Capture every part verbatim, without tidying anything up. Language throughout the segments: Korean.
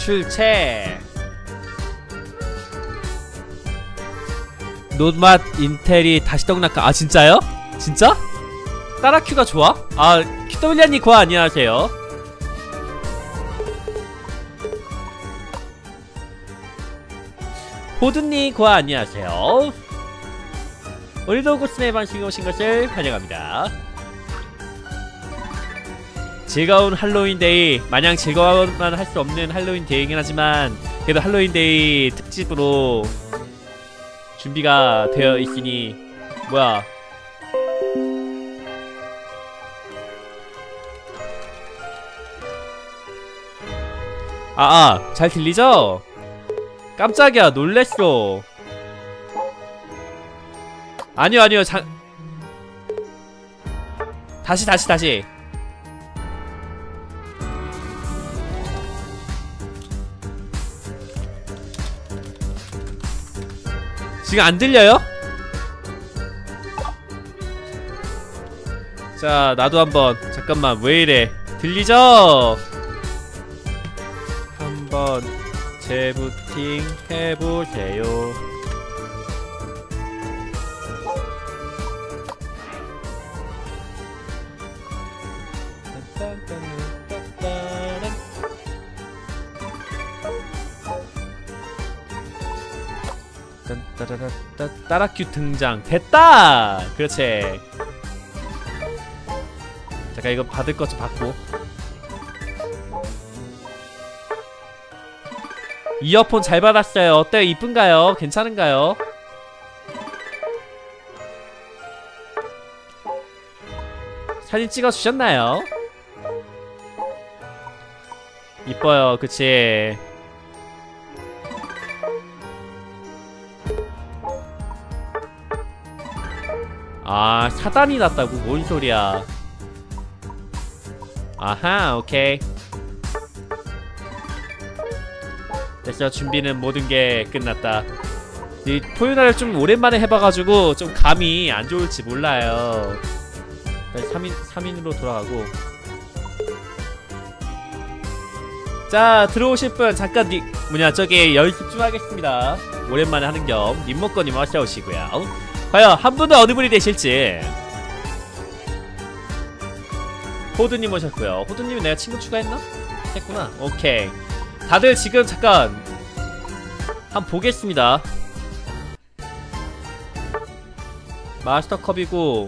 출첵. 노맛 인텔이 다시 떡락가. 아 진짜요? 진짜? 따라큐가 좋아? 아 큐더블리아님 고아 안녕하세요. 호드님 고아 안녕하세요. 오늘도 고스메 방송에 오신 것을 환영합니다. 즐거운 할로윈데이. 마냥 즐거워만 할 수 없는 할로윈데이긴 하지만 그래도 할로윈데이 특집으로 준비가 되어 있으니. 뭐야 아아 잘 들리죠? 깜짝이야 놀랬어. 아니요 아니요 자... 다시 다시 다시 지금 안 들려요? 자 나도 한번 잠깐만 왜 이래 들리죠? 한번 재부팅 해보세요. 따라큐 등장 됐다. 그렇지. 잠깐 이거 받을 것 좀 받고. 이어폰 잘 받았어요. 어때요? 이쁜가요? 괜찮은가요? 사진 찍어주셨나요? 이뻐요. 그치. 아 사단이 났다고? 뭔 소리야. 아하 오케이 됐어. 준비는 모든 게 끝났다. 이 토요일날 좀 오랜만에 해봐가지고 좀 감이 안 좋을지 몰라요. 삼 인, 삼 인으로 돌아가고. 자 들어오실 분 잠깐 니, 뭐냐 저기 연습 좀 하겠습니다. 오랜만에 하는 겸 님먹거님 어서 오시고요. 과연 한 분은 어느 분이 되실지. 호두님 오셨고요. 호두님은 내가 친구 추가했나? 했구나. 오케이. 다들 지금 잠깐 한번 보겠습니다. 마스터컵이고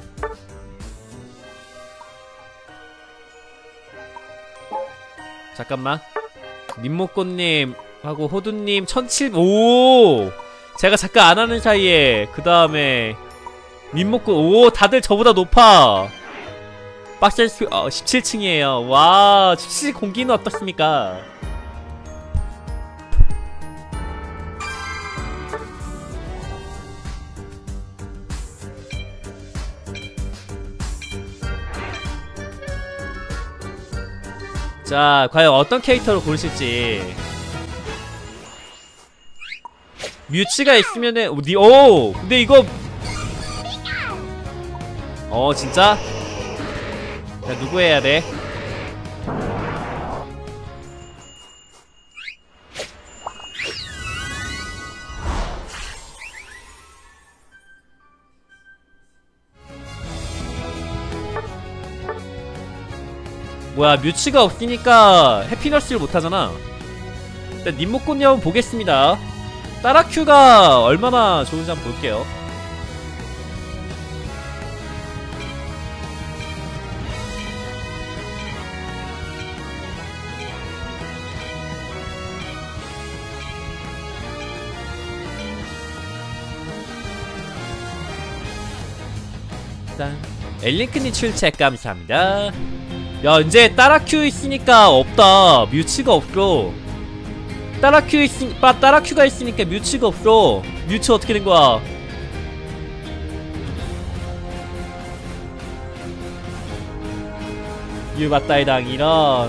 잠깐만. 님모꽃님하고 호두님 천칠백. 오 제가 잠깐 안하는 사이에 그 다음에 님모꽃. 오 다들 저보다 높아. 박셀스 어, 십칠 층이에요 와 십칠 공기는 어떻습니까? 자 과연 어떤 캐릭터로 고르실지. 뮤츠가 있으면은 오 근데 이거 어 진짜? 야 누구 해야 돼? 뭐야 뮤츠가 없으니까 해피너스를 못하잖아. 일단 님모꽃님 한번 보겠습니다. 따라큐가 얼마나 좋은지 한번 볼게요. 엘링크님 출첵 감사합니다. 야 이제 따라큐 있으니까 없다. 뮤츠가 없어. 따라큐 있으 빠 따라큐가 있으니까 뮤츠가 없어. 뮤츠 어떻게 된 거야? 유바따이당 이런.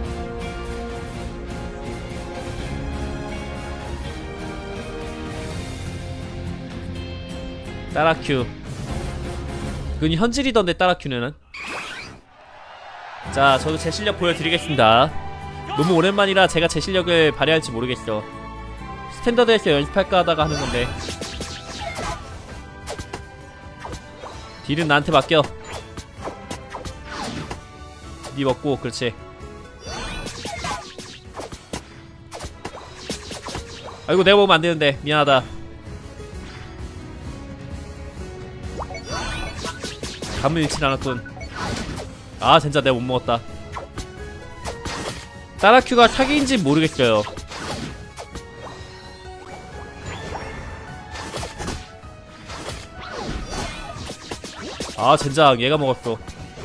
따라큐 그건 현질이던데 따라큐는. 자 저도 제 실력 보여드리겠습니다. 너무 오랜만이라 제가 제 실력을 발휘할지 모르겠어. 스탠더드에서 연습할까 하다가 하는 건데. 딜은 나한테 맡겨. 니 먹고. 그렇지. 아이고 내가 먹으면 안되는데 미안하다. 감을 잃진 않았군. 아 진짜 내가 못먹었다. 따라큐가 사기인진 모르겠어요. 아 젠장 얘가 먹었어.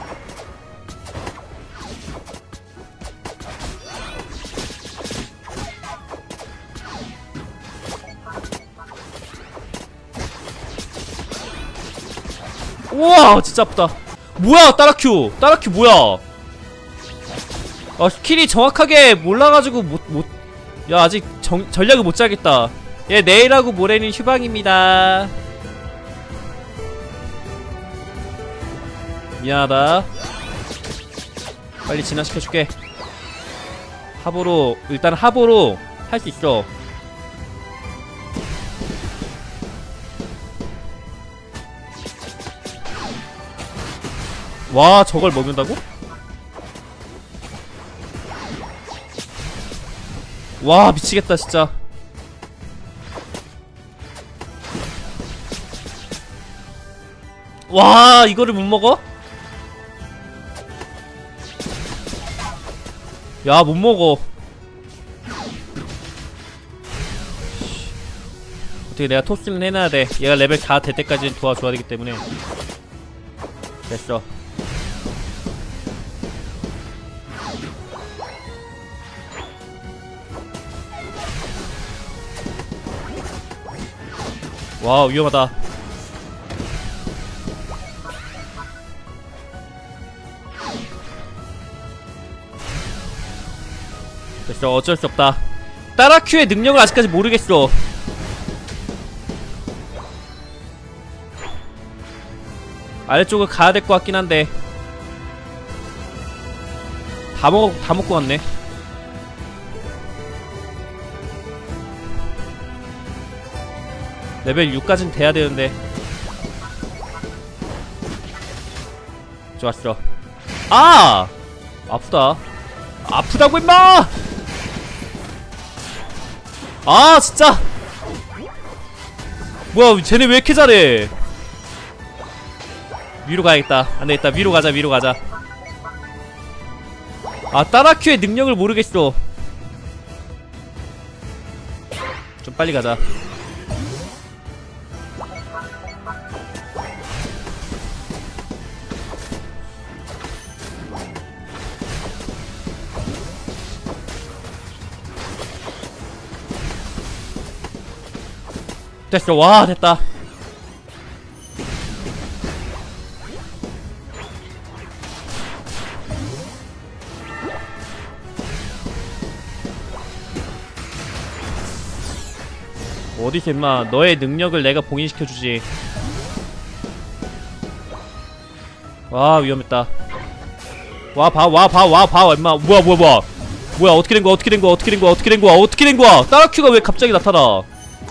우와 진짜 아프다. 뭐야 따라큐 따라큐 뭐야. 아 스킬이 정확하게 몰라가지고 못 못 야 아직 정, 전략을 못 짜겠다. 예 내일하고 모레는 휴방입니다. 미안하다. 빨리 진화시켜줄게. 합으로 일단 합으로 할 수 있어. 와 저걸 먹는다고? 와 미치겠다 진짜. 와 이거를 못 먹어? 야 못 먹어. 어떻게 내가 토스는 해놔야 돼. 얘가 레벨 사 될 때까지 도와줘야 되기 때문에. 됐어. 와 위험하다. 됐어 어쩔 수 없다. 따라큐의 능력을 아직까지 모르겠어. 아래쪽을 가야 될 것 같긴 한데 다 먹어 다 먹고 갔네. 레벨 육까지는 돼야 되는데. 좋았어. 아! 아프다. 아프다고 임마! 아 진짜! 뭐야 쟤네 왜 이렇게 잘해? 위로 가야겠다. 안되겠다. 위로 가자 위로 가자. 아 따라큐의 능력을 모르겠어. 좀 빨리 가자. 됐어. 와 됐다. 어디서 임마 너의 능력을 내가 봉인시켜주지. 와 위험했다. 와 봐 와 봐 와 봐 임마. 뭐야 뭐야 뭐야 뭐야 어떻게 된거야 어떻게 된거야 어떻게 된거야 어떻게 된거야 어떻게 된거야. 따라큐가 왜 갑자기 나타나.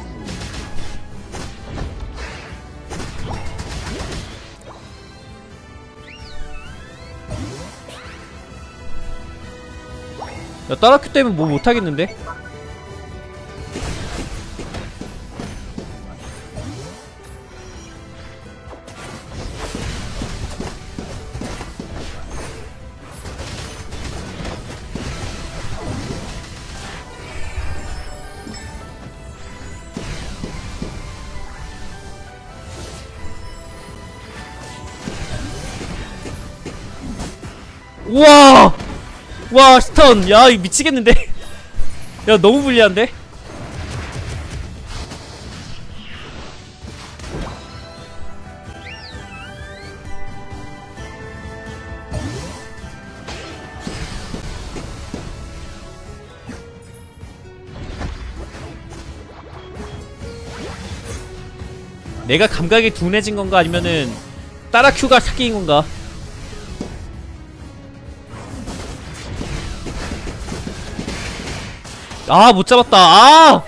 야 따라큐 때문에 뭐 못하겠는데? 우와! 와 스턴! 야 이거 미치겠는데? 야 너무 불리한데? 내가 감각이 둔해진 건가 아니면은 따라큐가 사기인 건가? 아 못잡았다. 아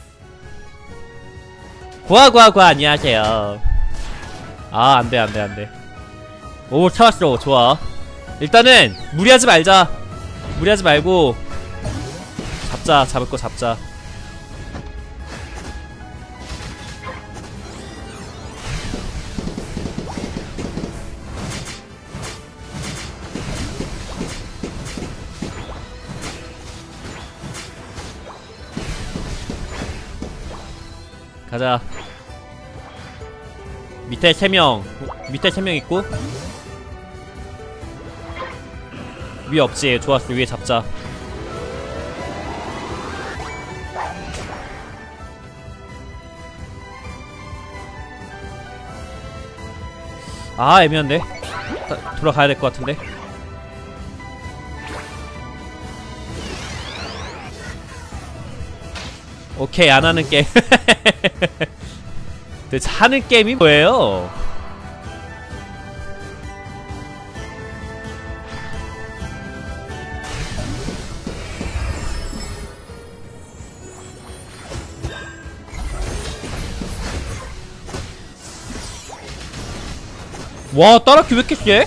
구하구하구하 안녕하세요. 아 안돼 안돼 안돼. 오 찾았어. 좋아. 일단은 무리하지 말자. 무리하지 말고 잡자. 잡을거 잡자. 가자. 밑에 세 명. 밑에 세 명 있고 위에 없지. 좋았어. 위에 잡자. 아 애매한데. 다, 돌아가야 될 것 같은데. 오케이 안하는 게임. 대체 하는 게임이 뭐예요? 와 따라키 왜 이렇게 쎄?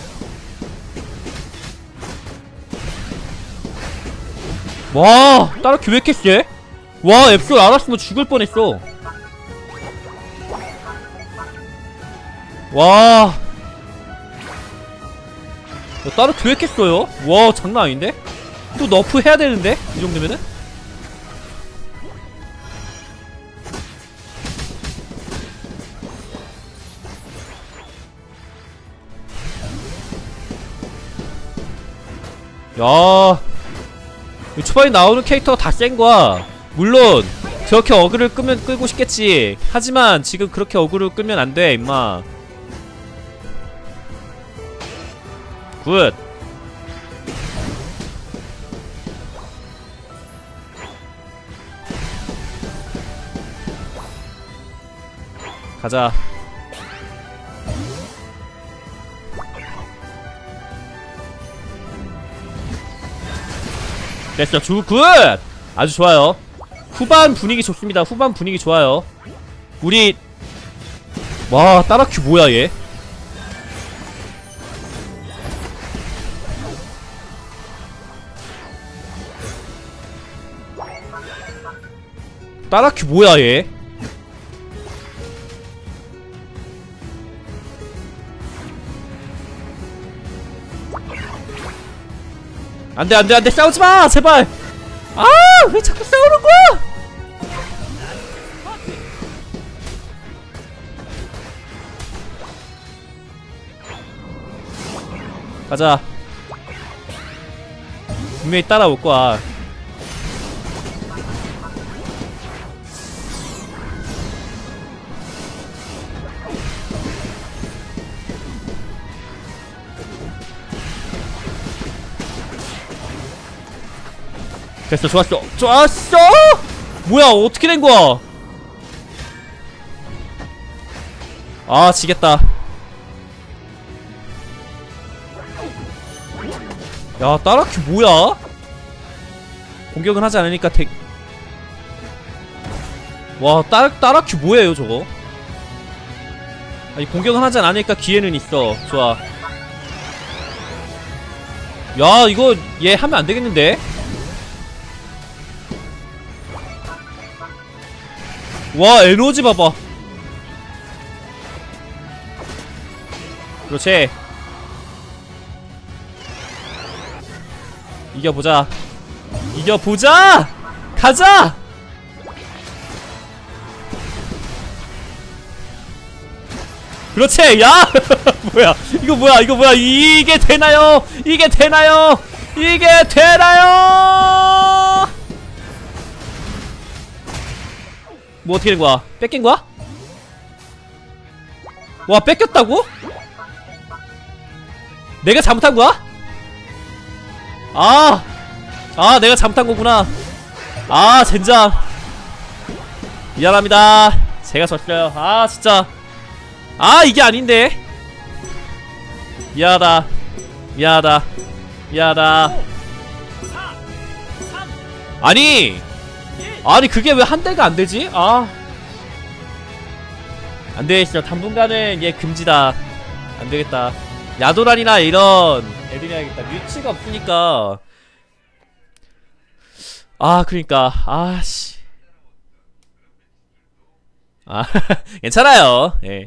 와 따라키 왜 이렇게 쎄? 와 앱솔 알았으면 죽을 뻔했어. 와 따라키 왜 이렇게 써요? 와 장난 아닌데? 또 너프 해야 되는데? 이 정도면은? 야 초반에 나오는 캐릭터가 다 센거야. 물론 저렇게 어그를 끄면 끌고 싶겠지. 하지만 지금 그렇게 어그를 끌면 안돼 임마. 굿. 가자. 됐어. 주 굿! 아주 좋아요. 후반 분위기 좋습니다. 후반 분위기 좋아요. 우리 와 따라큐 뭐야 얘. 따라큐 뭐야 얘. 안돼 안돼 안돼 싸우지마 제발. 아 왜 자꾸 싸우는 거야. 가자. 분명히 따라올 거야. 됐어. 좋았어. 좋았어. 뭐야 어떻게 된 거야. 아 지겠다. 야 따라큐 뭐야. 공격은 하지 않으니까 대... 와 따, 따라큐 뭐예요 저거. 아니 공격은 하지 않으니까 기회는 있어. 좋아. 야 이거 얘 하면 안 되겠는데. 와 에너지 봐봐. 그렇지. 이겨보자. 이겨보자. 가자. 그렇지. 야 뭐야 이거 뭐야 이거 뭐야. 이게 되나요. 이게 되나요. 이게 되나요. 뭐 어떻게 된 거야? 뺏긴 거야? 와 뺏겼다고? 내가 잘못한 거야? 아, 아 내가 잘못한 거구나. 아 젠장 미안합니다. 제가 졌어요. 아 진짜 아 이게 아닌데. 미안하다 미안하다 미안하다. 아니 아니 그게 왜 한 대가 안 되지? 아 안 되겠어. 당분간은 얘 금지다. 안 되겠다. 야도란이나 이런 애들이 해야겠다. 뮤츠가 없으니까. 아 그러니까 아씨. 아 괜찮아요. 예.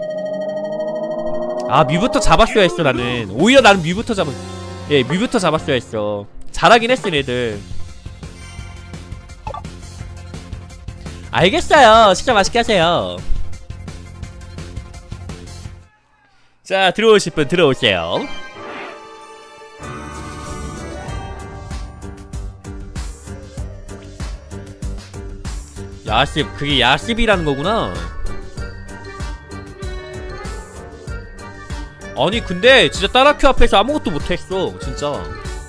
아 뮤부터 잡았어야 했어. 나는 오히려 나는 뮤부터 잡았. 예 뮤부터 잡았어야 했어. 잘하긴 했어 얘들. 알겠어요. 식사 맛있게 하세요. 자 들어오실 분 들어오세요. 야씹 그게 야씹이라는 거구나. 아니 근데 진짜 따라큐 앞에서 아무것도 못했어 진짜.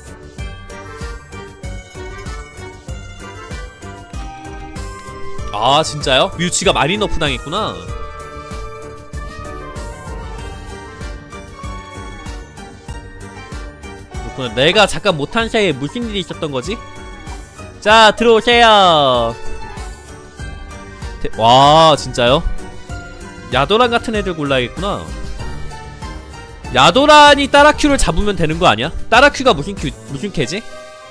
아 진짜요? 뮤치가 많이 너프 당했구나. 그렇구나. 내가 잠깐 못한 사이에 무슨 일이 있었던 거지? 자 들어오세요. 대... 와 진짜요? 야도란 같은 애들 골라야겠구나. 야도란이 따라큐를 잡으면 되는 거 아니야? 따라큐가 무슨 큐 무슨 캐지?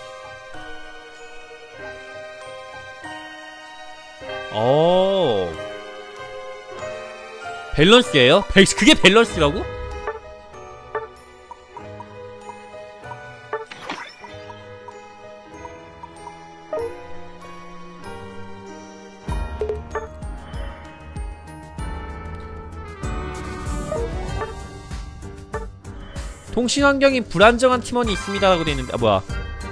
어 밸런스예요? 밸 그게 밸런스라고? 통신 환경이 불안정한 팀원이 있습니다라고 되어있는데 아 뭐야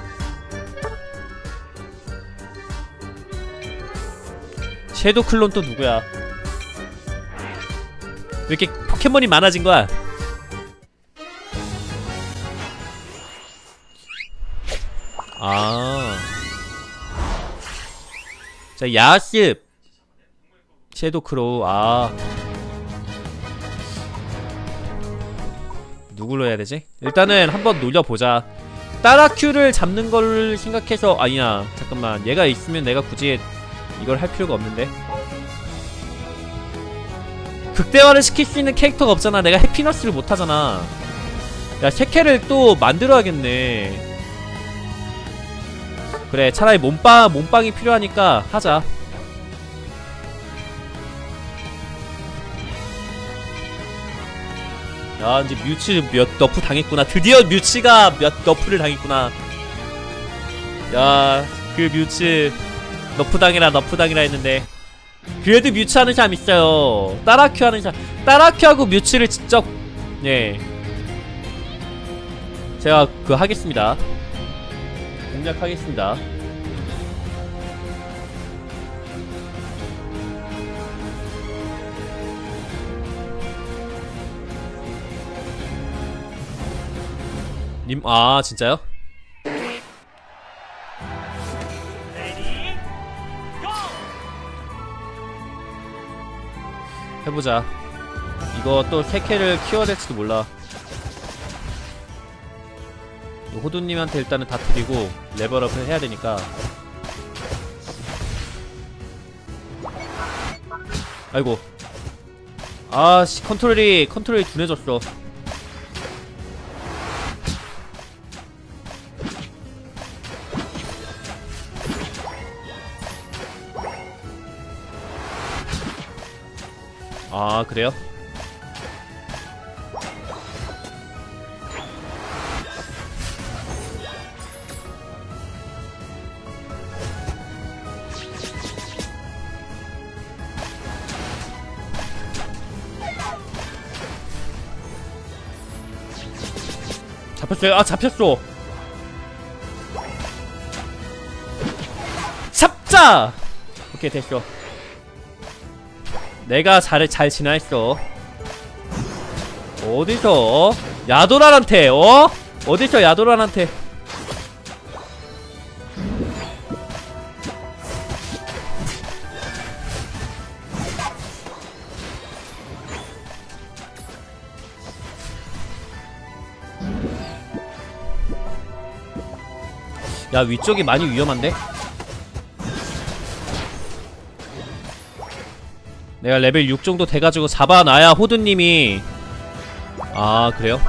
섀도우 클론 또 누구야? 왜 이렇게 포켓몬이 많아진 거야? 아. 자, 야습. 섀도우 크로우. 아. 누구로 해야 되지? 일단은 한번 노려보자. 따라큐를 잡는 걸 생각해서 아니야. 잠깐만. 얘가 있으면 내가 굳이 이걸 할 필요가 없는데. 극대화를 시킬 수 있는 캐릭터가 없잖아. 내가 해피너스를 못하잖아. 야, 세캐를 또 만들어야겠네. 그래, 차라리 몸빵, 몸빵이 필요하니까 하자. 야, 이제 뮤츠 몇 너프 당했구나. 드디어 뮤츠가 몇 너프를 당했구나. 야, 그 뮤츠 너프 당해라, 너프 당해라 했는데 그래도 뮤츠 하는 사람 있어요. 따라큐 하는 사람. 따라큐하고 뮤츠를 직접 예 제가 그거 하겠습니다. 공략하겠습니다. 님, 아 진짜요? 해보자. 이거 또 세캐를 키워야 될지도 몰라. 호두님한테 일단은 다 드리고 레벨업을 해야 되니까. 아이고. 아씨, 컨트롤이 컨트롤이 둔해졌어. 아, 그래요? 잡혔어요? 아, 잡혔어! 잡자! 오케이, 됐어. 내가 잘, 잘 진화했어. 어디서? 야도란한테, 어? 어디서 야도란한테. 야, 위쪽이 많이 위험한데? 내가 레벨 육 정도 돼가지고 잡아놔야 호두님이. 아 그래요?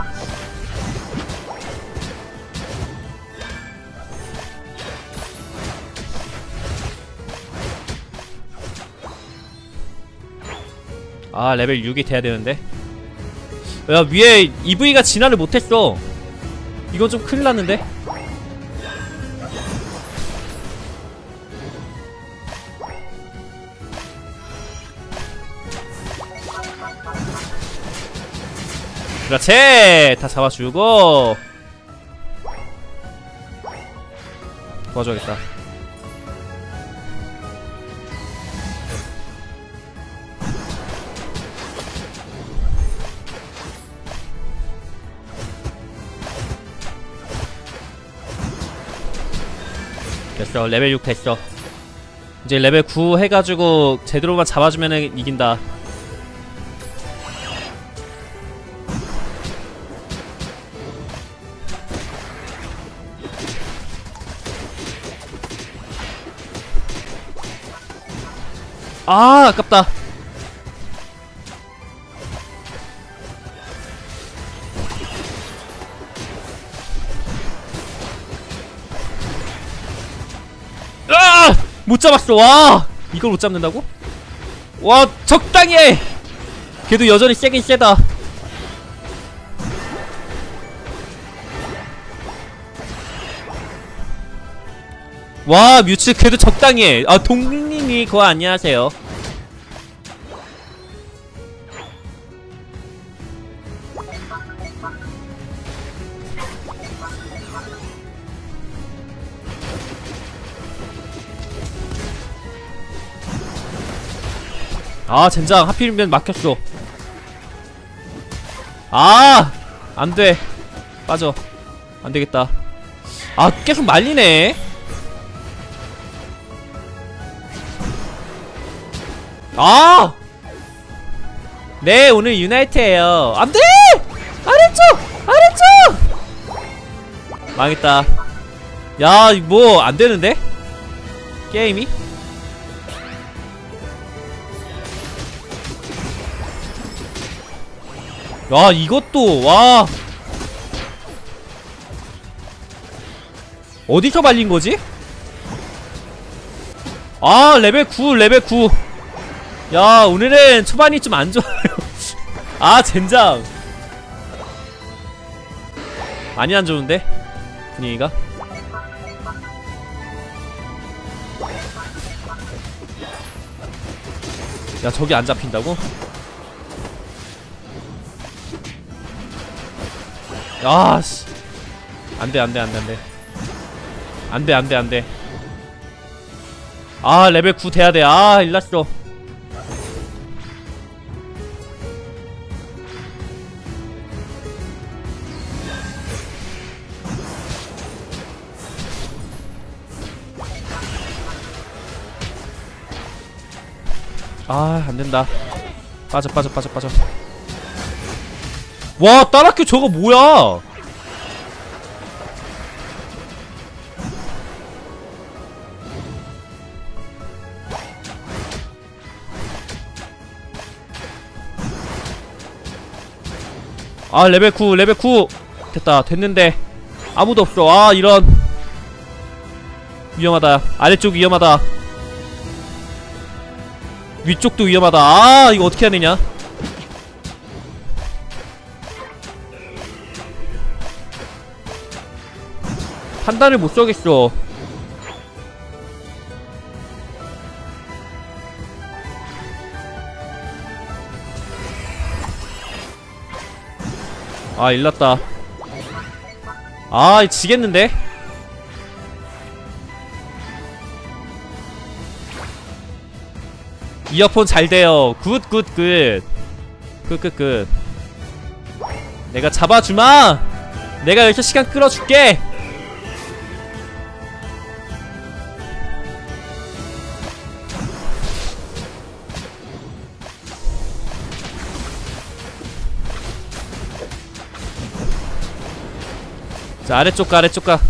아 레벨 육이 돼야 되는데. 야 위에 이브이가 진화를 못했어. 이건 좀 큰일 났는데. 그렇지! 다 잡아주고 도와줘야겠다. 됐어. 레벨 육 됐어. 이제 레벨 구 해가지고 제대로만 잡아주면은 이긴다. 아 아깝다. 아! 못 잡았어. 와 이걸 못 잡는다고? 와 적당히 해. 걔도 여전히 세긴 세다. 와 뮤츠 걔도 적당히 해. 아 동님이 그거 안녕하세요. 아 젠장 하필이면 막혔어. 아 안돼. 빠져. 안되겠다. 아 계속 말리네. 아! 네 오늘 유나이트예요. 안돼! 아래쪽! 아래쪽! 망했다. 야 뭐 안되는데? 게임이? 야 이것도 와 어디서 말린거지? 아 레벨 구 레벨 구. 야 오늘은 초반이 좀 안좋아요. 아 젠장 많이 안좋은데 분위기가. 야 저기 안 잡힌다고? 야씨 안돼 안돼 안돼 안돼 안돼 안돼 안돼. 아 레벨 구 돼야돼. 아 일났어. 아 안된다. 빠져 빠져 빠져 빠져. 와 따라큐 저거 뭐야. 아 레벨 구 레벨 구 됐다. 됐는데 아무도 없어. 아 이런 위험하다. 아래쪽 위험하다. 위쪽도 위험하다. 아 이거 어떻게 해야 되냐. 판단을 못 써겠어. 아 일났다. 아 지겠는데? 이어폰 잘돼요. 굿 굿 굿. 굿 굿 굿. 내가 잡아주마. 내가 여기서 시간 끌어줄게. 자 아래쪽 가 아래쪽 가.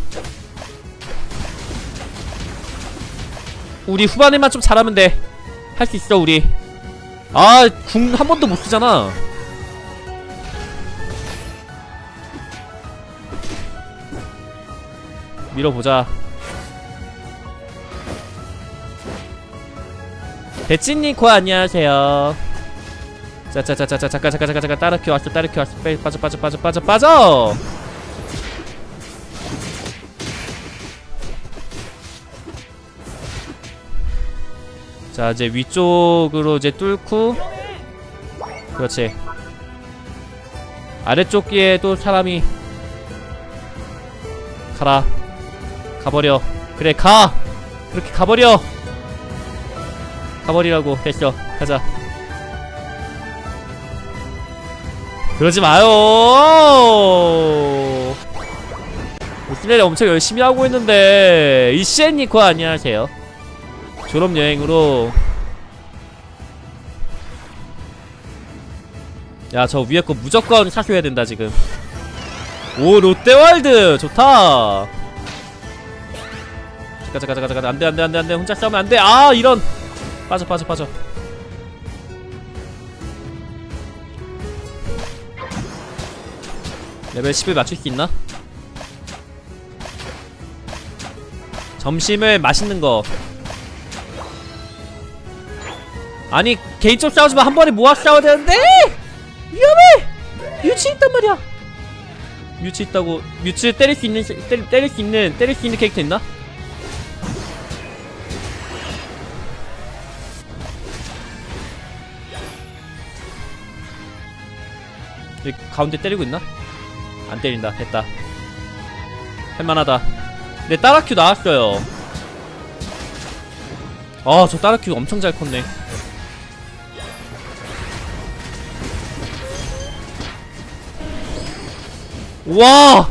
우리 후반에만 좀 잘하면 돼. 할 수 있어 우리. 아, 궁 한 번도 못 쓰잖아. 밀어보자. 배찌니코 안녕하세요. 자자자자자 잠깐 잠깐 잠깐 잠깐 따르키 왔어 따르키 왔어. 빼 빠져 빠져 빠져 빠져 빠져. 자 이제 위쪽으로 이제 뚫고. 그렇지. 아래쪽 귀에 또 사람이. 가라. 가버려. 그래 가. 그렇게 가버려. 가버리라고. 됐어. 가자. 그러지 마요. 오스네리 엄청 열심히 하고 있는데. 이시엔니코 안녕하세요. 졸업여행으로. 야 저 위에 거 무조건 사셔야 된다 지금. 오 롯데월드 좋다. 잠깐 잠깐 잠깐 잠깐 안돼 안돼 안돼 안돼. 혼자 싸우면 안돼. 아 이런. 빠져 빠져 빠져. 레벨 십을 맞출 수 있나? 점심을 맛있는 거. 아니 개인적 싸우지마. 한 번에 모아 싸워야 되는데. 위험해. 뮤치 있단 말이야. 뮤치 있다고. 뮤치 때릴 수 있는 때릴, 때릴 수 있는 때릴 수 있는 캐릭터 있나? 여기 가운데 때리고 있나? 안 때린다. 됐다. 할만하다. 네 따라큐 나왔어요. 아 저 따라큐 엄청 잘 컸네. 와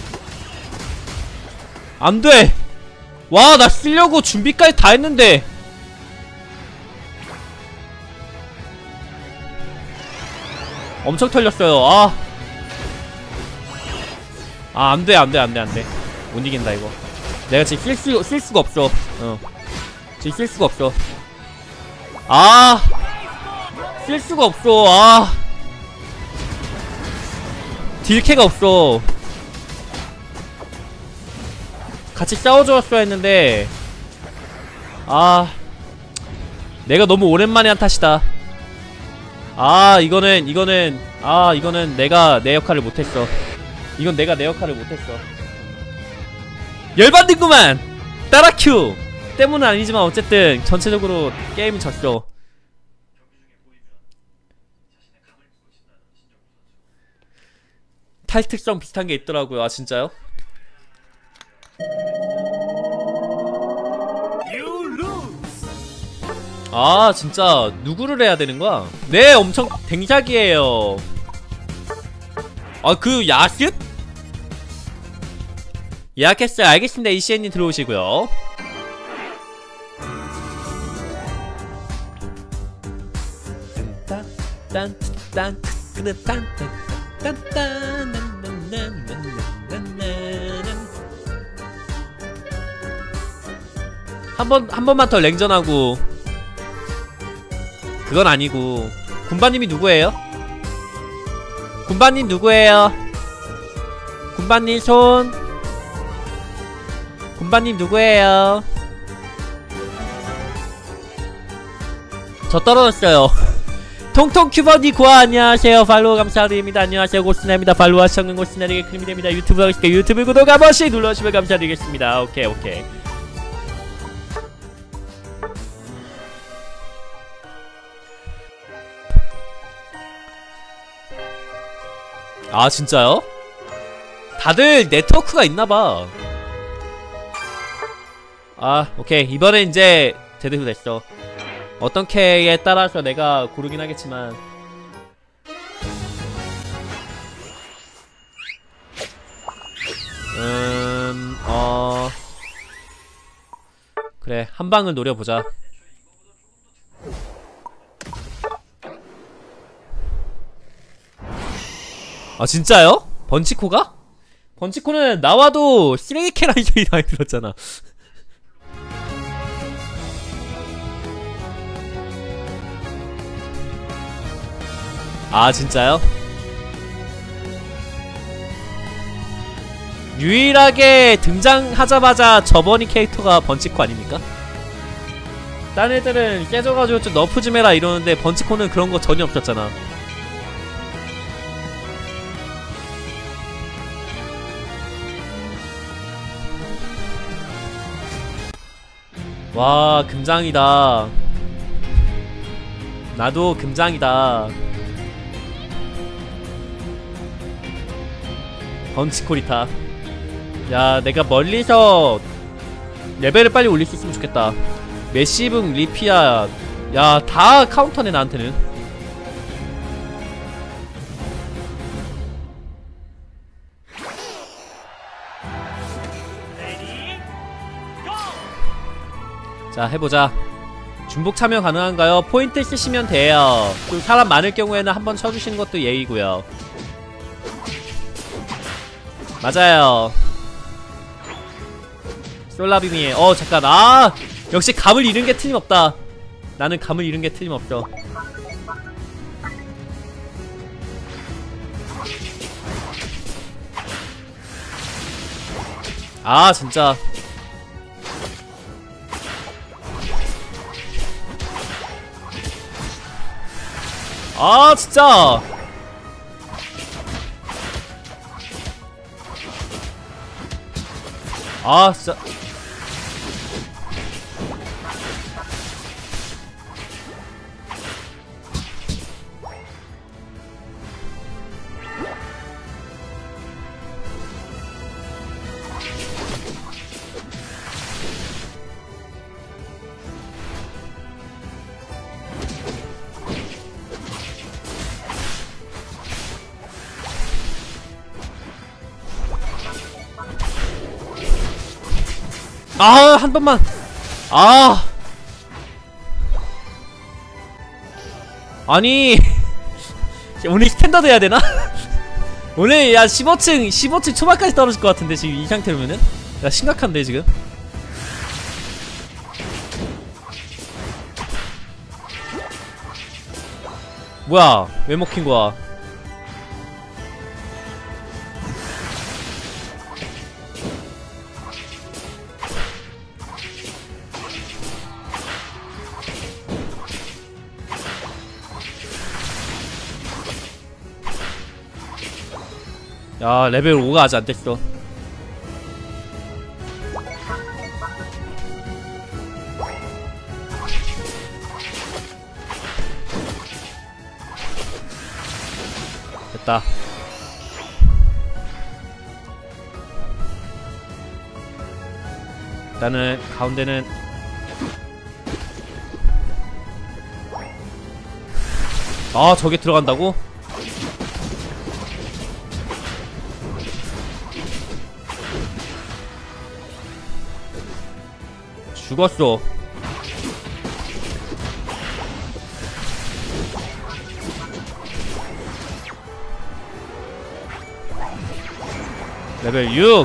안돼. 와 나 쓰려고 준비까지 다 했는데. 엄청 털렸어요. 아 아 안돼 안돼 안돼 안돼. 못 이긴다 이거. 내가 지금 쓸, 수, 쓸 수가 없어. 어 지금 쓸 수가 없어. 아 쓸 수가 없어. 아 딜캐가 없어. 같이 싸워줬어야 했는데. 아 내가 너무 오랜만에 한 탓이다. 아 이거는 이거는 아 이거는 내가 내 역할을 못했어. 이건 내가 내 역할을 못했어. 열받는구만. 따라큐 때문은 아니지만 어쨌든 전체적으로 게임은 졌어. 탈특성 비슷한게 있더라고요. 아 진짜요? 아 진짜 누구를 해야 되는거야? 네 엄청 댕작이에요. 아 그 야습? 예약했어요. 알겠습니다. 이씨엔님 들어오시고요. 한번 한 번만 더 랭전하고. 그건 아니고. 군바님이 누구예요? 군바님 누구예요? 군바님 손. 군바님 누구예요? 저 떨어졌어요. 통통 큐버니 고아 안녕하세요. 팔로우 감사드립니다. 안녕하세요. 고스나입니다. 팔로우 하시는 고스나에게 큰 힘이 됩니다. 유튜브 하시니까 유튜브 구독 한 번씩 눌러주시면 감사드리겠습니다. 오케이 오케이. 아 진짜요? 다들 네트워크가 있나봐. 아 오케이. 이번엔 이제 제대로 됐어. 어떤 캐에 따라서 내가 고르긴 하겠지만. 음... 어... 그래 한방을 노려보자. 아 진짜요? 번치코가? 번치코는 나와도 쓰레기캐라는 소리 많이 들었잖아. 아 진짜요? 유일하게 등장하자마자 저버니 캐릭터가 번치코 아닙니까? 딴 애들은 깨져가지고 좀 너프 좀 해라 이러는데 번치코는 그런 거 전혀 없었잖아. 와 금장이다. 나도 금장이다. 번치코리타. 야 내가 멀리서 레벨을 빨리 올릴 수 있으면 좋겠다. 메시붕 리피아 야 다 카운터네 나한테는. 자 해보자. 중복 참여 가능한가요? 포인트 쓰시면 돼요. 또 사람 많을 경우에는 한번 쳐주시는 것도 예의고요. 맞아요. 솔라빔이 어 잠깐 아 역시 감을 잃은 게 틀림없다. 나는 감을 잃은 게 틀림없어. 아 진짜 아 진짜 아 진짜 아, 한 번만. 아. 아니. 오늘 스탠다드 해야 되나? 오늘 야 십오 층, 십오 층 초반까지 떨어질 것 같은데 지금 이 상태로면은? 야 심각한데 지금? 뭐야? 왜 먹힌 거야? 야 레벨 오가 아직 안됐어. 됐다. 일단은 가운데는 아 저게 들어간다고? 죽었어. 레벨 육.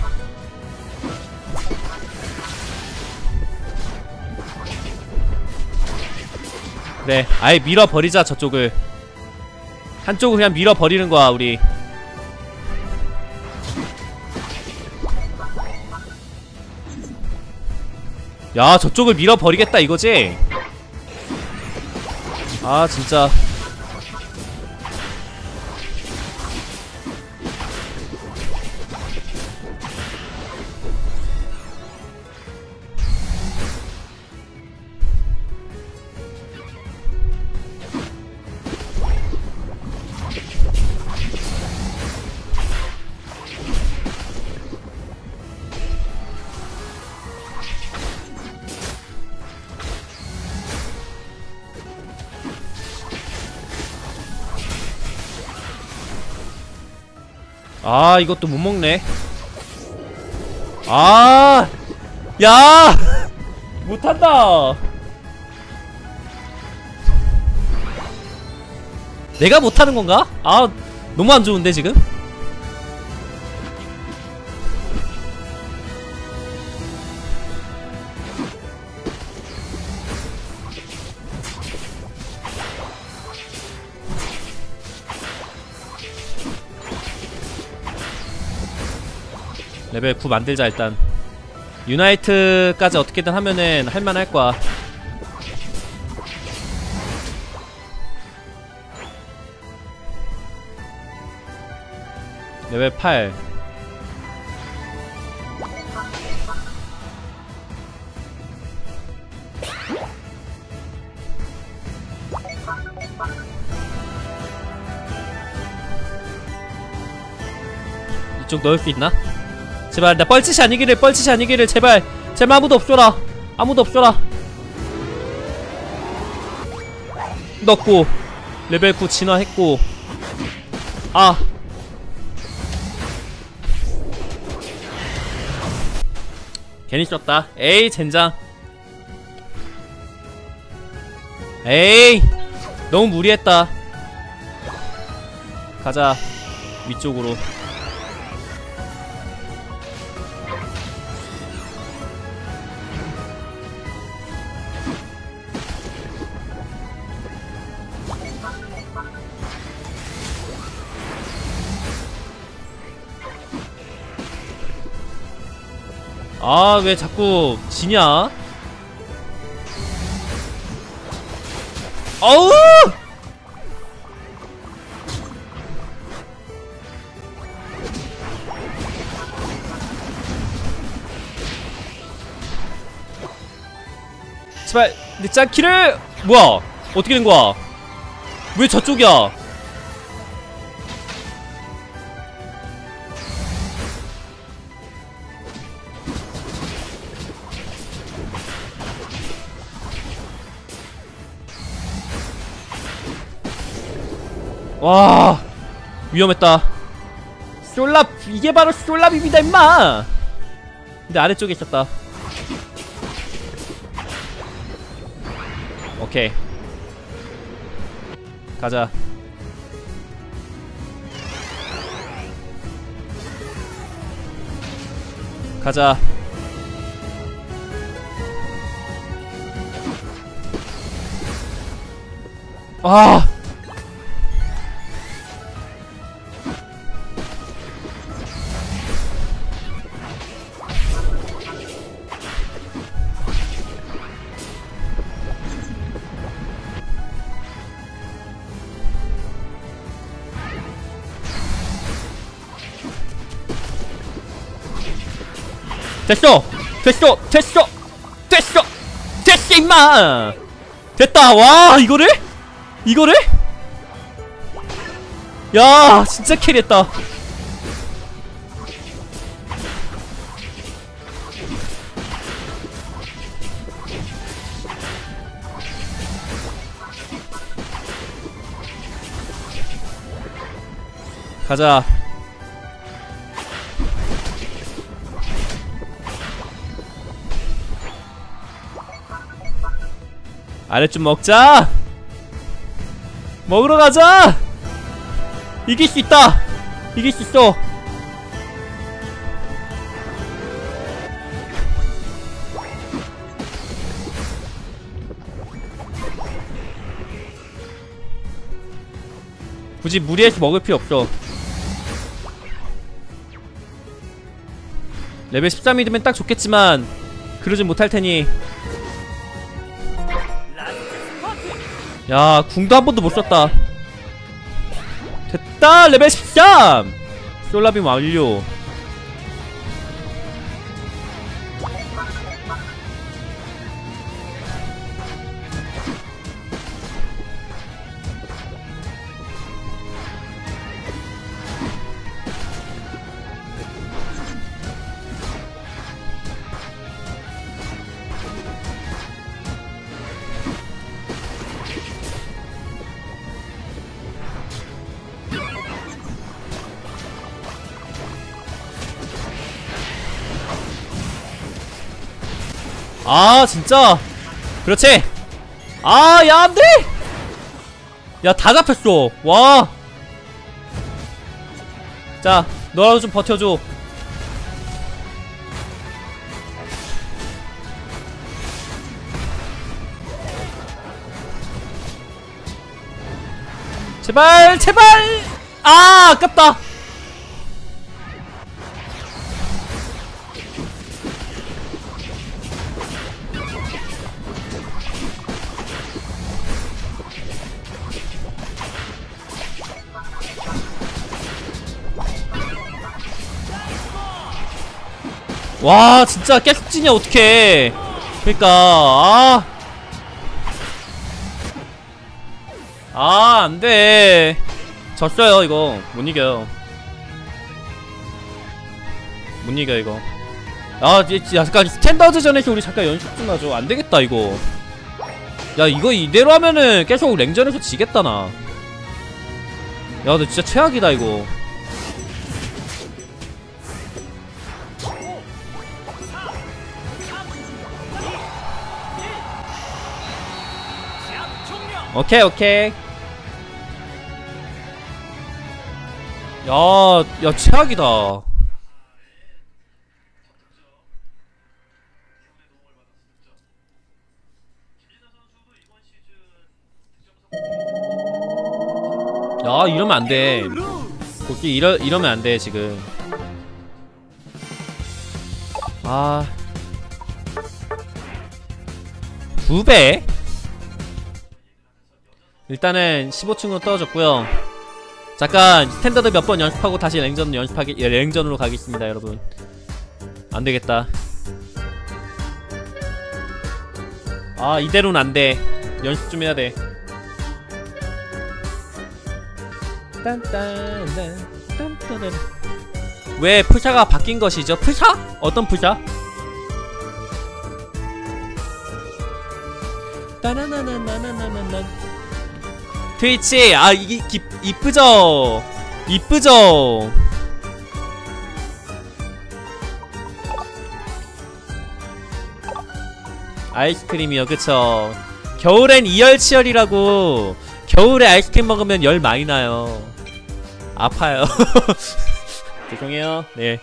그래 아예 밀어버리자. 저쪽을 한쪽을 그냥 밀어버리는 거야 우리. 야 저쪽을 밀어버리겠다 이거지? 아 진짜 아 이것도 못 먹네. 아, 야, 못한다. 내가 못하는 건가? 아, 너무 안 좋은데 지금? 레벨 구 만들자. 일단 유나이트까지 어떻게든 하면은 할만할 거야. 레벨 팔. 이쪽 넣을 수 있나? 제발 나 뻘짓이 아니기를, 뻘짓이 아니기를. 제발 제발 아무도 없어라. 아무도 없어라. 넣고 레벨 구 진화했고. 아 괜히 썼다. 에이 젠장. 에이 너무 무리했다. 가자 위쪽으로. 아, 왜 자꾸 지냐? 어우! 제발 내 짱키를! 뭐야? 어떻게 된 거야? 왜 저쪽이야? 와 위험했다. 솔랍 이게 바로 솔랍입니다 임마. 근데 아래쪽에 있었다. 오케이 가자. 가자. 아 됐어! 됐어! 됐어! 됐어! 됐어 임마! 됐다! 와 이거를? 이거를? 야 진짜 캐리했다. 가자. 아래 좀 먹자. 먹으러 가자. 이길 수 있다. 이길 수 있어. 굳이 무리해서 먹을 필요 없어. 레벨 십삼이면 딱 좋겠지만 그러진 못할 테니. 야 궁도 한 번도 못 썼다. 됐다 레벨 십삼. 솔라빔 완료. 아 진짜 그렇지. 아 야 안돼. 야 다 잡혔어. 와 자 너라도 좀 버텨줘. 제발 제발. 아 아깝다. 와 진짜 계속 지냐 어떡해. 그니까 아 아 안돼. 졌어요 이거. 못 이겨요. 못 이겨 이거. 아 진짜 잠깐 스탠다드전에서 우리 잠깐 연습 좀 하죠. 안되겠다 이거. 야 이거 이대로 하면은 계속 랭전에서 지겠다 나. 야 너 진짜 최악이다 이거. 오케이 오케이. 야, 야 최악이다. 야 이러면 안돼. 곡기 이러, 이러면 안돼 지금. 아 두 배? 일단은 십오 층으로 떨어졌고요. 잠깐 스탠다드 몇 번 연습하고 다시 랭전 연습하기 예, 랭전으로 가겠습니다 여러분. 안되겠다. 아 이대로는 안돼. 연습 좀 해야돼. 왜 푸샤가 바뀐 것이죠? 푸샤? 어떤 푸샤? 트위치 아 이게 기, 이쁘죠? 이쁘죠? 아이스크림이요 그쵸. 겨울엔 이열치열이라고. 겨울에 아이스크림 먹으면 열 많이 나요. 아파요. 죄송해요. 네.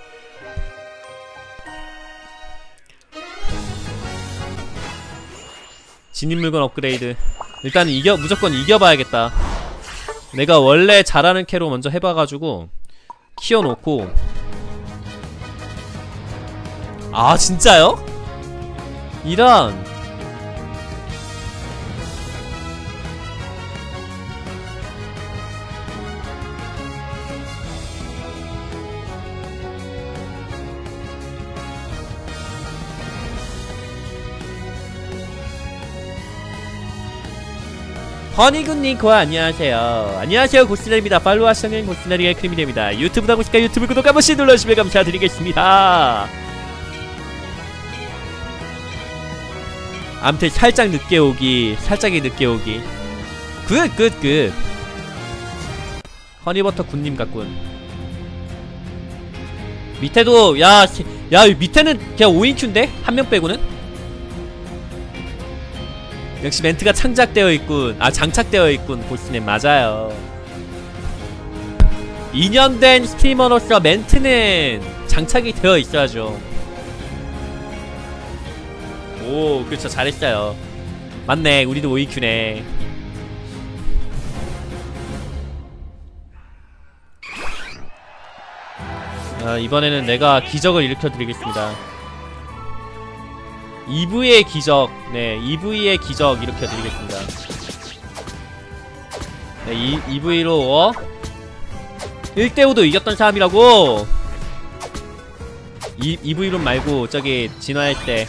진입 물건 업그레이드. 일단 이겨 무조건 이겨봐야겠다. 내가 원래 잘하는 캐로 먼저 해봐가지고 키워놓고. 아 진짜요? 이런. 허니군님 고아 안녕하세요. 안녕하세요 고스넬입니다. 팔로우 하시는 고스넬이의 크림이됩니다. 유튜브 하고 싶으니까 유튜브 구독 한 번씩 눌러주시면 감사드리겠습니다. 암튼 살짝 늦게 오기. 살짝이 늦게 오기. 굿 굿 굿. 허니버터 굿님 같군. 밑에도 야 야 밑에는 그냥 오 인큐인데? 한 명 빼고는? 역시 멘트가 창작되어 있군. 아 장착되어 있군. 보스님 맞아요. 이 년 된 스트리머로서 멘트는 장착이 되어 있어야죠. 오 그쵸 잘했어요. 맞네 우리도 오 인큐네. 아, 이번에는 내가 기적을 일으켜드리겠습니다. 이브이의 기적. 네 이브이의 기적 일으켜드리겠습니다. 네 이, 이브이로 어? 일 대 오도 이겼던 사람이라고. 이, 이브이로 말고 저기 진화할 때.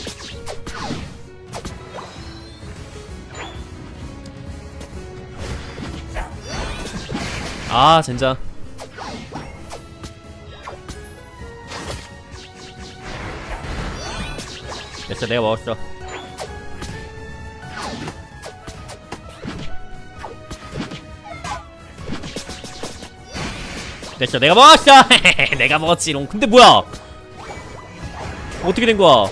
아 젠장. 됐어 내가 먹었어. 됐어 내가 먹었어. 내가 먹었지롱. 근데 뭐야 어떻게 된거야.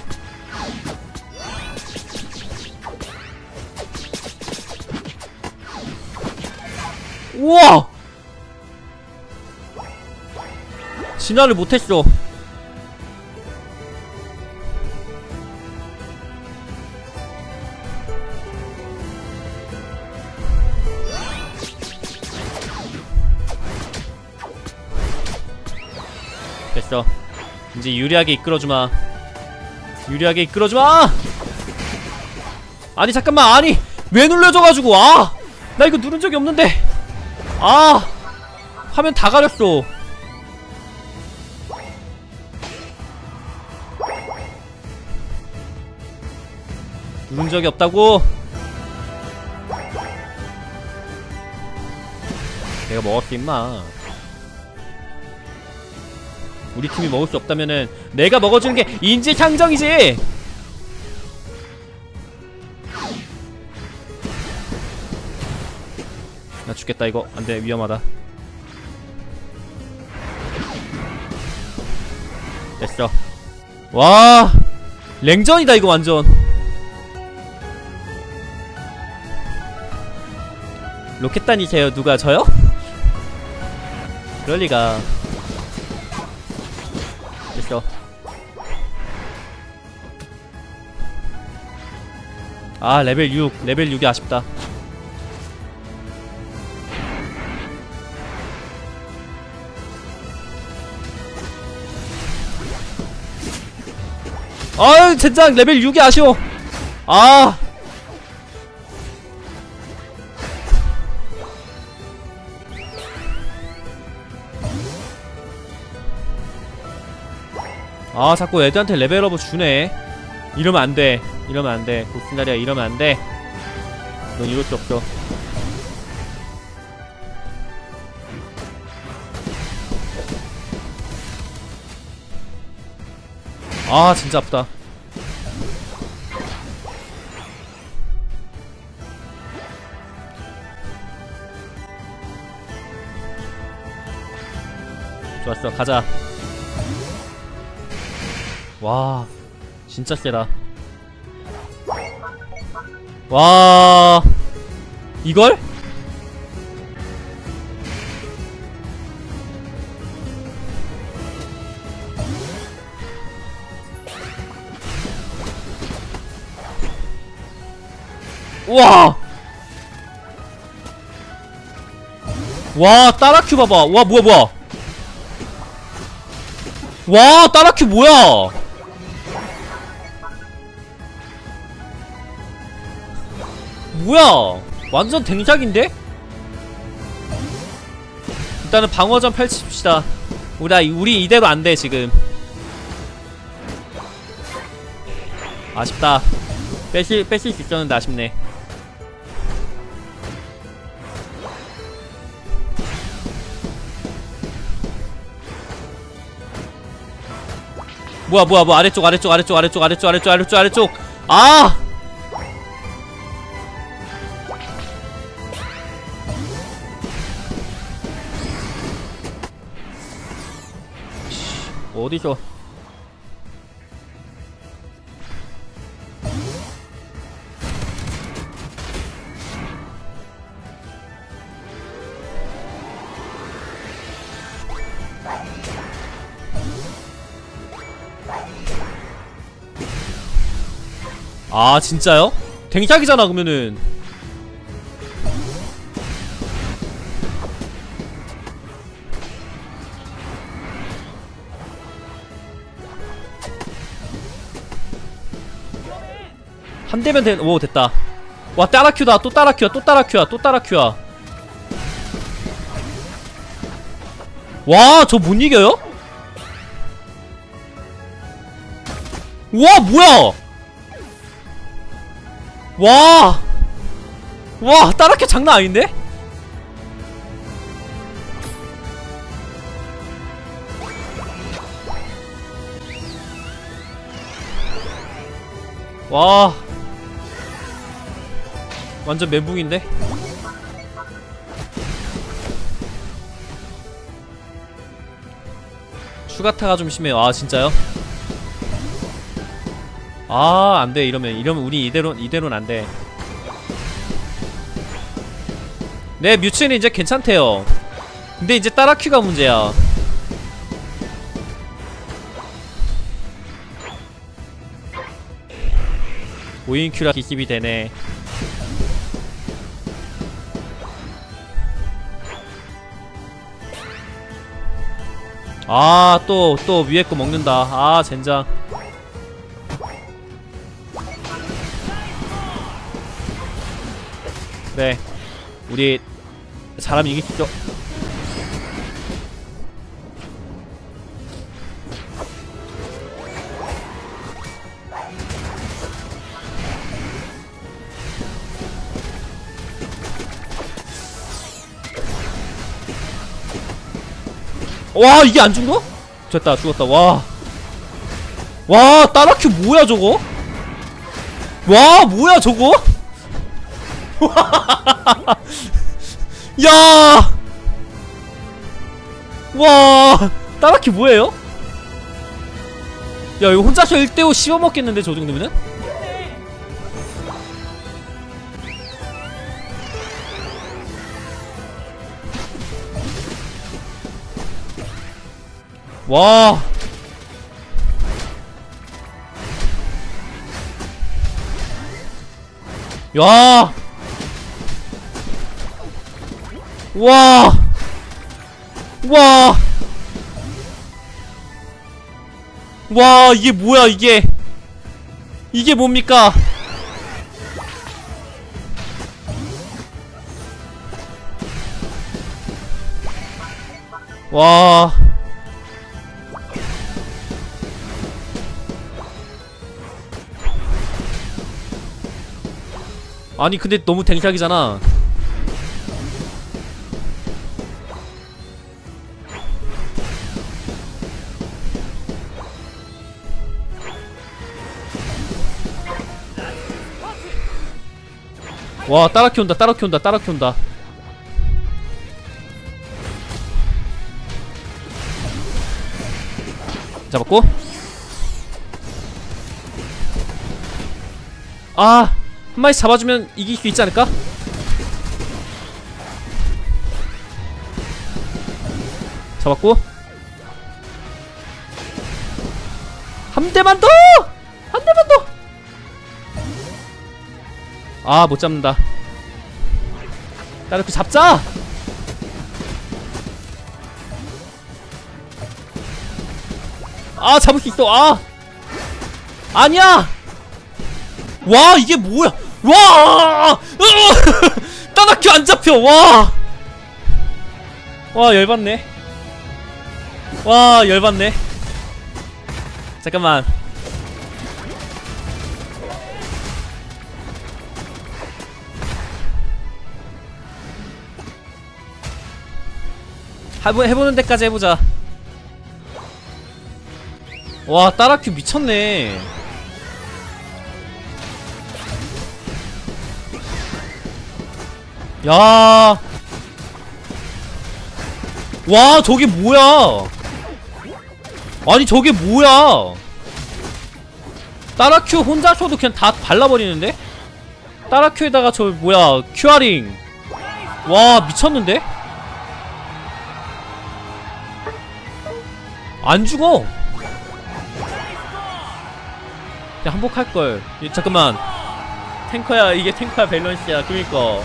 우와 진화를 못했어. 됐어 이제 유리하게 이끌어주마. 유리하게 이끌어주마. 아니 잠깐만. 아니 왜 눌려져가지고. 아 나 이거 누른 적이 없는데. 아 화면 다 가렸어. 누른 적이 없다고. 내가 먹었어 임마. 우리 팀이 먹을 수 없다면은 내가 먹어주는 게 인지상정이지. 나 죽겠다 이거. 안돼, 위험하다. 됐어. 와, 랭전이다 이거 완전. 로켓단이세요? 누가 저요? 그럴리가. 됐어. 아, 레벨 육. 레벨 육이 아쉽다. 아유 젠장 레벨 육이 아쉬워. 아 아 자꾸 애들한테 레벨업을 주네. 이러면 안돼. 이러면 안돼. 고스나리아 이러면 안돼. 넌 이럴 수 없어. 아 진짜 아프다. 좋았어, 가자. 와 진짜 세다. 와 이걸? 우와! 와 따라큐 봐봐. 와 뭐야 뭐야. 와 따라큐 뭐야. 뭐야 완전 댕작인데? 일단은 방어전 펼칩시다. 우리, 우리 이대로 안돼 지금. 아쉽다. 뺏을, 뺏을 수 있었는데 아쉽네. 뭐야 뭐야 뭐 아래쪽 아래쪽 아래쪽 아래쪽 아래쪽 아래쪽 아래쪽 아래쪽. 아! 어디서? 아 진짜요? 댕작이잖아 그러면은. 한 대면 된. 오 됐다. 와 따라큐다. 또 따라큐야 또 따라큐야 또 따라큐야. 와 저 못 이겨요? 와 뭐야. 와! 와 따라큐 장난 아닌데? 와 완전 멘붕인데? 추가타가 좀 심해요. 아 진짜요? 아 안돼. 이러면 이러면 우리 이대로 이대로는 안돼. 네 뮤츠는 이제 괜찮대요. 근데 이제 따라큐가 문제야. 오인큐라 기습이 되네. 아 또 또 위에 거 먹는다. 아 젠장. 그래 우리 사람 이길 수 있죠. 와 이게 안 죽어? 됐다 죽었다. 와 와 따라큐 뭐야 저거? 와 뭐야 저거? 야! 와 따라큐 뭐예요? 야 이거 혼자서 일 대 오 씹어먹겠는데 저 정도면은? 와 야! 와! 와! 와, 이게 뭐야, 이게? 이게 뭡니까? 와. 아니, 근데 너무 댕작이잖아. 와 따라 키운다 따라 키운다 따라 키운다. 잡았고 아 한 마리 잡아주면 이길 수 있지 않을까? 잡았고 한 대만 더! 한 대만 더! 아 못잡는다. 따르크 잡자! 아 잡을 수 있어. 아 아니야. 와 이게 뭐야. 와 따라큐 안 잡혀. 와 와 열받네. 와 열받네. 잠깐만. 해보, 해보는 데까지 해보자. 와 따라큐 미쳤네. 야, 와 저게 뭐야? 아니 저게 뭐야? 따라큐 혼자 쳐도 그냥 다 발라버리는데? 따라큐에다가 저 뭐야 큐아링. 와 미쳤는데? 안 죽어. 그냥 항복할걸. 잠깐만 탱커야. 이게 탱커야 밸런스야. 그니까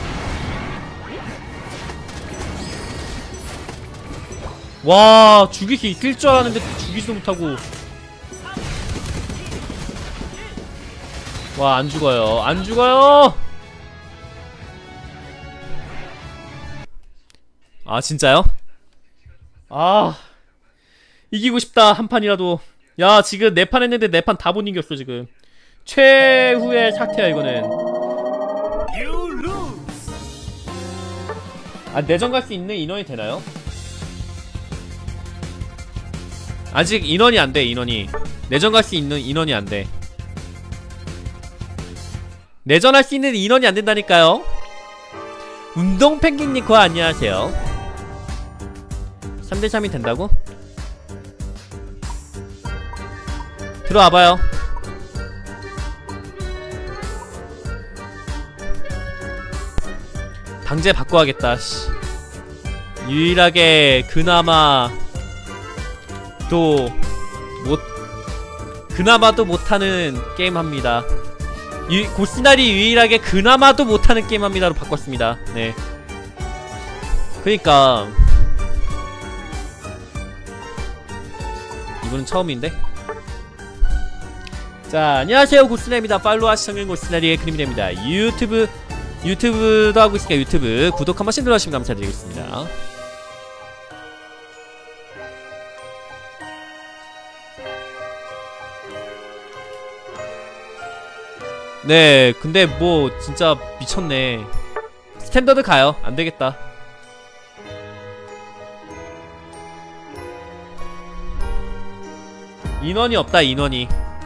와 죽일 수 있을 줄 알았는데 죽이지도 못하고. 와 안죽어요 안죽어요. 아 진짜요? 아 이기고 싶다 한판이라도. 야 지금 네 판 했는데 네 판 다 못 이겼어 지금. 최후의 사태야 이거는. 아 내전 갈 수 있는 인원이 되나요? 아직 인원이 안돼. 인원이 내전 갈 수 있는 인원이 안돼. 내전할 수 있는 인원이 안된다니까요. 운동펭귄니코 안녕하세요. 삼 대 삼이 된다고? 들어와봐요. 방제 바꿔야겠다. 씨. 유일하게 그나마 또 못 그나마도 못하는 게임 합니다. 유, 고시나리 유일하게 그나마도 못하는 게임 합니다로 바꿨습니다. 네. 그니까 이분은 처음인데. 자 안녕하세요 고스나입니다. 팔로우 하시면 고스나리의 그림이됩니다. 유튜브 유튜브도 하고 있으니까 유튜브 구독 한 번씩 눌러주시면 감사드리겠습니다. 네 근데 뭐 진짜 미쳤네. 스탠더드 가요. 안되겠다. 인원이 없다 인원이.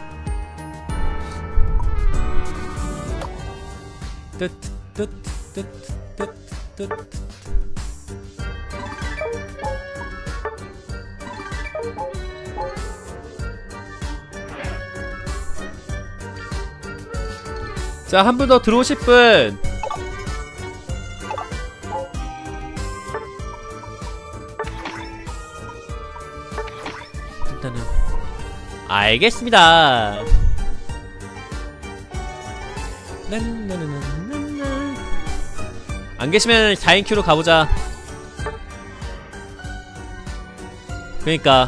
뜨뜨뜨뜨뜨뜨뜨. 자, 한 분 더 들어오실 분. 일단은 알겠습니다. 안 계시면 사 인 큐로 가보자. 그니까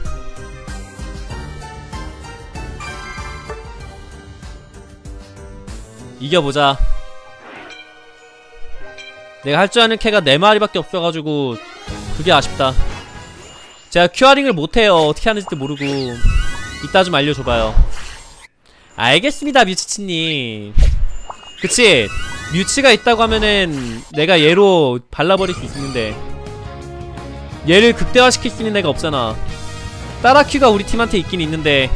이겨보자. 내가 할 줄 아는 캐가 네 마리밖에 없어가지고 그게 아쉽다. 제가 큐어링을 못해요. 어떻게 하는지도 모르고. 이따 좀 알려줘봐요. 알겠습니다, 뮤치치님. 그치? 뮤치가 있다고 하면은 내가 얘로 발라버릴 수 있는데 얘를 극대화시킬 수 있는 애가 없잖아. 따라큐가 우리 팀한테 있긴 있는데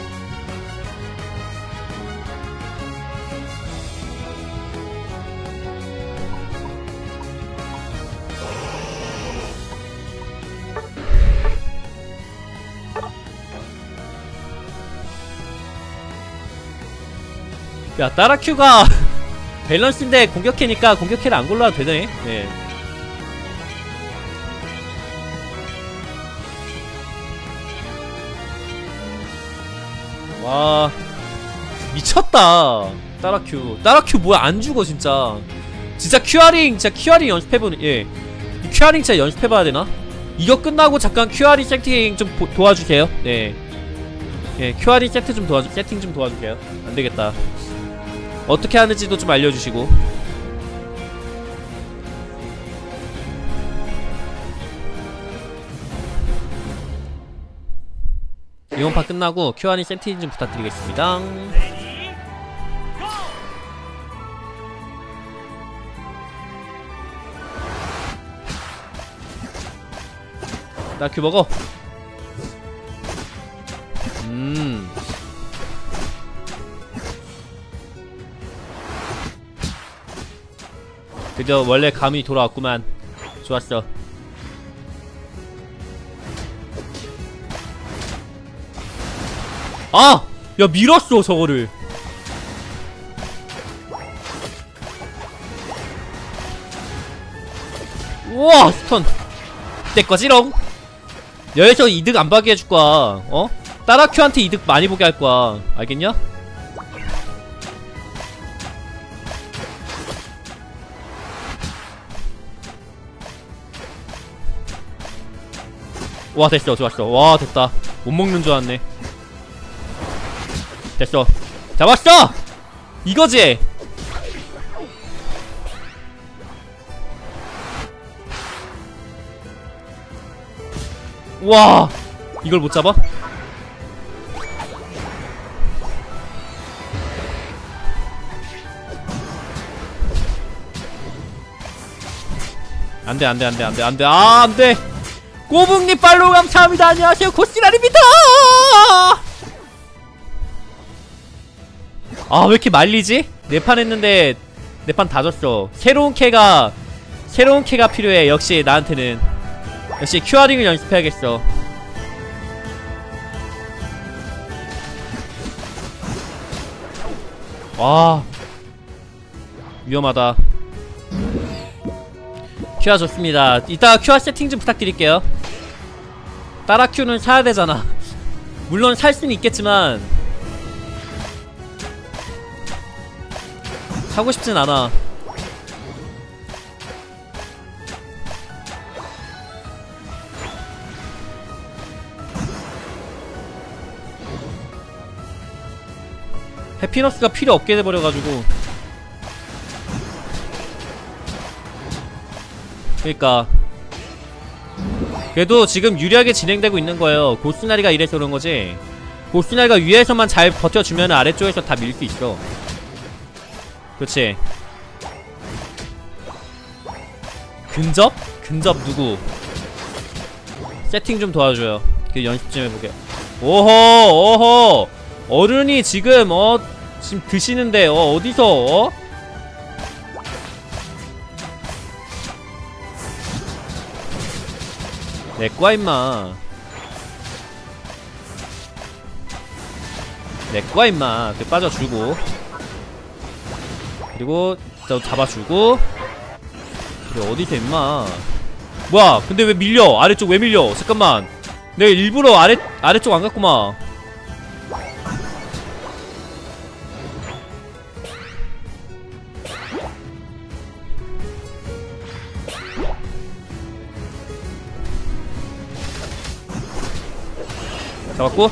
야, 따라큐가 밸런스인데 공격캐니까 공격캐를 안 골라도 되네. 네. 와, 미쳤다. 따라큐. 따라큐 뭐야, 안 죽어, 진짜. 진짜 큐어링, 진짜 큐어링 연습해보는, 예. 큐어링 진짜 연습해봐야 되나? 이거 끝나고 잠깐 큐어링 세팅 좀 보, 도와주세요. 네. 예, 큐어링 세트 좀 도와주, 세팅 좀 도와주세요. 안 되겠다. 어떻게 하는지도 좀 알려주시고. 이번 판 끝나고 큐어앤에이 세팅 좀 부탁드리겠습니다. 나 큐 먹어. 음. 드디어 원래 감이 돌아왔구만. 좋았어. 아! 야, 밀었어 저거를. 우와, 스턴. 내꺼지롱. 여기서 이득 안 받게 해줄 거야. 어? 따라큐한테 이득 많이 보게 할 거야. 알겠냐? 와, 됐어. 좋았어. 와, 됐다. 못 먹는 줄 알았네. 됐어. 잡았어! 이거지! 와, 이걸 못 잡아? 안돼, 안돼, 안돼, 안돼, 안돼. 아, 안돼! 꼬북님 팔로우 감사합니다. 안녕하세요, 고스란입니다. 아, 왜 이렇게 말리지? 네 판 했는데 네 판 다 졌어. 새로운 캐가 새로운 캐가 필요해. 역시 나한테는. 역시 큐어링을 연습해야겠어. 와, 위험하다. 큐어 좋습니다. 이따가 큐어 세팅 좀 부탁드릴게요. 따라 큐는 사야 되잖아. 물론 살 수는 있겠지만 사고 싶진 않아. 해피너스가 필요 없게 돼버려가지고. 그니까 그래도 지금 유리하게 진행되고 있는 거예요. 고스나리가 이래서 그런 거지. 고스나리가 위에서만 잘 버텨주면 아래쪽에서 다 밀 수 있어. 그렇지. 근접? 근접 누구? 세팅 좀 도와줘요. 그 연습 좀 해보게. 오호 오호 어른이 지금 어 지금 드시는데 어 어디서 어? 내꺼 임마 내꺼 임마 그 빠져주고 그리고 저 잡아주고 그래 어디서 임마 뭐야 근데 왜 밀려 아래쪽 왜 밀려 잠깐만 내가 일부러 아래 아래쪽 안 갔구만 잡았고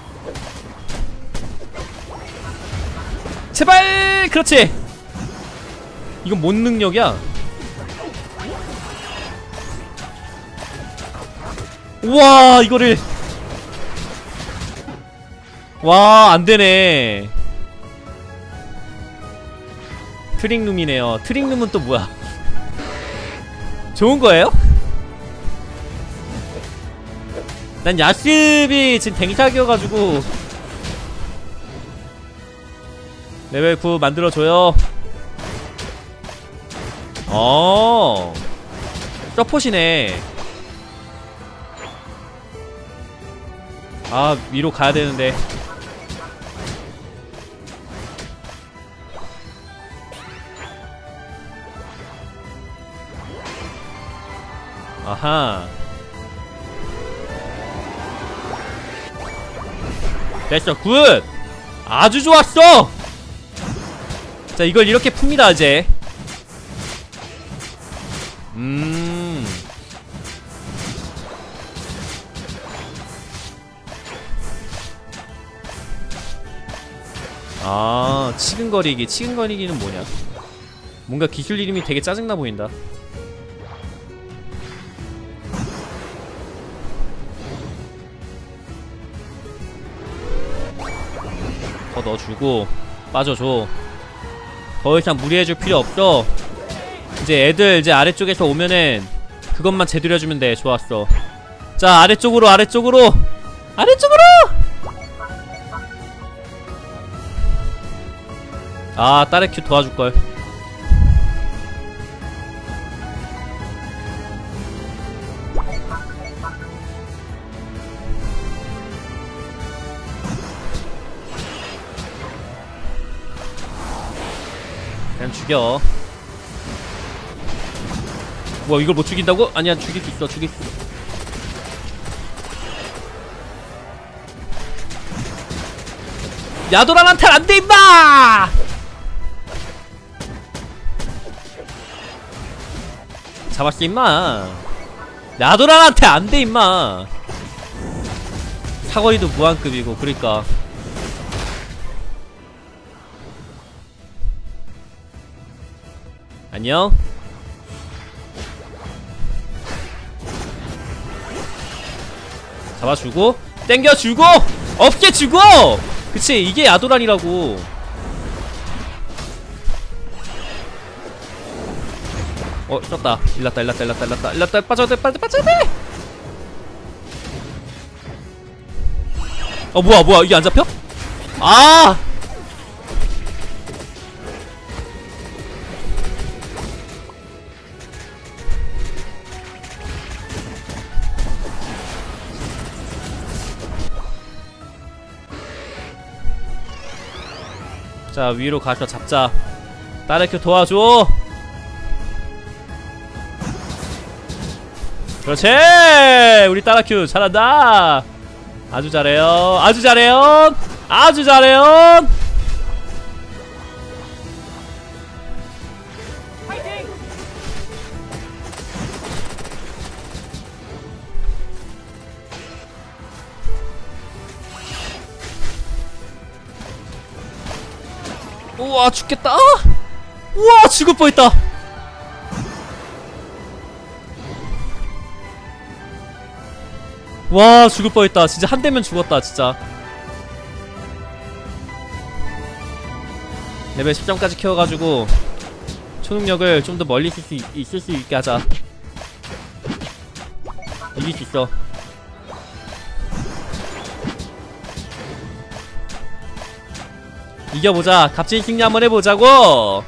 제발 그렇지 이건 뭔 능력이야 우와 이거를 와 안되네 트릭룸이네요 트릭룸은 또 뭐야 좋은거예요? 난 야습이 지금 댕사기여가지고 레벨 구 만들어줘요 어 서폿이네 아 위로 가야되는데 아하 됐어 굿 아주 좋았어 자 이걸 이렇게 풉니다 이제 음 아 치근거리기 치근거리기는 뭐냐 뭔가 기술 이름이 되게 짜증나 보인다 더 넣어주고 빠져줘 더 이상 무리해줄 필요 없어 이제 애들 이제 아래쪽에서 오면은 그것만 제대로 해주면 돼 좋았어 자 아래쪽으로 아래쪽으로 아래쪽으로 아 따레큐 도와줄걸 그냥 죽여 뭐 이걸 못 죽인다고? 아니야 죽일 수 있어 죽일 수 있어 야도란한테 안돼 임마! 잡았어 임마 야도란한테 안돼 임마 사거리도 무한급이고 그러니까 안녕 잡아주고 땡겨주고 없애주고 그치 이게 야도란이라고 어 썼다 일났다 일났다 일났다 일났다 일났다 빠져야 돼 빠져야 돼 빠져야 돼 어 뭐야 뭐야 이게 안 잡혀? 아 자 위로 가서 잡자 따레큐 도와줘 그렇지 우리 따라큐 잘한다 아주 잘해요 아주 잘해요 아주 잘해요 우와 죽겠다 우와 죽을 뻔했다 와 죽을 뻔했다 진짜 한 대면 죽었다 진짜 레벨 십 점까지 키워가지고 초능력을 좀 더 멀리 있을 수, 있을 수 있게 하자 이길 수 있어 이겨보자. 값진 승리 한번 해보자고.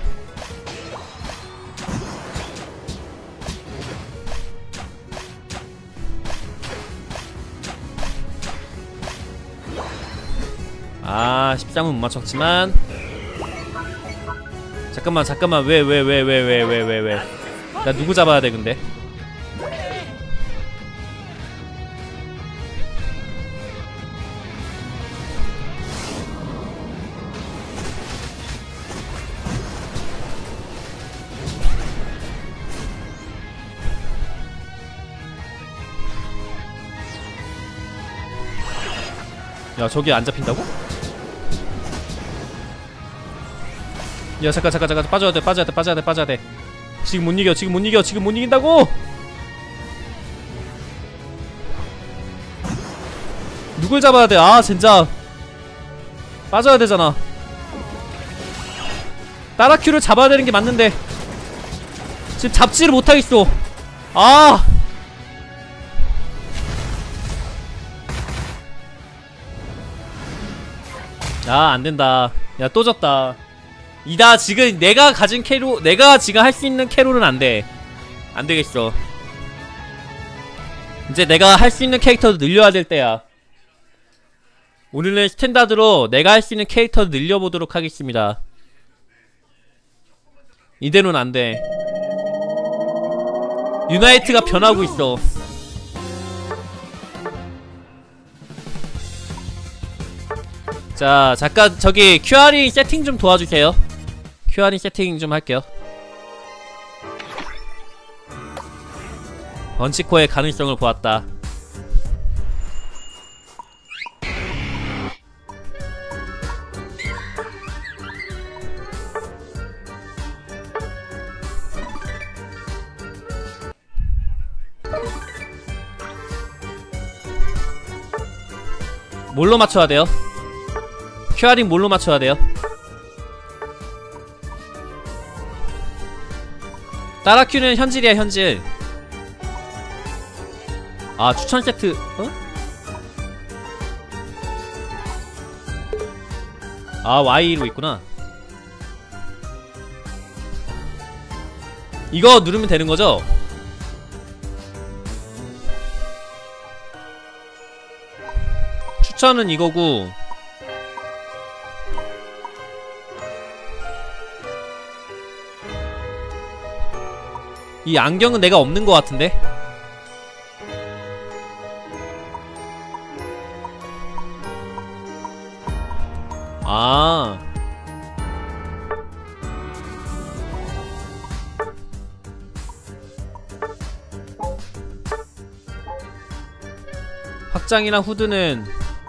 아, 십삼은 못 맞췄지만. 잠깐만 잠깐만 왜 왜 왜 왜 왜 왜 왜 왜 나 누구 잡아야 돼 근데? 야, 저기 안 잡힌다고? 야, 잠깐 잠깐 잠깐 빠져야 돼 빠져야 돼 빠져야 돼 빠져야 돼. 지금 못 이겨 지금 못 이겨 지금 못 이긴다고. 누굴 잡아야 돼? 아, 진짜 빠져야 되잖아. 따라큐를 잡아야 되는 게 맞는데 지금 잡지를 못하겠어. 아, 아, 안된다. 야, 또 졌다. 이다. 지금 내가 가진 캐롤, 내가 지금 할 수 있는 캐롤은 안돼. 안되겠어. 이제 내가 할 수 있는 캐릭터도 늘려야 될 때야. 오늘은 스탠다드로 내가 할 수 있는 캐릭터도 늘려보도록 하겠습니다. 이대로는 안돼. 유나이트가 변하고 있어. 자, 잠깐 저기 큐아링 세팅 좀 도와주세요. 큐아링 세팅 좀 할게요. 번치코의 가능성을 보았다. 뭘로 맞춰야 돼요? 큐아링 뭘로 맞춰야 돼요? 따라큐는 현질이야, 현질. 아, 추천 세트. 어? 아, Y로 있구나. 이거 누르면 되는 거죠? 추천은 이거고. 이 안경은 내가 없는 것 같은데? 아, 확장이랑 후드는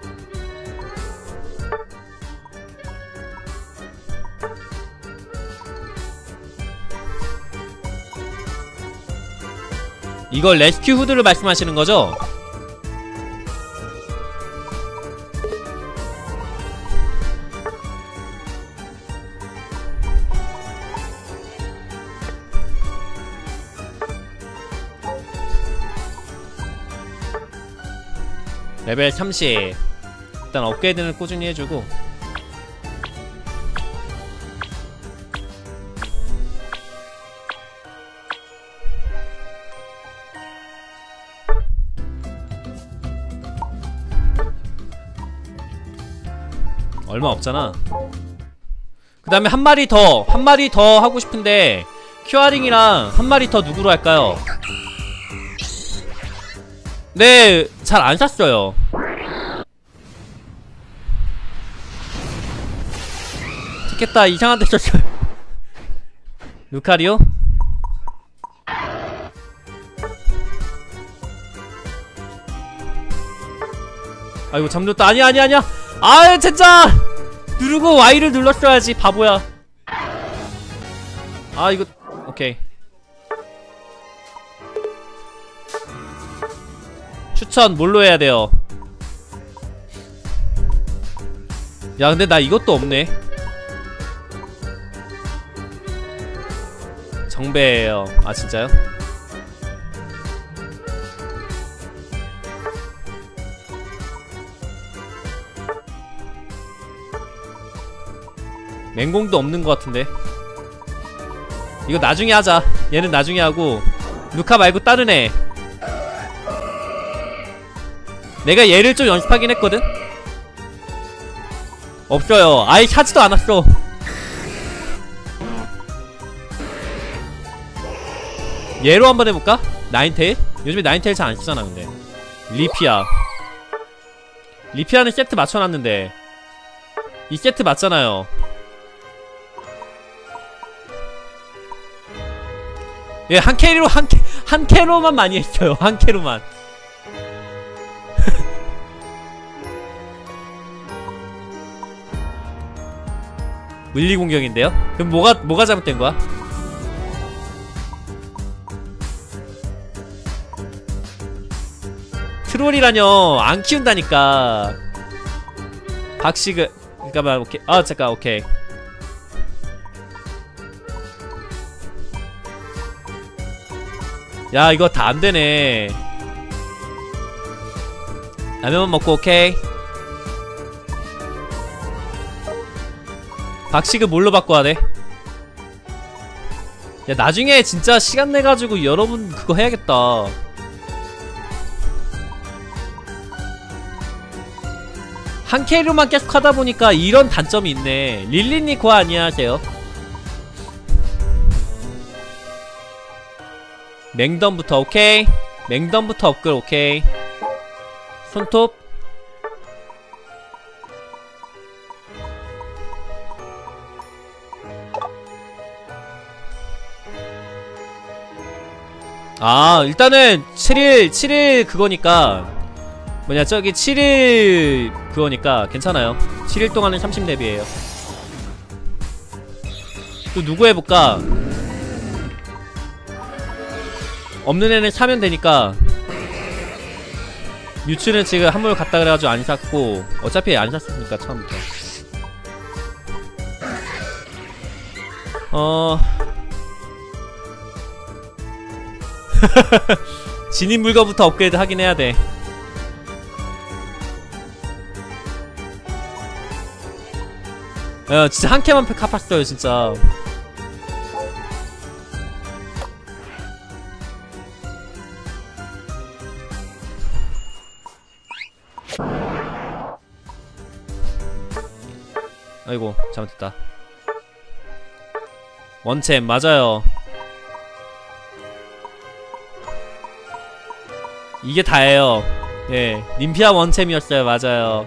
이걸 레스큐 후드를 말씀하시는 거죠? 레벨 삼십. 일단 업그레이드는 꾸준히 해주고. 얼마 없잖아. 그 다음에 한 마리 더, 한 마리 더 하고 싶은데 큐아링이랑 한 마리 더 누구로 할까요? 네, 잘 안 샀어요. 티켓다 이상한 데 썼어요. 루카리오? 아이고, 잠들었다. 아니야 아니야 아니야. 아유, 진짜 누르고 Y를 눌렀어야지, 바보야. 아, 이거 오케이. 추천 뭘로 해야 돼요? 야, 근데 나 이것도 없네. 정배예요. 아, 진짜요? 맹공도 없는 것 같은데. 이거 나중에 하자. 얘는 나중에 하고 루카 말고 다른 애. 내가 얘를 좀 연습하긴 했거든? 없어요. 아예 하지도 않았어. 얘로 한번 해볼까? 나인테일? 요즘에 나인테일 잘 안쓰잖아 근데. 리피아. 리피아는 세트 맞춰놨는데 이 세트 맞잖아요. 예, 한 캐리로 한 캐, 한 캐로만 많이 했어요. 한 캐로만. 물리 공격인데요? 그럼 뭐가 뭐가 잘못된 거야? 트롤이라뇨. 안 키운다니까. 박식을 잠깐만. 오케이. 아 잠깐. 오케이. 야 이거 다 안되네. 라면만 먹고. 오케이. 박식을 뭘로 바꿔야 돼? 야 나중에 진짜 시간 내가지고 여러분 그거 해야겠다. 한 캐리로만 계속 하다보니까 이런 단점이 있네. 릴리님 그거 안녕하세요. 맹덤부터. 오케이. 맹덤부터 업글. 오케이. 손톱. 아 일단은 칠일 칠일 그거니까 뭐냐 저기 칠일 그거니까 괜찮아요. 칠일 동안은 삼십 렙이에요 또 누구 해볼까? 없는 애는 사면 되니까. 뮤츠는 지금 한물 갔다 그래가지고 안 샀고 어차피 안 샀으니까 처음부터. 어... 진입 물건부터 업그레이드 하긴 해야돼. 야 진짜 한 캐만 갚았어요 진짜. 아이고 잘못했다. 원챔 맞아요. 이게 다예요. 예, 님피아 원챔이었어요. 맞아요.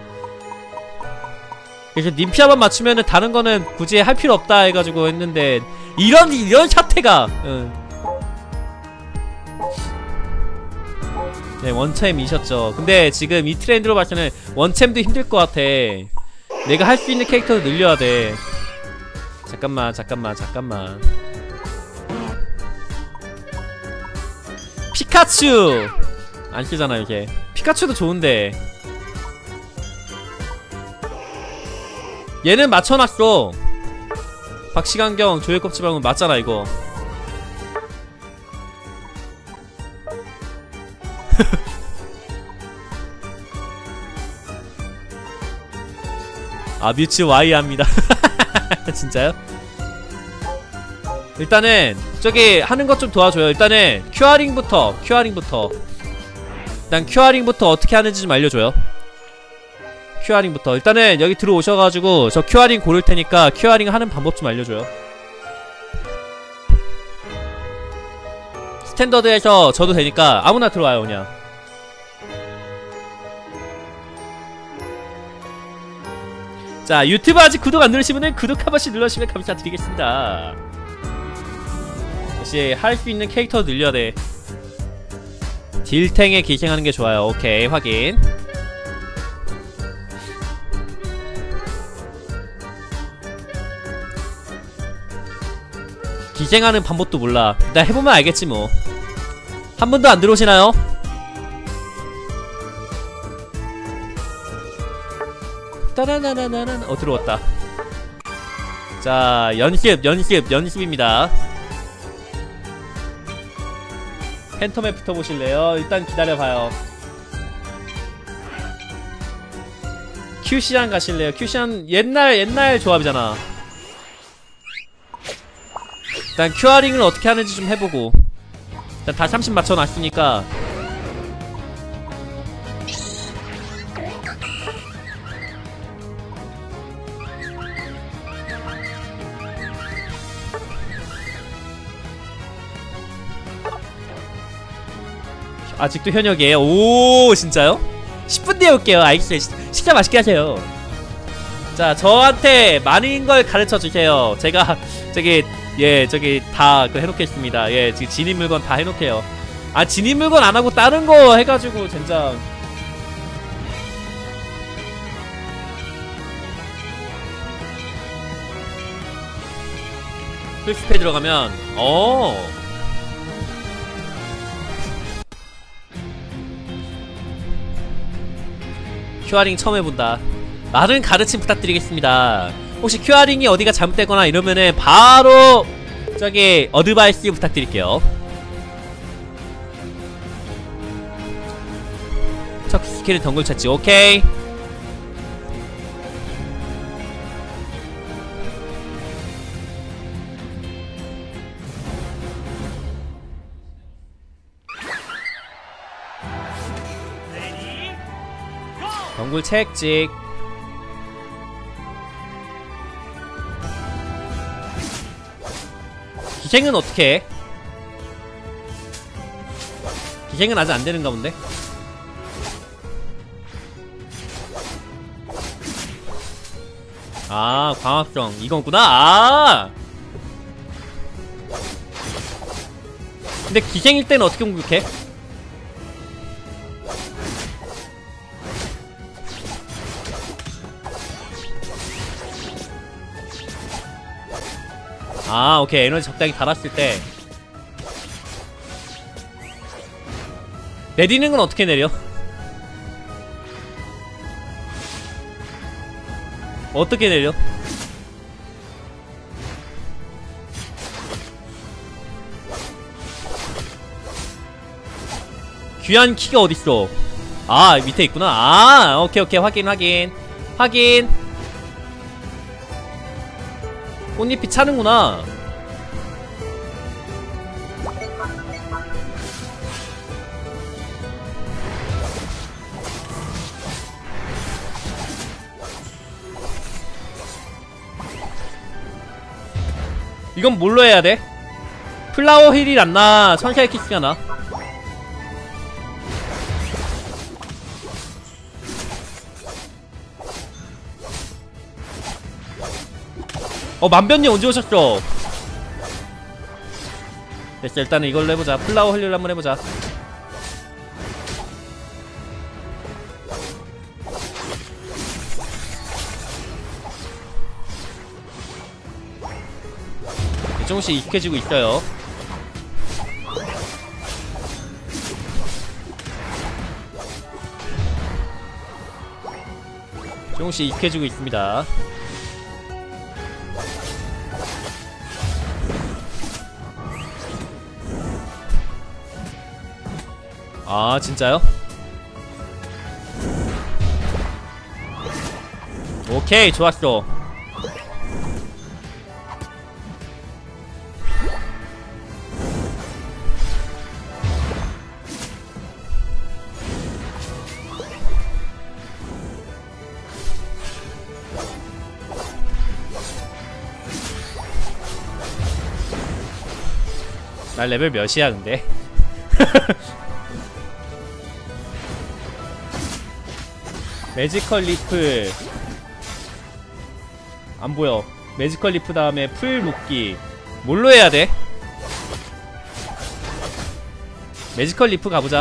그래서 님피아만 맞추면은 다른 거는 굳이 할 필요 없다 해가지고 했는데 이런 이런 사태가. 응. 네, 원챔이셨죠. 근데 지금 이 트렌드로 봐서는 원챔도 힘들 것 같아. 내가 할 수 있는 캐릭터를 늘려야 돼. 잠깐만, 잠깐만, 잠깐만. 피카츄! 안 쓰잖아, 이게. 피카츄도 좋은데. 얘는 맞춰놨어. 박시간경, 조회껍질 방금 맞잖아, 이거. 아 뮤츠 와이 합니다. 진짜요? 일단은 저기 하는 것 좀 도와줘요. 일단은 큐어링부터 큐어링부터 일단 큐어링부터 어떻게 하는지 좀 알려줘요. 큐어링부터 일단은 여기 들어오셔가지고 저 큐어링 고를 테니까 큐어링 하는 방법 좀 알려줘요. 스탠더드에서 저도 되니까 아무나 들어와요 그냥. 자 유튜브 아직 구독 안 누르시면은 구독 한 번씩 눌러주시면 감사드리겠습니다. 역시 할 수 있는 캐릭터 늘려야 돼. 딜탱에 기생하는 게 좋아요. 오케이 확인. 기생하는 방법도 몰라. 일단 해보면 알겠지 뭐. 한 분도 안 들어오시나요? 따라나나나나. 어 들어왔다. 자 연습 연습 연습입니다. 팬텀에 붙어보실래요? 일단 기다려봐요. 큐시안 가실래요? 큐시안 옛날 옛날 조합이잖아. 일단 큐어링을 어떻게 하는지 좀 해보고. 일단 다 삼십 맞춰놨으니까. 아직도 현역이에요. 오, 진짜요? 십 분 뒤에 올게요. 알겠어요. 시, 식사 맛있게 하세요. 자, 저한테 많은 걸 가르쳐 주세요. 제가 저기 예 저기 다 그 해놓겠습니다. 예, 지금 진입 물건 다 해놓게요. 아, 진입 물건 안 하고 다른 거 해가지고 젠장. 플스페 들어가면 어. 큐어링 처음 해본다. 많은 가르침 부탁드리겠습니다. 혹시 큐어링이 어디가 잘못되거나 이러면은 바로 저기 어드바이스 부탁드릴게요. 첫 스킬은 덩굴 찾지. 오케이. 덩굴 채찍. 기생은 어떻게 해? 기생은 아직 안되는가 본데? 아, 광합성 이건구나. 아, 근데 기생일 때는 어떻게 공격해? 아, 오케이. 에너지 적당히 달았을 때. 내리는 건 어떻게 내려? 어떻게 내려? 귀한 키가 어딨어? 아, 밑에 있구나. 아, 오케이 오케이. 확인 확인 확인. 꽃잎이 차는구나. 이건 뭘로 해야 돼? 플라워 힐이 낫나? 선샤인 키스가 나? 어, 만변님 언제 오셨어? 됐어, 일단은 이걸로 해보자. 플라워 힐을 한번 해보자. 조금씩 익숙해지고 있어요. 조금씩 익숙해지고 있습니다. 아, 진짜요? 오케이, 좋았어. 나 레벨 몇이야 근데? 매지컬 리프 안보여. 매지컬 리프 다음에 풀 묶기 뭘로 해야돼? 매지컬 리프 가보자.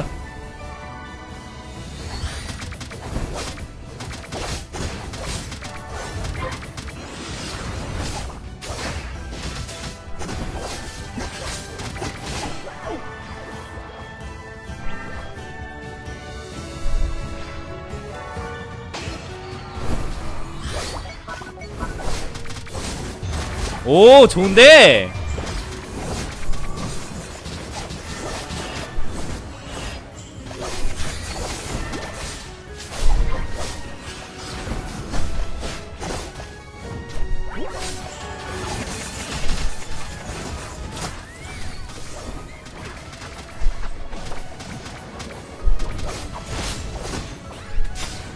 오, 좋은데?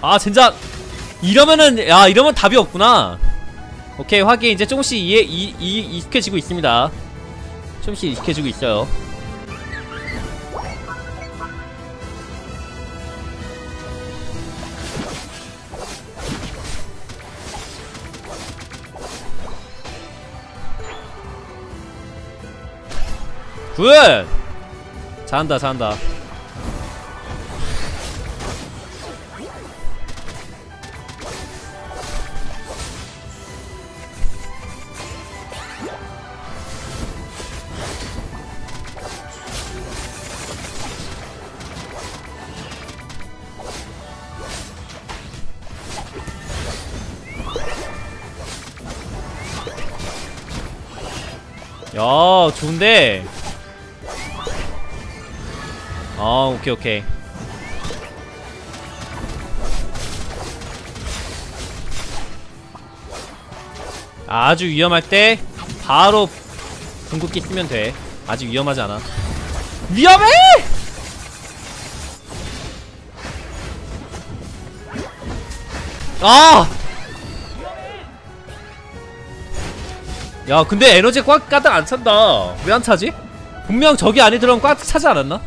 아 젠장. 이러면은 야 이러면 답이 없구나. 오케이 확인. 이제 조금씩 이해 이, 이, 익숙해지고 있습니다. 조금씩 익숙해지고 있어요. 굿! 잘한다 잘한다. 야 좋은데. 아 오케이 오케이. 아주 위험할 때 바로 궁극기 쓰면 돼. 아직 위험하지 않아. 위험해! 아! 야 근데 에너지 꽉 가득 안 찬다. 왜 안 차지? 분명 저기 안에 들어가면 꽉 차지 않았나?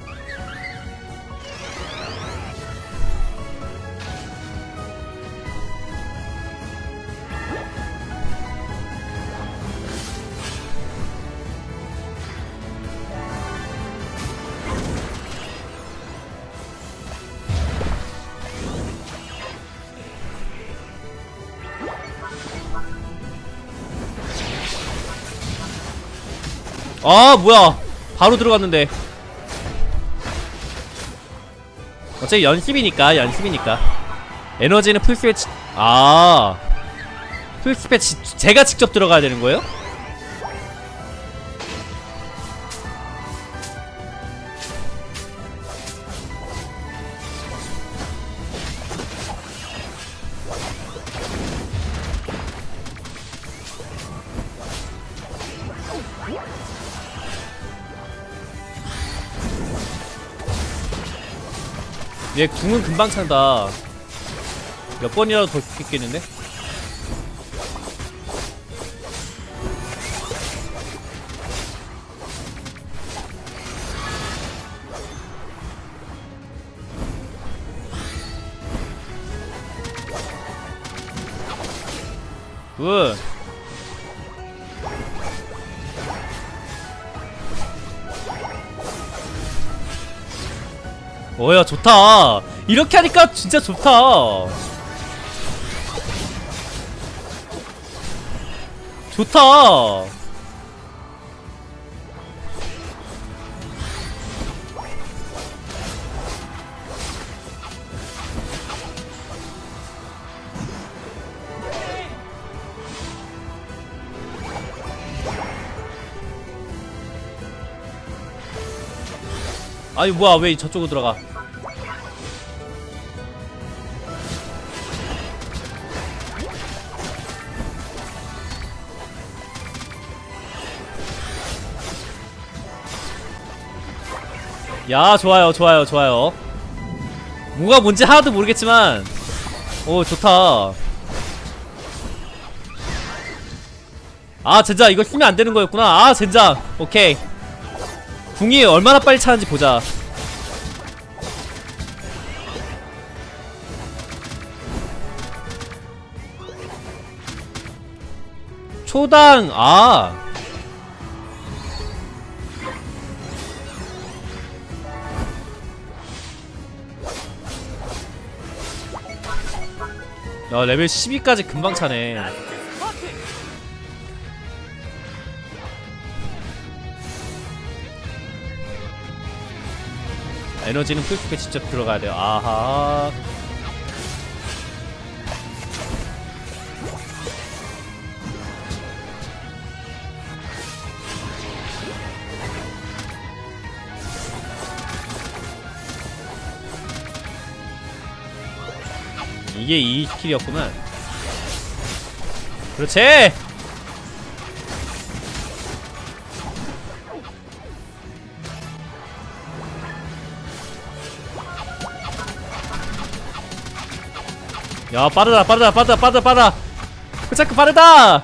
아 뭐야 바로 들어갔는데. 어차피 연습이니까 연습이니까. 에너지는 풀스페 치... 아 풀스페 지... 제가 직접 들어가야 되는 거예요? 얘 궁은 금방 찬다. 몇 번이라도 더 죽겠겠는데? 굿. 어야 좋다. 이렇게 하니까 진짜 좋다. 좋다. 아니 뭐야 왜 저쪽으로 들어가. 야 좋아요 좋아요 좋아요. 뭐가 뭔지 하나도 모르겠지만 오 좋다. 아 젠장 이거 쓰면 안되는 거였구나. 아 젠장. 오케이. 궁이 얼마나 빨리 차는지 보자. 초당 아 야, 레벨 십이까지 금방 차네. 에너지는 풀스페 직접 들어가야 돼요. 아하. 이게 이 스킬이었구만. 그렇지! 야 빠르다 빠르다 빠르다 빠르다 빠르다 후차크 빠르다.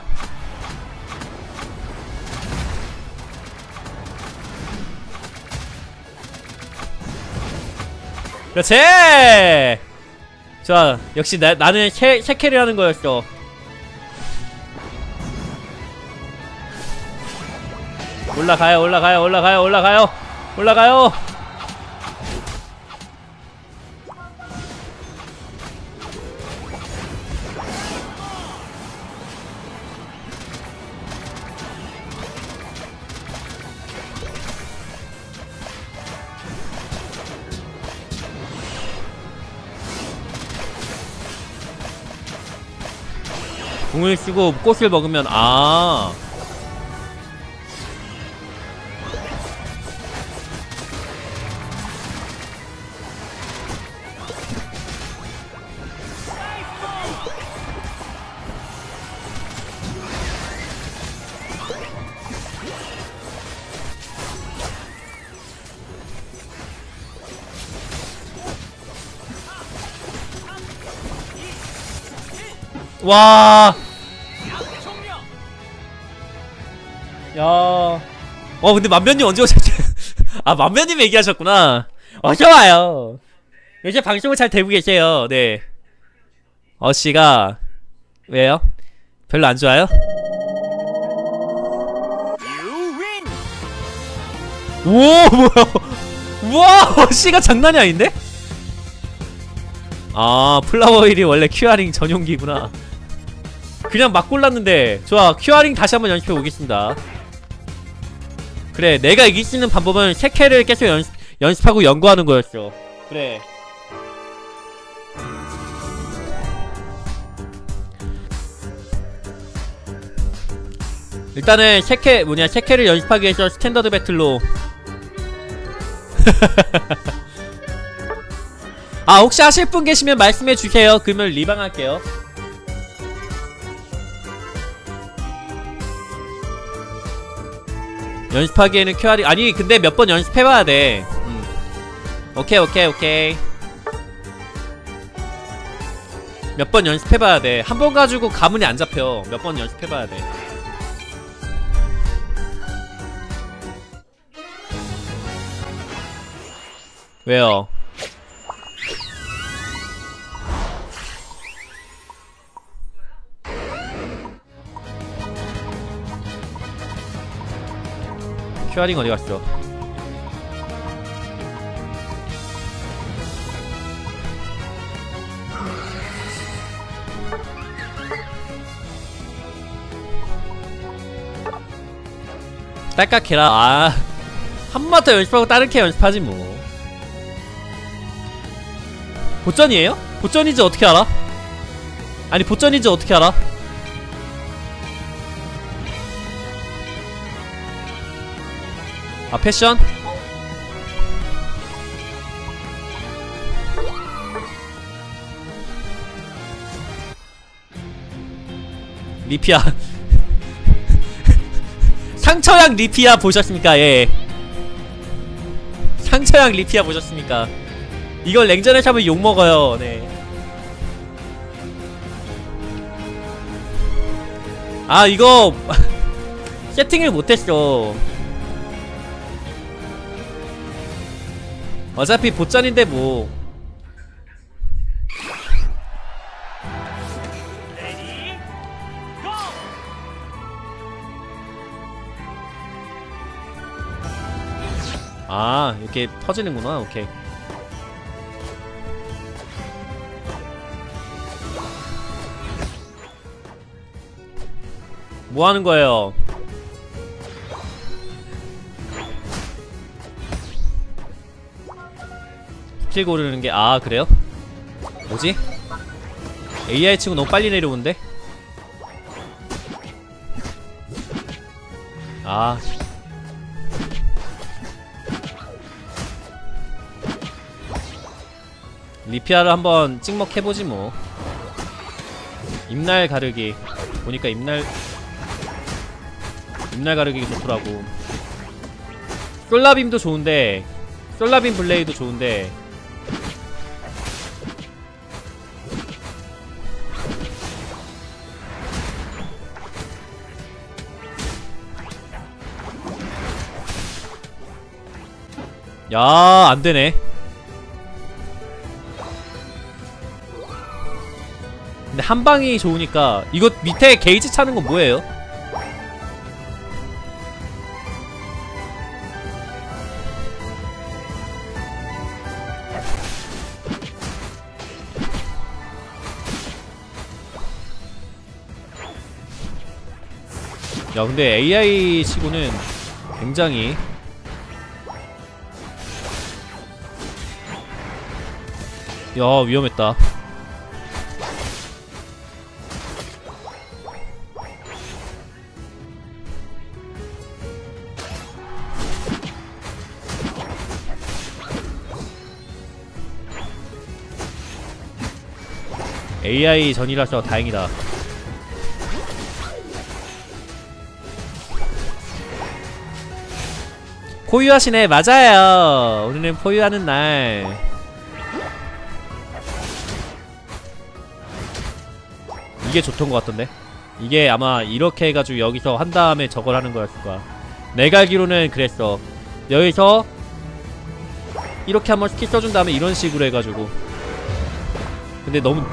그렇지. 좋아. 역시 나, 나는 새, 새캐리 하는 거였어. 올라가요 올라가요 올라가요 올라가요 올라가요. 궁을 쓰고 꽃을 먹으면 아 와. 야. 와, 근데 만면님 언제 오셨지? 아, 만면님 얘기하셨구나. 어서와요. 요새 방송을 잘 되고 계세요. 네. 어씨가, 왜요? 별로 안 좋아요? 우와, 뭐야. 우와, 어씨가 장난이 아닌데? 아, 플라워힐이 원래 큐어링 전용기구나. 그냥 막 골랐는데. 좋아, 큐어링 다시 한번 연습해 보겠습니다. 그래, 내가 이길 수 있는 방법은 세 캐를 계속 연습, 연습하고 연구하는 거였어. 그래. 일단은 세 캐, 뭐냐, 세 캐를 연습하기 위해서 스탠더드 배틀로. 아, 혹시 하실 분 계시면 말씀해 주세요. 그러면 리방 할게요. 연습하기에는 큐알이 아니 근데 몇 번 연습해봐야 돼. 음. 오케이 오케이 오케이. 몇 번 연습해봐야 돼. 한 번 가지고 가문이 안 잡혀. 몇 번 연습해봐야 돼. 왜요? 큐어링 어디 갔어? 딸깍해라. 아, 한 번 더 연습하고 다른 캐 연습하지 뭐. 보전이에요? 보전인지 어떻게 알아? 아니 보전인지 어떻게 알아? 아, 패션? 리피아. 상처약 리피아 보셨습니까? 예. 상처약 리피아 보셨습니까? 이걸 냉전에 잡으면 욕먹어요. 네. 아, 이거 세팅을 못했어. 어차피 보짠인데 뭐. 아, 이렇게 터지는구나. 오케이. 뭐 하는 거예요? 스킬 고르는 게, 아, 그래요? 뭐지? 에이아이 치고 너무 빨리 내려오는데? 아. 리피아를 한번 찍먹해보지 뭐. 입날 가르기. 보니까 입날 입날 가르기 좋더라고. 솔라빔도 좋은데, 솔라빔 블레이도 좋은데 야, 안되네. 근데 한방이 좋으니까. 이거 밑에 게이지 차는 건 뭐예요? 야, 근데 에이아이 치고는 굉장히 야, 위험했다. 에이아이 전이라서 다행이다. 포유하시네. 맞아요. 우리는 포유하는 날. 이게 좋던 것 같던데. 이게 아마 이렇게 해가지고 여기서 한 다음에 저걸 하는 거였을 거야. 내가 알기로는 그랬어. 여기서 이렇게 한번 스킬 써준 다음에 이런 식으로 해가지고. 근데 너무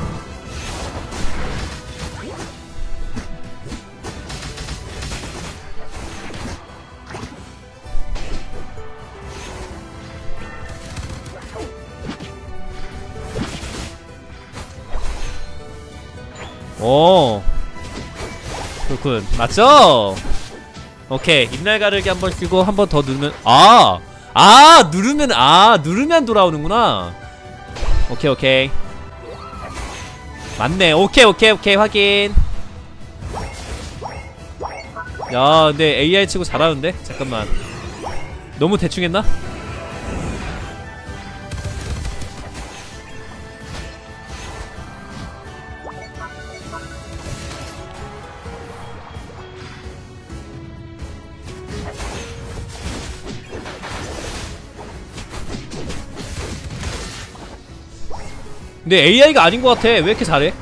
오, 그렇군. 맞죠? 오케이. 입날 가르기 한번 쓰고 한 번 더 누르면 아! 아! 누르면 아! 누르면 돌아오는구나. 오케이 오케이. 맞네. 오케이 오케이 오케이. 확인. 야, 근데 에이아이 치고 잘하는데? 잠깐만. 너무 대충 했나? 근데 에이아이가 아닌 것 같아. 왜 이렇게 잘해?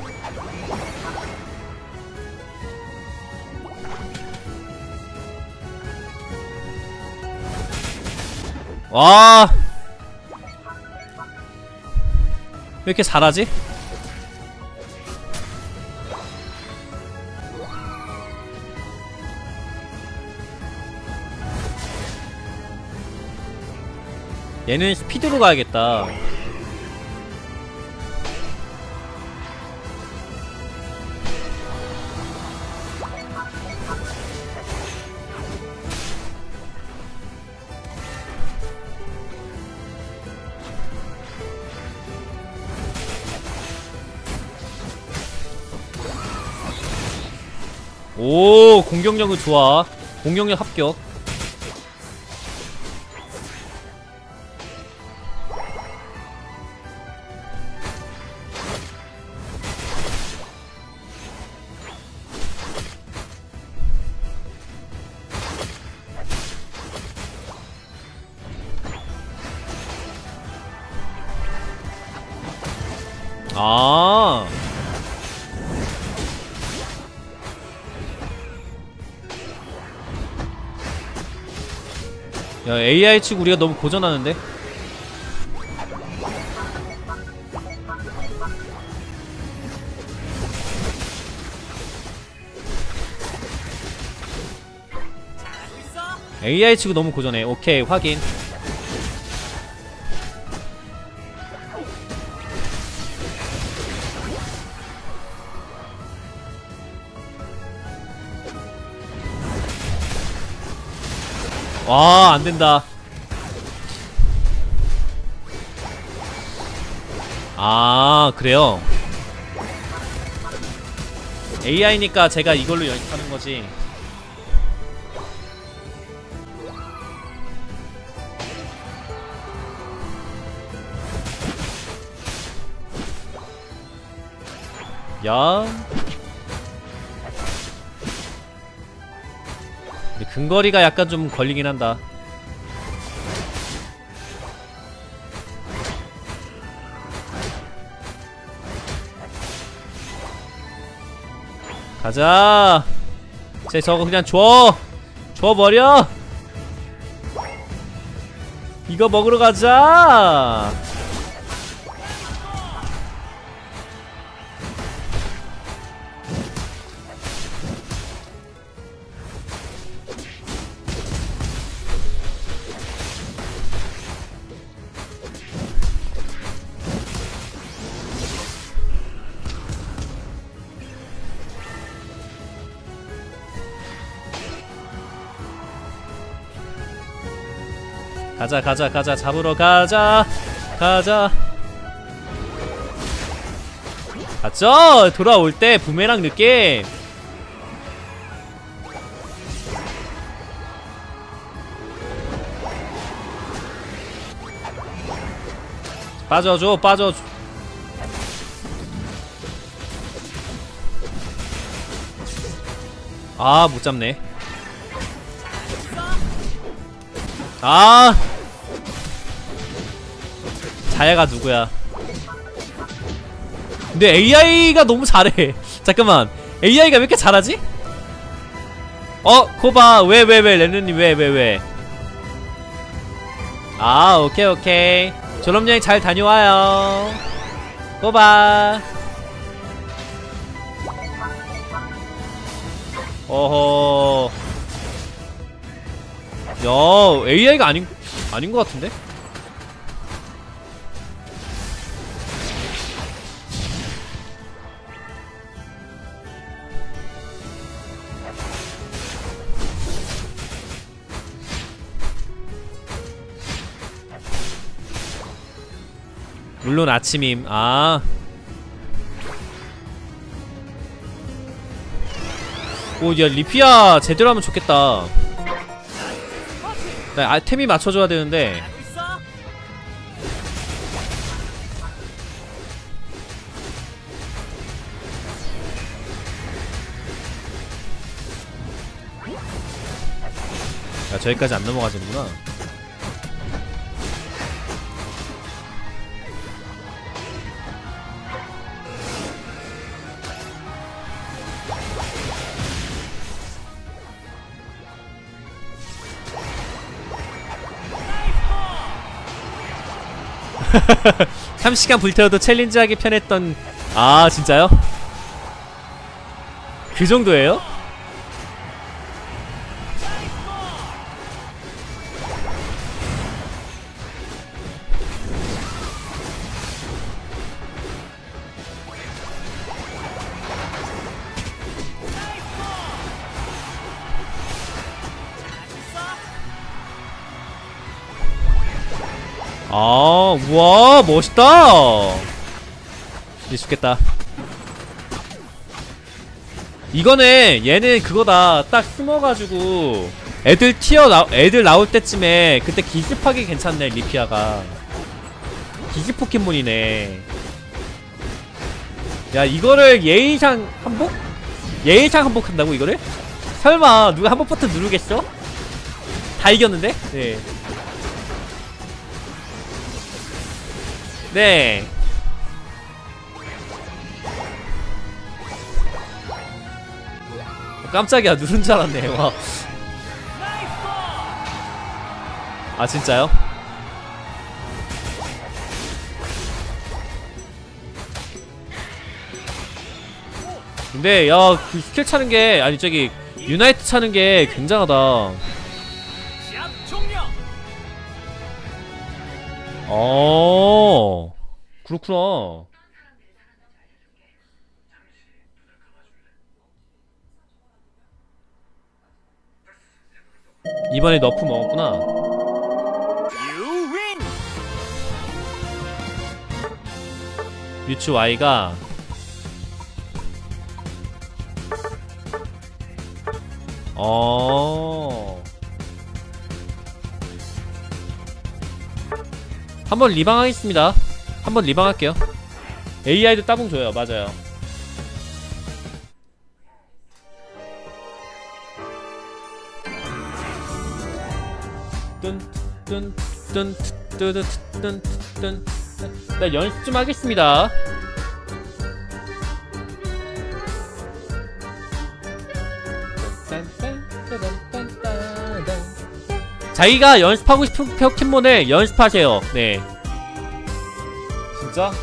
와, 왜 이렇게 잘하지? 얘는 스피드로 가야겠다. 오, 공격력은 좋아. 공격력 합격. 아, 야, 에이아이 치고 우리가 너무 고전하는데? 에이아이 치고 너무 고전해. 오케이, 확인. 와, 안된다. 아, 그래요? 에이아이니까 제가 이걸로 연습하는 거지. 야, 근데 근거리가 약간 좀 걸리긴 한다. 가자. 쟤 저거 그냥 줘. 줘버려. 이거 먹으러 가자. 가자 가자 가자 잡으러 가자 가자. 맞죠? 돌아올 때 부메랑 느낌. 빠져줘 빠져줘. 아 못잡네. 아 자야가 누구야. 근데 에이아이가 너무 잘해. 잠깐만 에이아이가 왜 이렇게 잘하지? 어 코바 왜 왜 왜 렌느님 왜 왜 왜. 아 오케이 오케이 졸업여행 잘 다녀와요 코바. 어허 야 에이아이가 아닌 아닌 것 같은데? 물론 아침임. 아. 오, 야, 리피아 제대로 하면 좋겠다. 나 아이템이 맞춰줘야 되는데. 야, 저기까지 안 넘어가지는구나. 삼 시간 불태워도 챌린지하기 편했던. 아 진짜요? 그 정도예요? 아, 우와, 멋있다! 이제 죽겠다. 이거는, 얘는 그거다. 딱 숨어가지고, 애들 튀어, 나, 애들 나올 때쯤에, 그때 기습하기 괜찮네, 리피아가. 기습 포켓몬이네. 야, 이거를 예의상 한복? 예의상 한복 한다고, 이거를? 설마, 누가 한복 버튼 누르겠어? 다 이겼는데? 네. 네. 깜짝이야 누른 줄 알았네. 와. 아 진짜요? 근데 야 그 스킬 차는 게 아니 저기 유나이트 차는 게 굉장하다. 어 그렇구나. 이번에 너프 먹었구나. 뮤츠 Y가 어 한번 리방 하겠습니다. 한번 리방 할게요. 에이아이도 따봉 줘요. 맞아요. 뚠뚠뚠뚠뚠뚠뚠 나 연습 좀 하겠습니다. 자기가 연습하고 싶은 포켓몬을 연습하세요. 네. 진짜?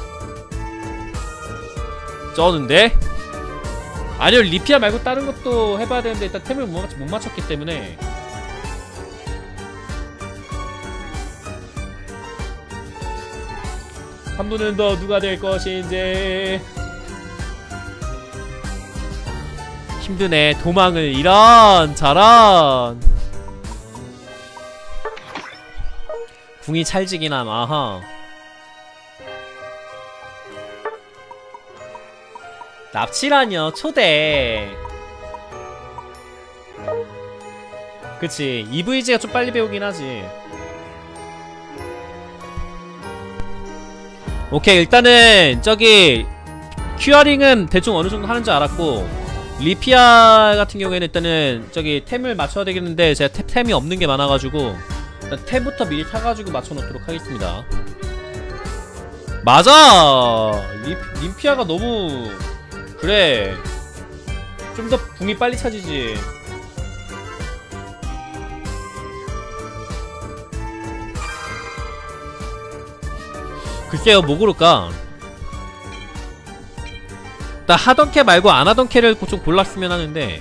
쩌는데? 아니요, 리피아 말고 다른 것도 해봐야 되는데 일단 템을 못, 맞, 못 맞췄기 때문에. 한 분은 더 누가 될 것인지. 힘드네. 도망을 이런 저런. 궁이 찰지긴 함. 아하. 납치라뇨. 초대. 그치. 이브이지가 좀 빨리 배우긴 하지. 오케이, 일단은 저기 큐어링은 대충 어느정도 하는 줄 알았고, 리피아 같은 경우에는 일단은 저기 템을 맞춰야 되겠는데 제가 템, 템이 없는 게 많아가지고 일단 템부터 미리 사가지고 맞춰놓도록 하겠습니다. 맞아! 리, 리피아가 너무... 그래, 좀 더 궁이 빨리 차지지. 글쎄요, 뭐 고를까? 나 하던 캐 말고 안 하던 캐를 좀 골랐으면 하는데.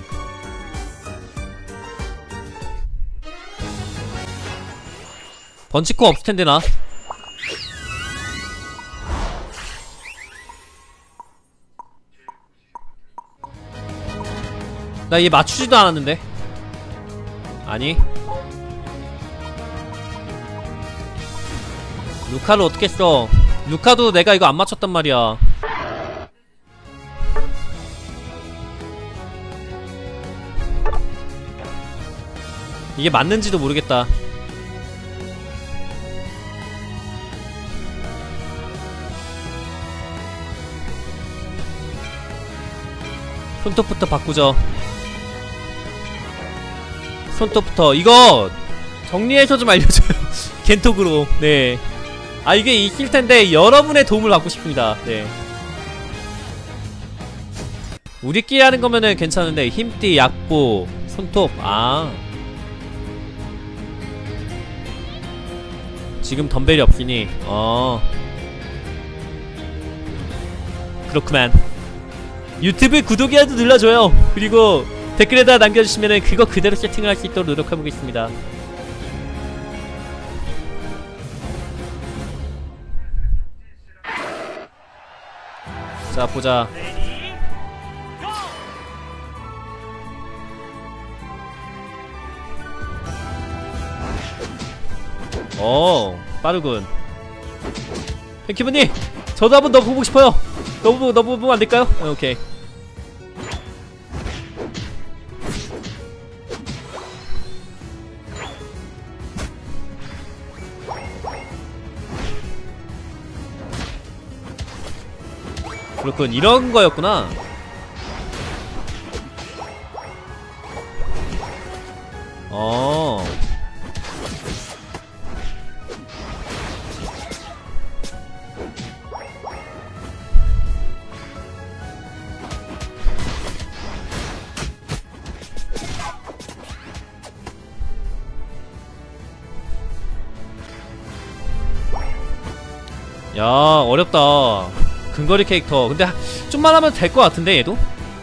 번치코 없을텐데 나. 나 얘 맞추지도 않았는데. 아니, 루카를 어떻게 써? 루카도 내가 이거 안 맞췄단 말이야. 이게 맞는지도 모르겠다. 손톱부터 바꾸죠. 손톱부터 이거 정리해서 좀 알려줘요. 겐톡으로. 네. 아, 이게 있을텐데 여러분의 도움을 받고 싶습니다. 네. 우리끼리 하는 거면은 괜찮은데 힘띠, 약보, 손톱. 아, 지금 덤벨이 없으니. 어, 그렇구만. 유튜브 구독이라도 눌러줘요. 그리고 댓글에다 남겨주시면은 그거 그대로 세팅을 할 수 있도록 노력해보겠습니다. 자, 보자. 어, 빠르군. 팬키브님, 저도 한번 넣어보고 싶어요. 넣어보, 넣어보면 안될까요? 어, 오케이. 그렇군, 이런 거였구나. 어. 야, 어렵다. 근거리 캐릭터. 근데 좀만 하면 될 것 같은데, 얘도?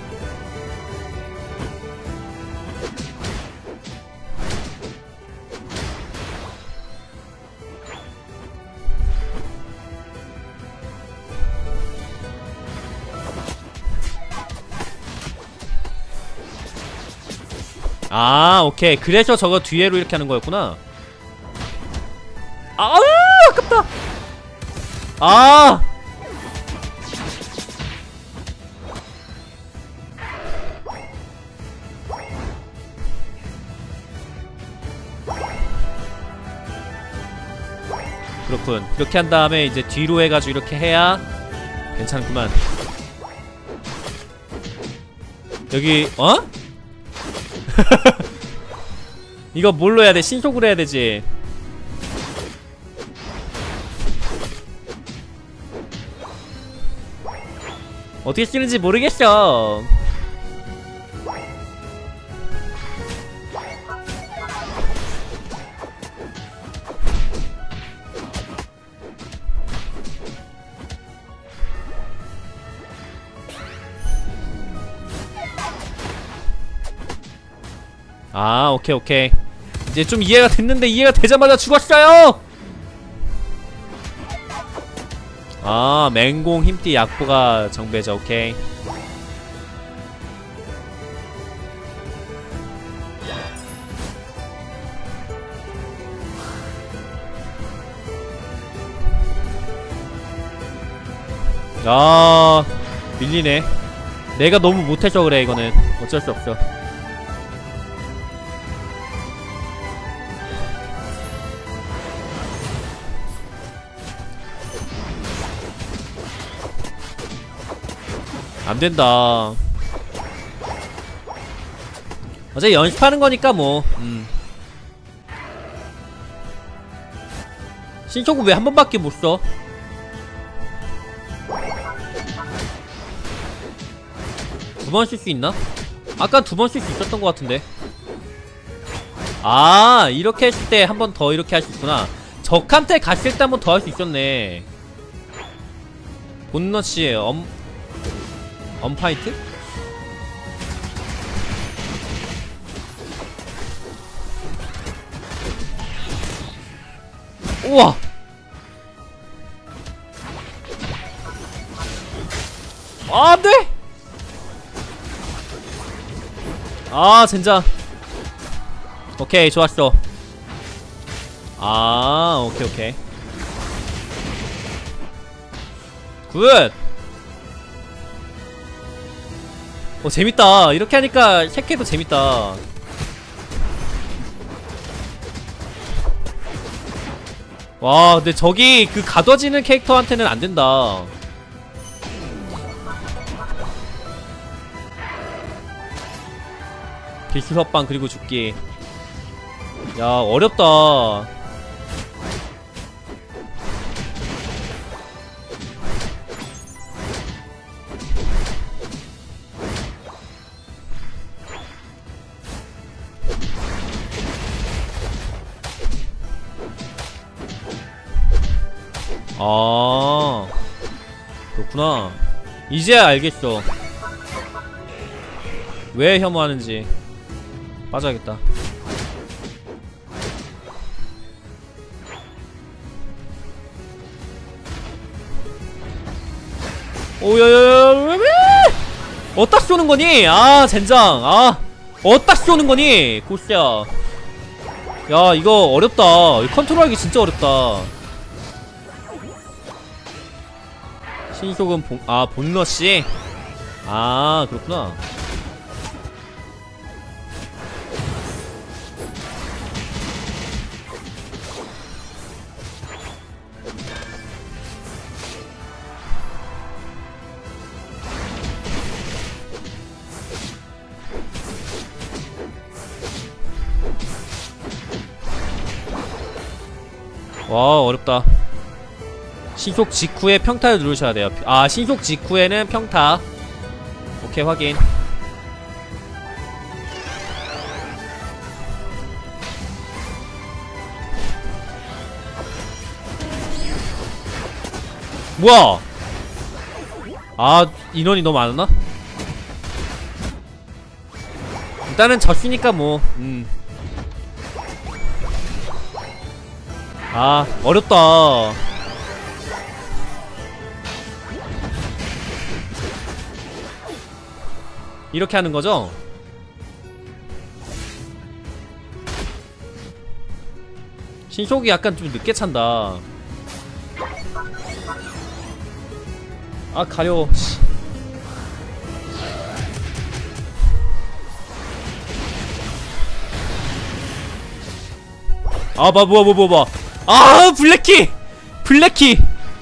아, 오케이. 그래서 저거 뒤에로 이렇게 하는 거였구나. 아, 아깝다. 아, 그렇군. 이렇게 한 다음에 이제 뒤로 해가지고 이렇게 해야 괜찮구만. 여기 어? 이거 뭘로 해야 돼? 신속으로 해야 되지. 어떻게 쓰는지 모르겠어. 아 오케이 오케이 이제 좀 이해가 됐는데 이해가 되자마자 죽었어요. 아 맹공 힘띠 약부가 정배죠. 오케이. 아 밀리네. 내가 너무 못해서 그래. 이거는 어쩔 수 없어. 안된다. 어차피 연습하는 거니까 뭐. 음. 신초구 왜 한 번밖에 못 써? 두 번 쓸 수 있나? 아까 두 번 쓸 수 있었던 것 같은데. 아 이렇게 했을 때 한 번 더 이렇게 할 수 있구나. 적한테 갔을 때 한 번 더 할 수 있었네. 본너치의 엄 엄파이트? 우와! 아, 안 돼! 아, 젠장. 오케이, 좋았어. 아, 오케이, 오케이. 굿! 어 재밌다. 이렇게 하니까 쉐케도 재밌다. 와 근데 저기 그 가둬지는 캐릭터한테는 안된다. 필수 협방 그리고 죽기. 야 어렵다. 아 그렇구나. 이제야 알겠어 왜 혐오하는지. 빠져야겠다. 오야야야 어디다 쏘는 거니? 아 젠장. 아 어디다 쏘는 거니? 고스야. 야 이거 어렵다. 컨트롤하기 진짜 어렵다. 신속은 본, 아, 본러시? 아, 그렇구나. 와, 어렵다. 신속 직후에 평타를 누르셔야 돼요. 아 신속 직후에는 평타. 오케이 확인. 뭐야? 아 인원이 너무 많았나? 일단은 졌으니까 뭐. 음. 아 어렵다. 이렇게 하는 거죠? 신속이 약간 좀 늦게 찬다. 아 가려워. 아 봐 뭐야 뭐야 뭐야. 아 블랙키! 블랙키!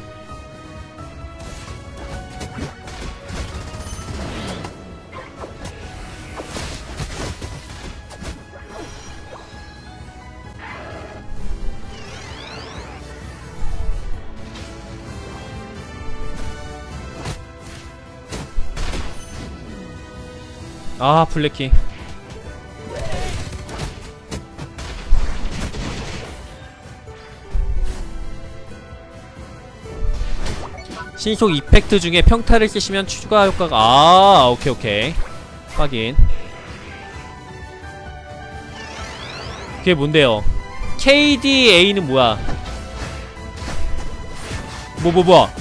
아 블랙키. 신속 이펙트 중에 평타를 쓰시면 추가 효과가. 아 오케이 오케이 확인. 그게 뭔데요? 케이디에이는 뭐야? 뭐 뭐 뭐야?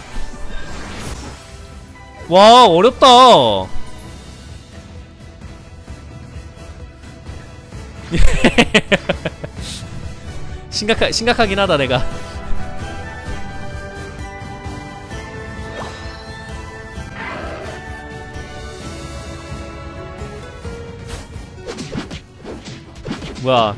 와 어렵다. 심각하, 심각하긴 하다 내가. 뭐야?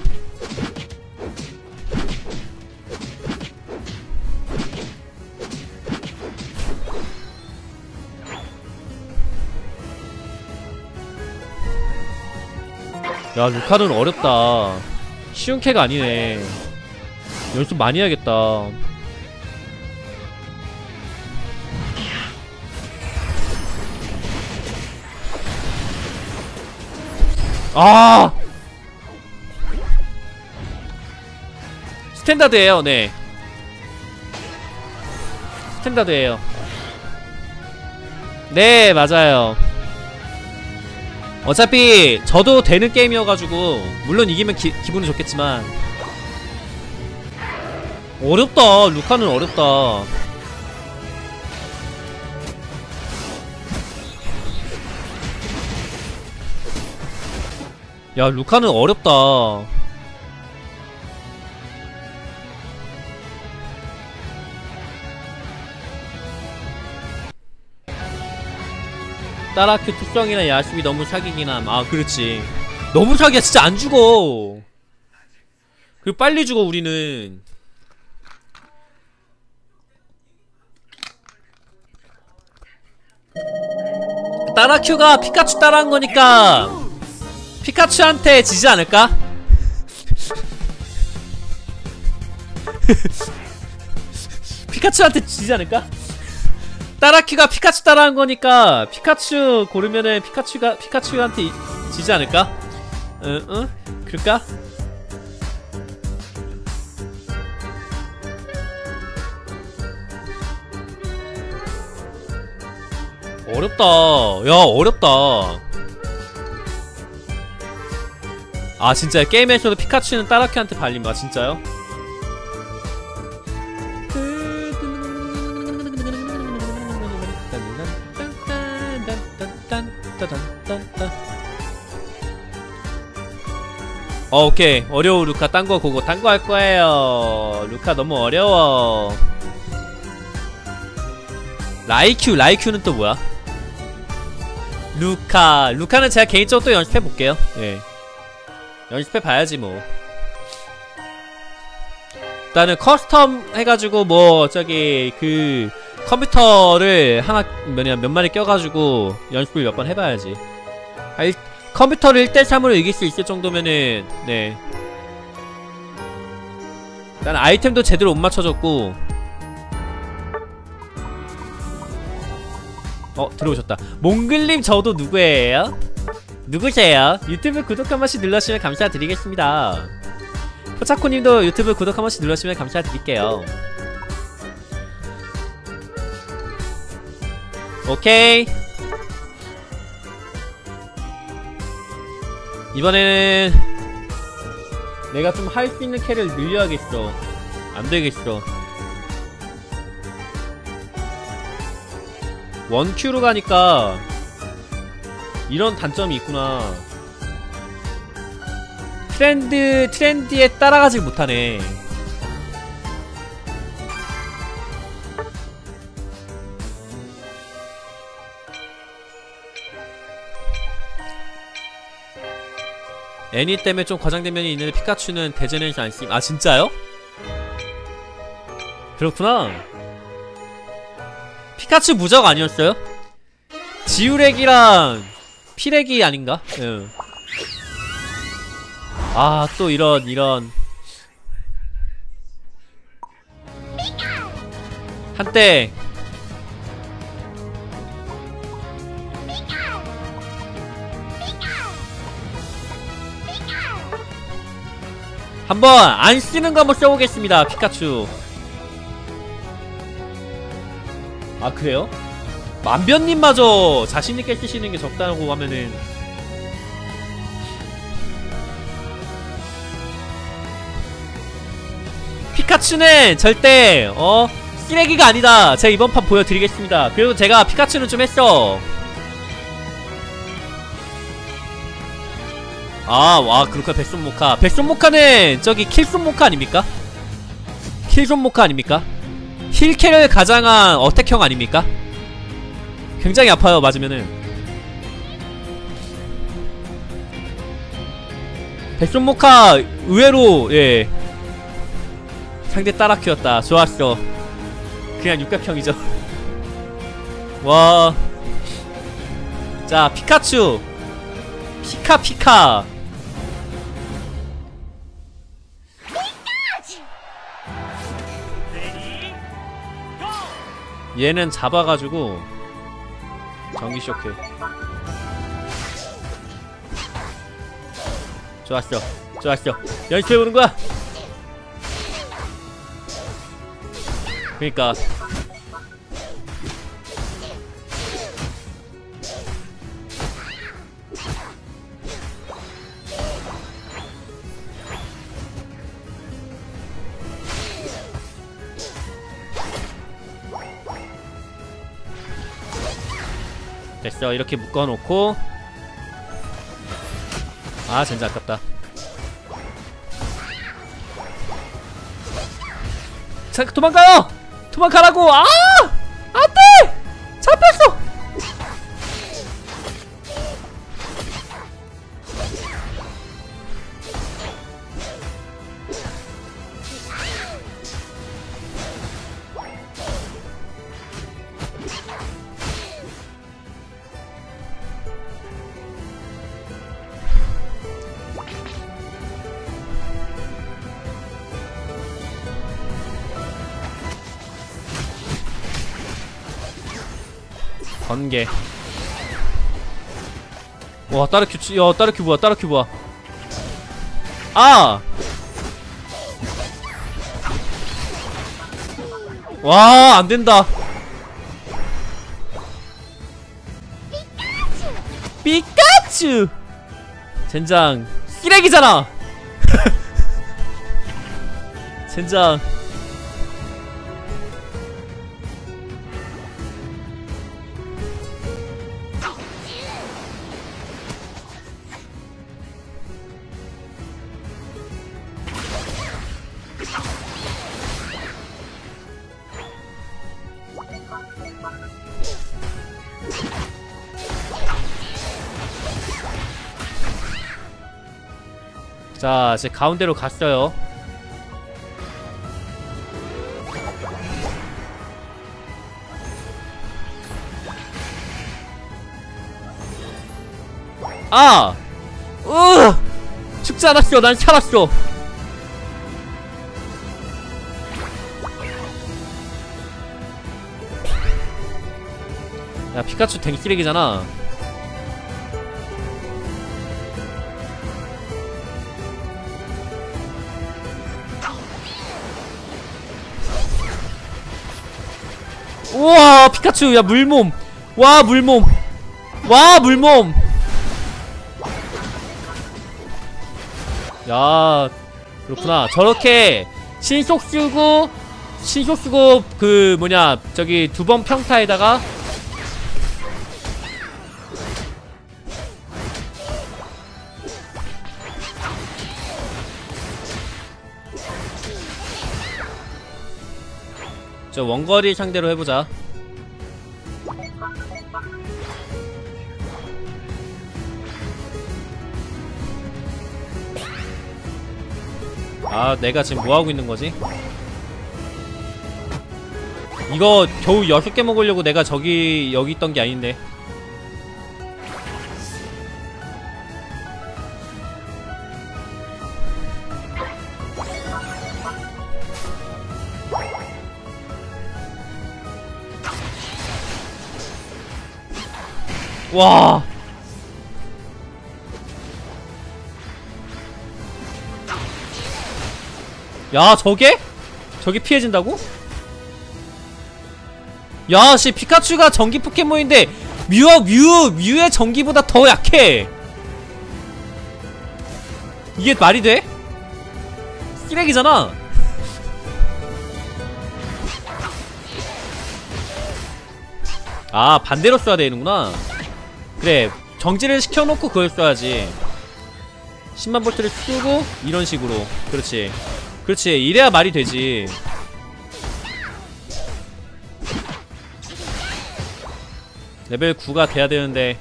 야 루카는 어렵다. 쉬운 캐가 아니네. 연습 많이 해야겠다. 아 스탠다드에요. 네 스탠다드에요. 네 맞아요. 어차피 저도 되는 게임이어가지고 물론 이기면 기, 기분은 좋겠지만 어렵다. 루카는 어렵다. 야 루카는 어렵다. 따라큐 특성이나 야수비 너무 사기긴 함. 아 그렇지. 너무 사기야. 진짜 안 죽어. 그리고 빨리 죽어 우리는. 따라큐가 피카츄 따라한 거니까 피카츄한테 지지 않을까? 피카츄한테 지지 않을까? 따라큐가 피카츄 따라한 거니까 피카츄 고르면은 피카츄가 피카츄한테 이, 지지 않을까? 응? 응? 그럴까? 어렵다. 야 어렵다. 아 진짜 게임에서도 피카츄는 따라큐한테 발림아 진짜요? 어 오케이. 어려워 루카. 딴거 그거 딴 거 할 거예요. 루카 너무 어려워. 라이큐 라이큐는 또 뭐야? 루카 루카는 제가 개인적으로 또 연습해 볼게요. 예 연습해 봐야지 뭐. 일단은 커스텀 해가지고 뭐 저기 그 컴퓨터를 하나 뭐냐 몇 마리 껴가지고 연습을 몇 번 해봐야지. 아, 일, 컴퓨터를 일 대 삼으로 이길 수 있을 정도면은 네 일단 아이템도 제대로 못 맞춰줬고. 어 들어오셨다. 몽글님 저도 누구예요? 누구세요? 유튜브 구독 한 번씩 눌러주시면 감사드리겠습니다. 포차코님도 유튜브 구독 한 번씩 눌러주시면 감사드릴게요. 오케이. 이번에는 내가 좀 할 수 있는 캐를 늘려야겠어. 안되겠어. 원큐로 가니까 이런 단점이 있구나. 트렌드, 트렌드에 따라가지 못하네. 애니 때문에 좀 과장된 면이 있는데 피카츄는 대전에서 안 쓰임. 아 진짜요? 그렇구나. 피카츄 무적 아니었어요? 지우렉이랑 피렉이 아닌가? 응. 아 또 이런 이런 한때 한번 안 쓰는 거 한번 써보겠습니다. 피카츄. 아 그래요? 만변님마저 자신있게 쓰시는 게 적다고 하면은 피카츄는 절대 어 쓰레기가 아니다. 제가 이번 판 보여드리겠습니다. 그리고 제가 피카츄는 좀 했어. 아, 와, 그렇구나. 백손 모카. 백손 모카는 저기 킬손 모카 아닙니까? 킬손 모카 아닙니까? 힐캐를 가장한 어택형 아닙니까? 굉장히 아파요, 맞으면은. 백손 모카 의외로 예 상대 따라 키웠다. 좋았어. 그냥 육각형이죠. 와. 자, 피카츄. 피카 피카. 얘는 잡아가지고 전기 쇼크. 좋았어, 좋았어. 연습해보는 거야. 그니까 됐어. 이렇게 묶어놓고. 아, 진짜 아깝다. 자, 도망가요! 도망가라고! 아! 안돼! 잡혔어! 번개. 와, 따르큐, 야, 따르큐 뭐야, 따르큐 뭐야. 아! 와, 안 된다. 피카츄! 젠장, 쓰레기잖아! 젠장. 자, 이제 가운데로 갔어요. 아! 으! 죽지 않았어. 난 살았어. 야, 피카츄 댕 쓰레기잖아. 우와, 피카츄. 야, 물몸. 와, 물몸. 와, 물몸. 야, 그렇구나. 저렇게 신속 쓰고 신속 쓰고 그 뭐냐 저기 두 번 평타에다가 저 원거리 상대로 해보자. 아, 내가 지금 뭐하고 있는 거지? 이거 겨우 여섯 개 먹으려고 내가 저기 여기 있던 게 아닌데. 와. 야, 저게? 저게 피해진다고? 야, 씨, 피카츄가 전기 포켓몬인데 뮤와 뮤, 뮤의 전기보다 더 약해. 이게 말이 돼? 쓰레기잖아. 아 반대로 써야 되는구나. 그래 정지를 시켜놓고 그걸 써야지. 십만 볼트를 쓰고 이런 식으로. 그렇지 그렇지 이래야 말이 되지. 레벨 구가 돼야 되는데.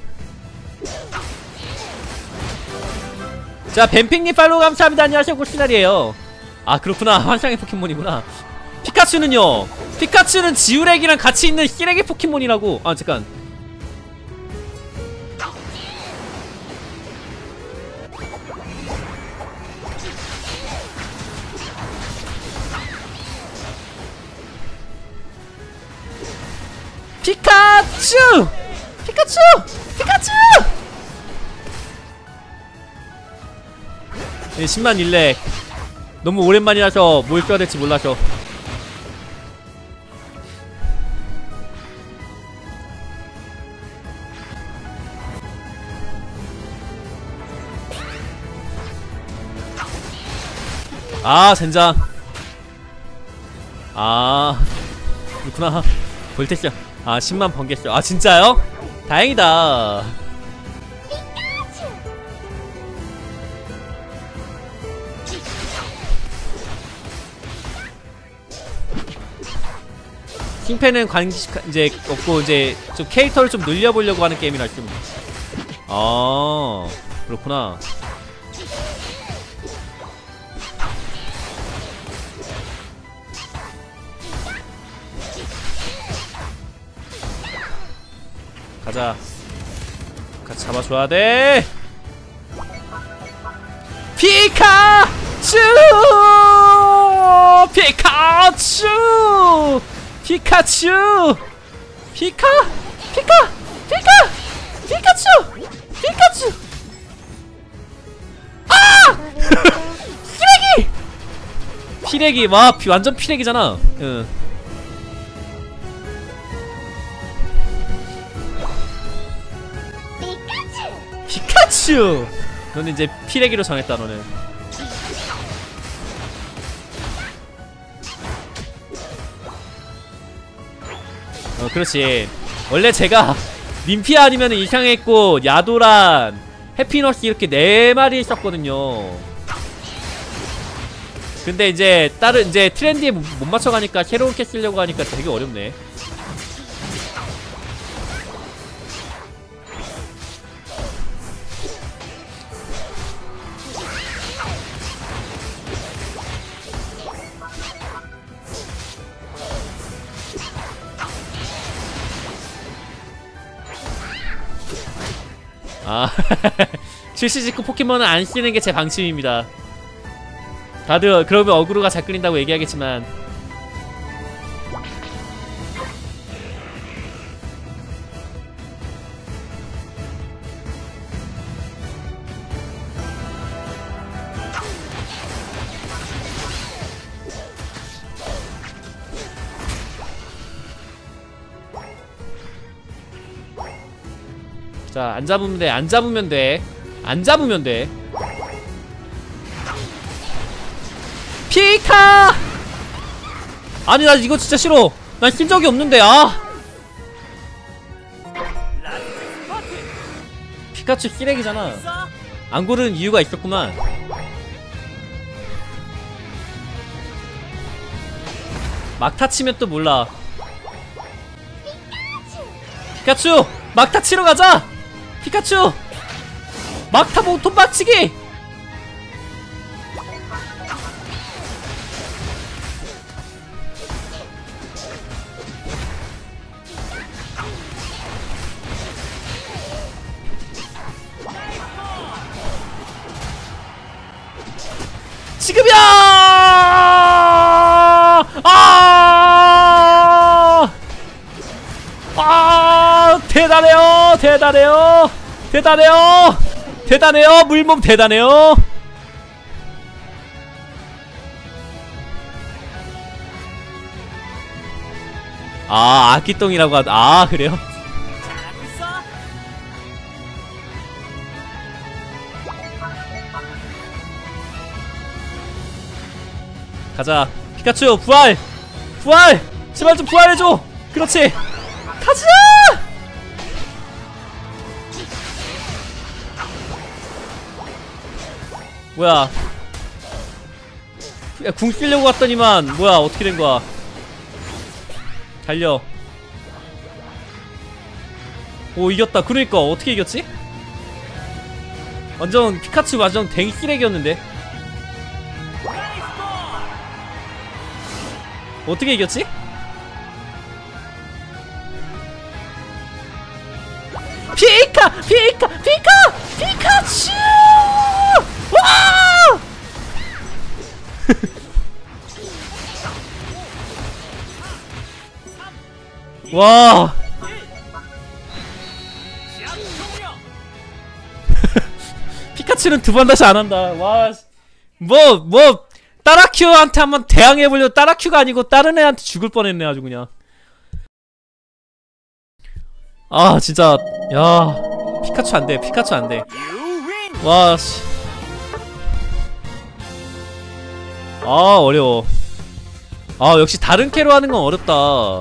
자 뱀핑님 팔로우 감사합니다. 안녕하세요 고시날이에요. 아 그렇구나 환상의 포켓몬이구나. 피카츄는요 피카츄는 지우렉이랑 같이 있는 쓰레기 포켓몬이라고. 아 잠깐 피카츄! 피카츄! 피카츄! 네, 십만 일렉 너무 오랜만이라서 뭘 써야 될지 몰라서. 아 젠장. 아 그렇구나. 볼테쇼. 아 십만 번개쇼. 아 진짜요? 다행이다. 킹패는 관심 이제 없고 이제 좀 캐릭터를 좀 늘려보려고 하는 게임이라 좀. 아 그렇구나. 가자. 같이 잡아줘야 돼. 피카츄! 피카츄! 피카츄! 피카! 피카! 피카! 피카츄! 피카츄! 아! 피레기! 피레기 와 피, 완전 피레기잖아. 응. 피카츄! 너는 이제 피레기로 정했다 너는. 어 그렇지. 원래 제가 림피아 아니면 이상했고 야도란 해피너스 이렇게 네 마리 있었거든요. 근데 이제 다른 이제 트렌디에 못 맞춰가니까 새로운 캐 쓰려고 하니까 되게 어렵네. 아 출시 직후 포켓몬은 안 쓰는 게 제 방침입니다. 다들 그러면 어그로가 잘 끌린다고 얘기하겠지만 자, 안 잡으면 돼. 안 잡으면 돼. 안 잡으면 돼. 피카! 아니, 나 이거 진짜 싫어. 난 쓴 적이 없는데, 아! 피카츄 쓰레기잖아. 안 고르는 이유가 있었구만. 막타 치면 또 몰라. 피카츄! 막타 치러 가자! 피카츄! 막타 몸통 맞히기! 지금이야! 아! 아! 대단해요! 대단해요! 대단해요! 대단해요! 물몸 대단해요! 아, 아기똥이라고 하다. 아, 그래요? 가자. 피카츄 부활! 부활! 제발 좀 부활해줘! 그렇지! 가자! 뭐야? 야, 궁 쓰려고 갔더니만 뭐야? 어떻게 된 거야? 달려. 오, 이겼다. 그러니까 어떻게 이겼지? 완전 피카츄 완전 댕쓰레기였는데 어떻게 이겼지? 피카! 피카! 피카! 피카츄! 와! 와! 피카츄는 두 번 다시 안 한다. 와, 뭐, 뭐, 따라큐한테 한번 대항해보려고 따라큐가 아니고 다른 애한테 죽을 뻔했네, 아주 그냥. 아, 진짜, 야, 피카츄 안 돼, 피카츄 안 돼. 와, 씨. 아, 어려워. 아, 역시 다른 캐로 하는 건 어렵다.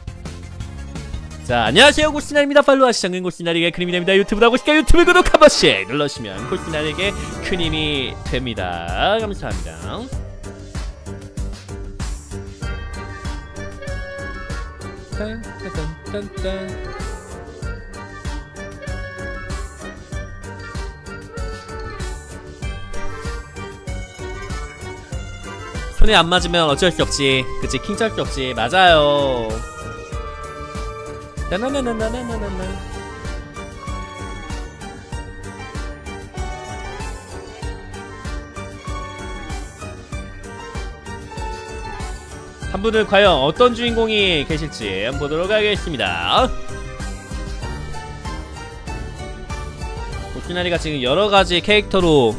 자, 안녕하세요, 고시나리입니다. 팔로우 시청은 고시나리에게 큰 힘이 됩니다. 유튜브도 하고 싶으니까 유튜브 구독 한 번씩 눌러주시면 고시나리에게 큰 힘이 됩니다. 감사합니다. 딴딴딴딴. 손에 안 맞으면 어쩔 수 없지. 그치, 킹 쩔 수 없지. 맞아요. 나나나나나나나나. 한 분은 과연 어떤 주인공이 계실지 한번 보도록 하겠습니다. 고키나리가 지금 여러가지 캐릭터로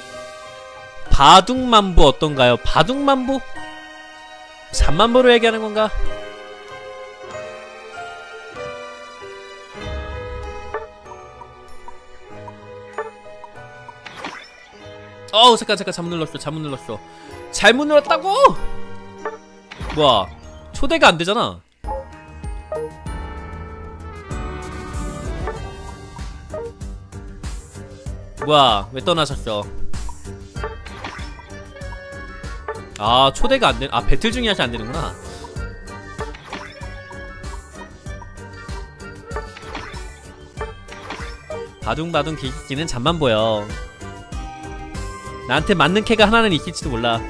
바둑만보 어떤가요? 바둑만보? 삼만보를 얘기하는 건가? 어우, 잠깐 잠깐 잘못 눌렀어 잘못 눌렀어 잘못 눌렀다고! 뭐야, 초대가 안 되잖아. 뭐야, 왜 떠나셨어? 아, 초대가 안 돼. 아, 배틀 중에 하시 안 되는구나. 바둥바둥 기시는 잠만 보여. 나한테 맞는 캐가 하나는 있을지도 몰라.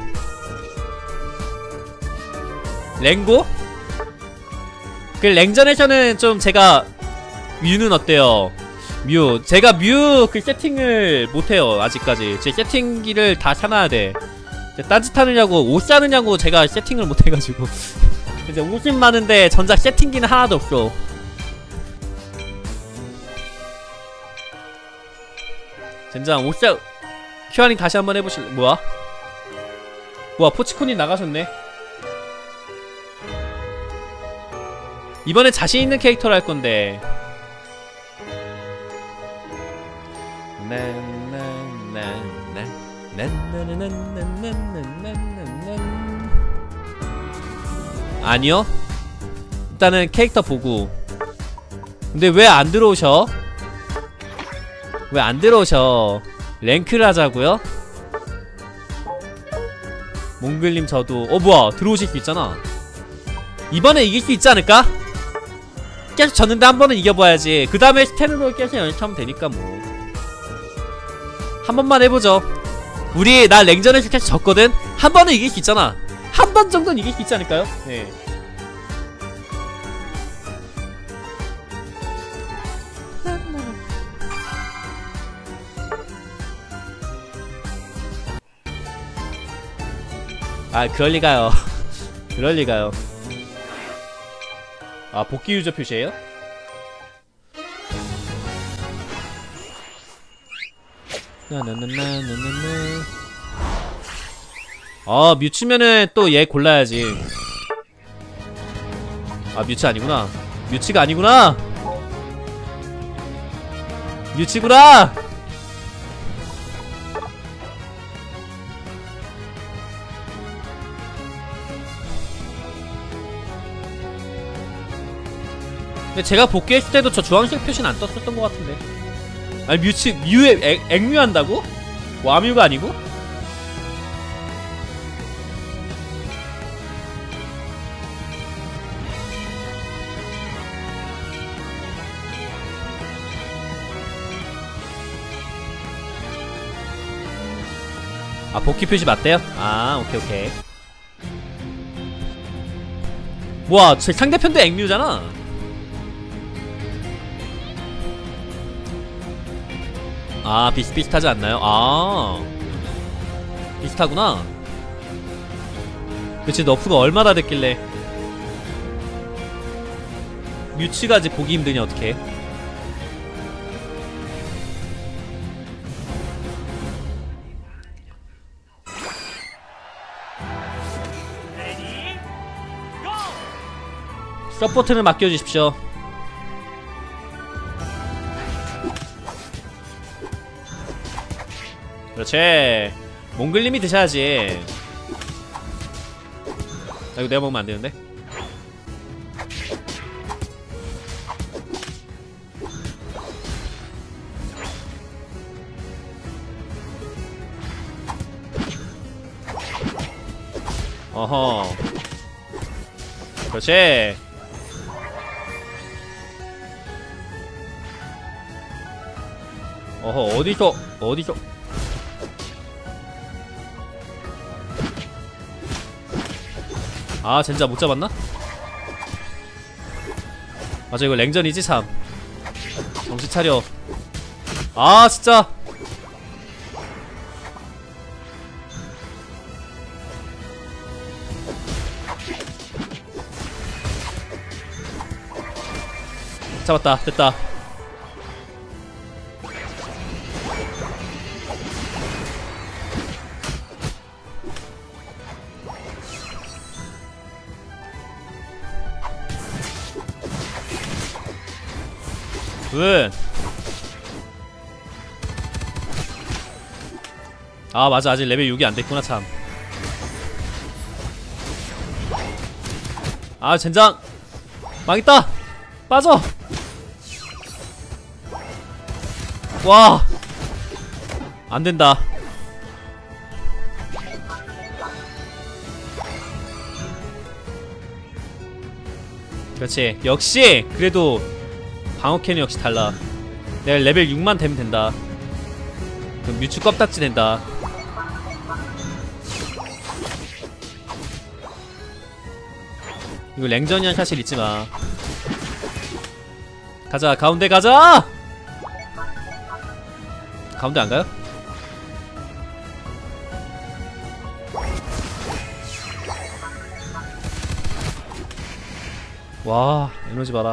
랭고? 그 랭전에서는 좀 제가 뮤는 어때요? 뮤 제가 뮤 그 세팅을 못해요 아직까지. 제 세팅기를 다 사놔야 돼. 딴짓하느냐고 옷 사느냐고 제가 세팅을 못해가지고 이제 옷은 많은데 전작 세팅기는 하나도 없어. 젠장 옷 사... 큐아님 다시 한번 해보실래? 뭐야? 뭐야, 포치코님 나가셨네. 이번에 자신있는 캐릭터를 할건데. 아니요, 일단은 캐릭터 보고. 근데 왜 안 들어오셔? 왜 안 들어오셔? 랭크를 하자고요? 몽글님 저도. 어, 뭐야, 들어오실 수 있잖아. 이번에 이길 수 있지 않을까? 계속 졌는데 한 번은 이겨봐야지. 그 다음에 스탠으로 계속 연습하면 되니까 뭐. 한 번만 해보죠. 우리 나 랭전에서 계속 졌거든? 한 번은 이길 수 있잖아. 한 번 정도는 이길 수 있지 않을까요? 네. 아, 그럴리가요. 그럴리가요. 아, 복귀 유저 표시에요? 나나나나나나나. 아, 뮤츠면은 또 얘 골라야지. 아, 뮤츠 아니구나. 뮤츠가 아니구나. 뮤츠구나. 근데 제가 복귀했을 때도 저 주황색 표시는 안 떴었던 것 같은데. 아니 뮤츠 뮤에 액, 액뮤한다고? 와뮤가 아니고? 아 복귀 표시 맞대요? 아 오케이 오케이. 뭐야 제 상대편도 액뮤잖아. 아 비슷비슷하지 않나요? 아 비슷하구나. 그치 너프가 얼마나 됐길래 뮤츠가 이제 보기 힘드니 어떡해. 서포트는 맡겨주십시오. 그렇지. 몽글님이 드셔야지. 아, 이거 내가 먹으면 안되는데? 어허. 그렇지. 어허 어디서 어디서 아 젠자 못잡았나? 맞아 이거 랭전이지 참. 정신차려. 아 진짜 잡았다. 됐다. 왜? 아 맞아 아직 레벨 육이 안됐구나 참. 아 젠장 망했다. 빠져. 와 안된다. 그렇지. 역시 그래도 방어캔이 역시 달라. 내가 레벨 육만 되면 된다. 그럼 뮤츠 껍딱지 된다. 이거 랭전이란 사실 잊지마. 가자 가운데 가자. 가운데 안가요? 와 에너지 봐라.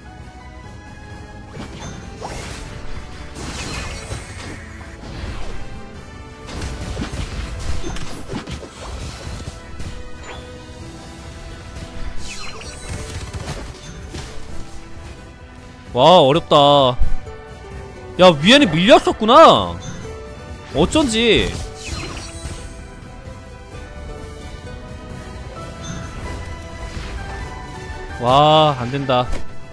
와 어렵다. 야 위에는 밀렸었구나. 어쩐지. 와 안된다.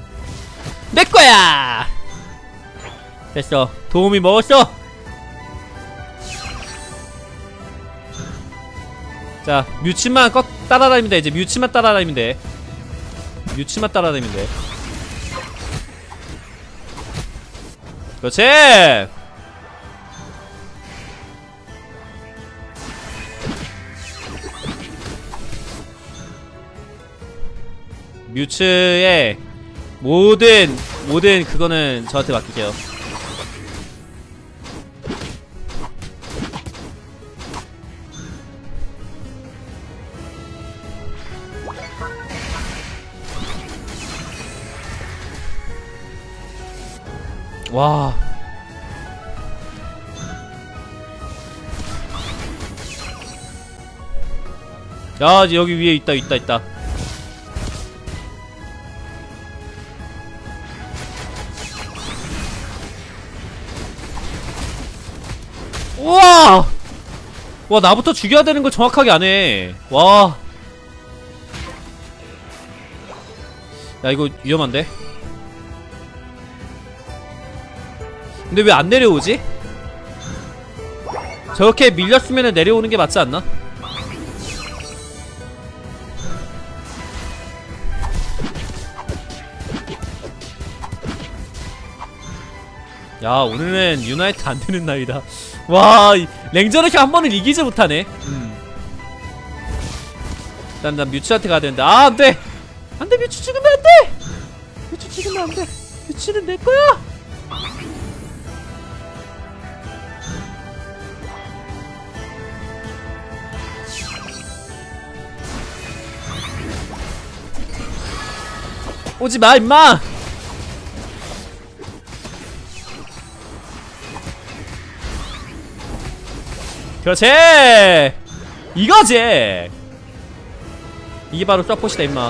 내거야. 됐어. 도움이 먹었어. 자 뮤츠만 꺾 따라다니면 돼. 이제 뮤츠만 따라다니면 돼. 뮤츠만 따라다니면 돼. 그렇지. 뮤츠의 모든 모든 그거는 저한테 맡기세요. 와. 야, 여기 위에 있다, 있다, 있다. 우와! 와, 나부터 죽여야 되는 걸 정확하게 안 해. 와. 야, 이거 위험한데? 근데 왜 안 내려오지? 저렇게 밀렸으면 내려오는 게 맞지 않나? 야, 오늘은 유나이트 안 되는 날이다. 와, 랭저렇게 한 번을 이기지 못하네. 음. 일단 난 뮤츠한테 가야 되는데. 아, 안 돼! 안 돼, 뮤츠 죽으면 안 돼! 뮤츠 죽으면 안 돼! 뮤츠는 내 거야! 오지 마, 임마! 그렇지! 이거지! 이게 바로 서폿이다, 임마.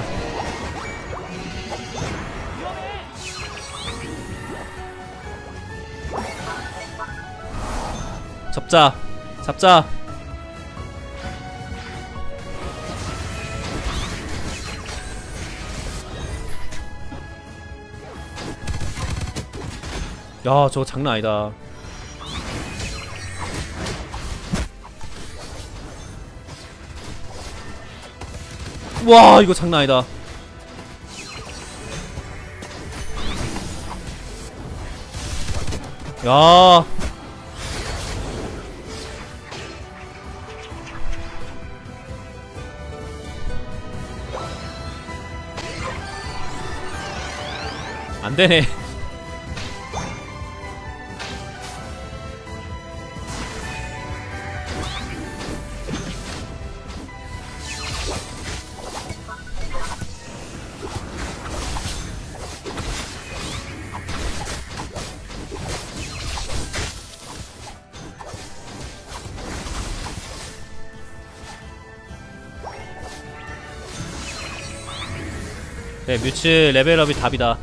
잡자. 잡자. 야, 저거 장난 아니다. 와, 이거 장난 아니다. 야. 안 되네. 네, 뮤츠 레벨업이 답이다.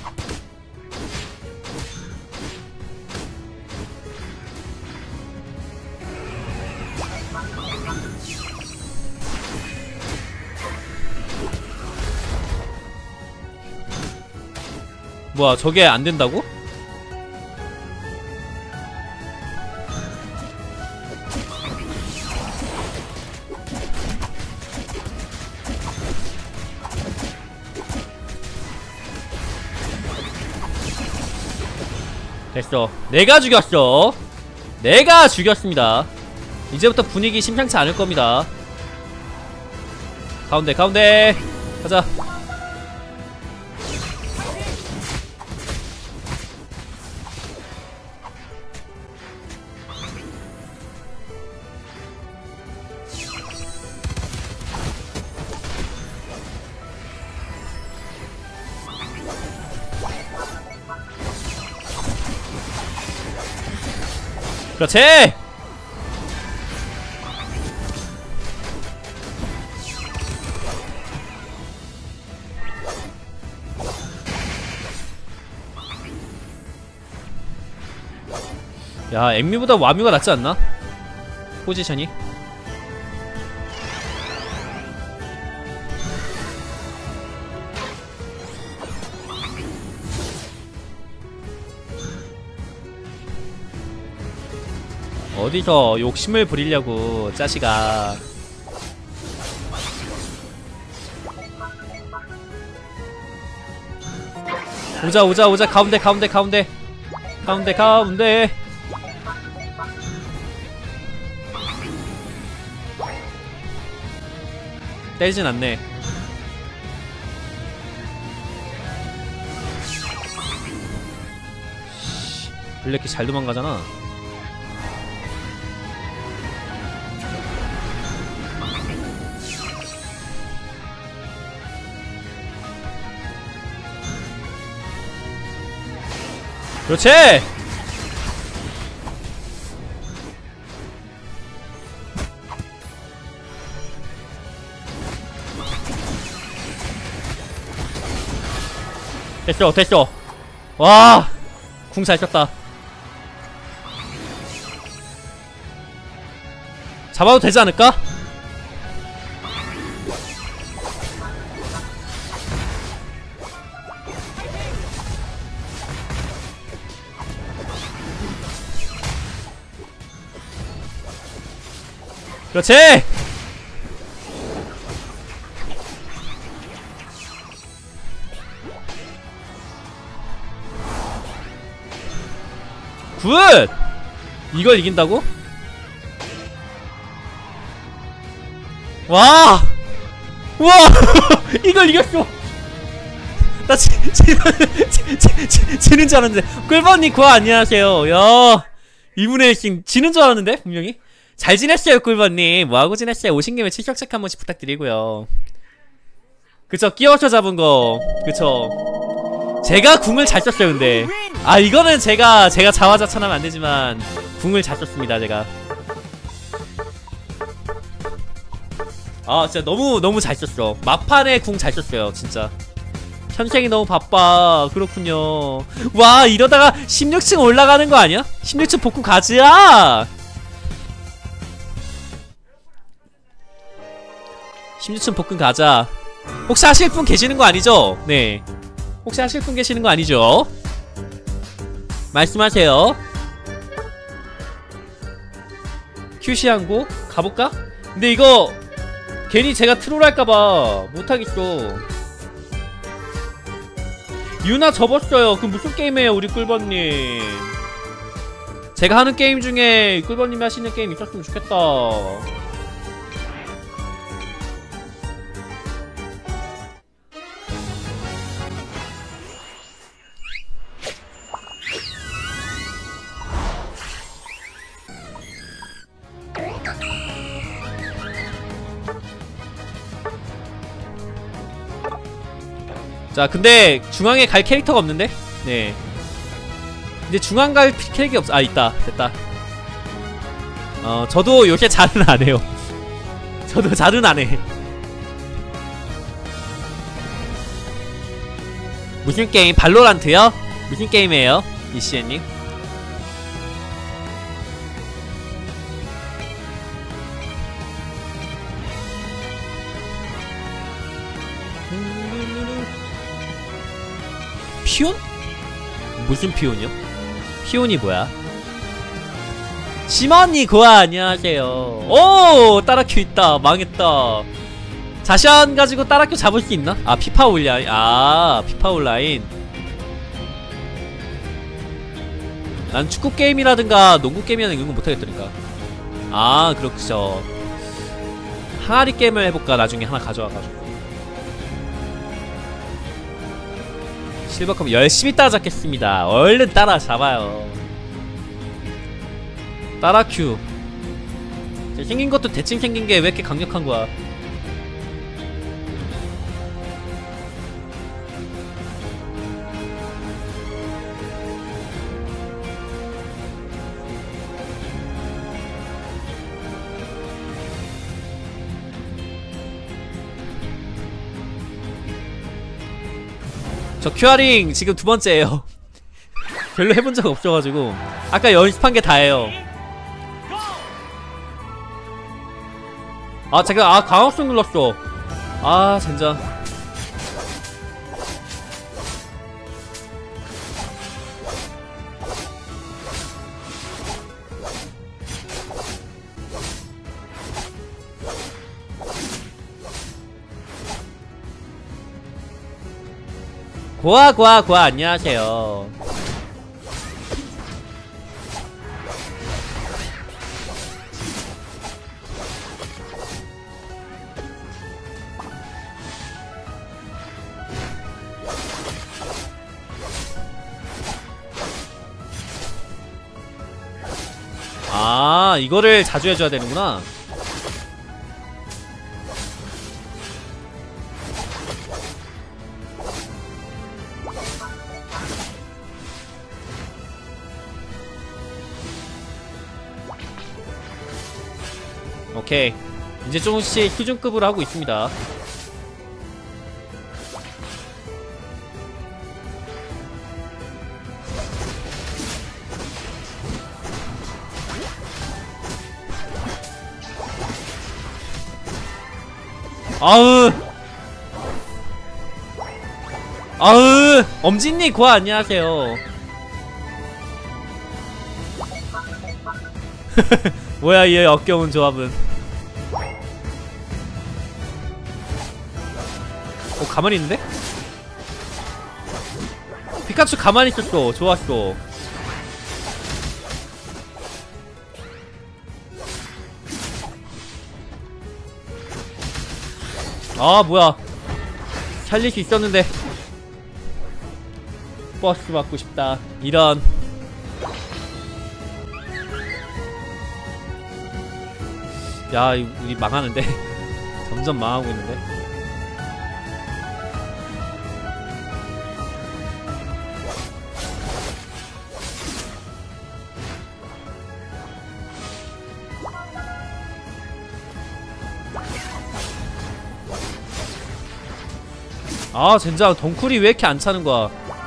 뭐야, 저게 안 된다고? 됐어. 내가 죽였어. 내가 죽였습니다. 이제부터 분위기 심상치 않을 겁니다. 가운데 가운데 가자. 그렇지! 야, 엠미보다 와뮤가 낫지 않나? 포지션이? 어디서 욕심을 부리려고, 짜식아. 오자 오자 오자. 가운데 가운데 가운데 가운데 가운데. 때리진 않네. 블랙키 잘 도망가잖아. 그렇지! 됐어 됐어. 와, 궁 잘 썼다. 잡아도 되지 않을까? 그렇지! 굿! 이걸 이긴다고? 와! 우와! 이걸 이겼어! 나 지, 지, 지, 지, 지, 지는 줄 알았는데. 꿀버님 구아 안녕하세요. 야, 이분의 일승 지는 줄 알았는데 분명히. 잘 지냈어요 꿀버님. 뭐하고 지냈어요? 오신 김에 출격 체크 한 번씩 부탁드리고요. 그쵸, 끼워서 잡은 거. 그쵸. 제가 궁을 잘 썼어요 근데. 아 이거는 제가 제가 자화자찬하면 안되지만 궁을 잘 썼습니다 제가. 아 진짜 너무 너무 잘 썼어. 막판에 궁 잘 썼어요 진짜. 현생이 너무 바빠. 그렇군요. 와 이러다가 십육 층 올라가는 거 아니야? 십육 층 복구 가즈야. 십육 층 복근 가자. 혹시 하실 분 계시는 거 아니죠? 네. 혹시 하실 분 계시는 거 아니죠? 말씀하세요. 큐시항고 가볼까? 근데 이거 괜히 제가 트롤할까봐 못하겠어. 유나 접었어요. 그 무슨 게임이에요 우리 꿀버님? 제가 하는 게임 중에 꿀버님이 하시는 게임 있었으면 좋겠다. 자 근데 중앙에 갈 캐릭터가 없는데? 네 근데 중앙 갈 캐릭이 없어. 아 있다 됐다. 어 저도 요새 잘은 안해요. 저도 잘은 안해. 무슨 게임? 발로란트요? 무슨 게임이에요? 이씨엔님? 피온? 무슨 피온이요? 피온이 뭐야? 심언니 고아 안녕하세요. 오 따라큐 있다. 망했다. 자시안 가지고 따라큐 잡을 수 있나? 아 피파 온라인. 아 피파 온라인. 난 축구 게임이라든가 농구 게임이라든가 이런 거 못하겠다니까. 아 그렇죠. 항아리 게임을 해볼까 나중에 하나 가져와가지고. 실버컵 열심히 따라잡겠습니다. 얼른 따라잡아요. 따라큐. 생긴것도 대충 생긴게 왜 이렇게 강력한거야. 저 큐아링 지금 두 번째예요. 별로 해본 적 없어가지고 아까 연습한 게 다예요. 아 제가 아 강압성 눌렀어. 아 젠장. 고아 고아 고아 안녕하세요. 아 이거를 자주 해줘야 되는구나. 오케이 이제 조금씩 수준급으로 하고 있습니다. 아으 아으 엄진님 고아 안녕하세요. 뭐야 이 역겨운 조합은. 가만히 있는데? 피카츄 가만히 있었어. 좋았어. 아 뭐야, 살릴 수 있었는데. 버스 받고 싶다. 이런. 야, 우리 망하는데. 점점 망하고 있는데. 아 젠장, 덩쿨이 왜 이렇게 안 차는 거야.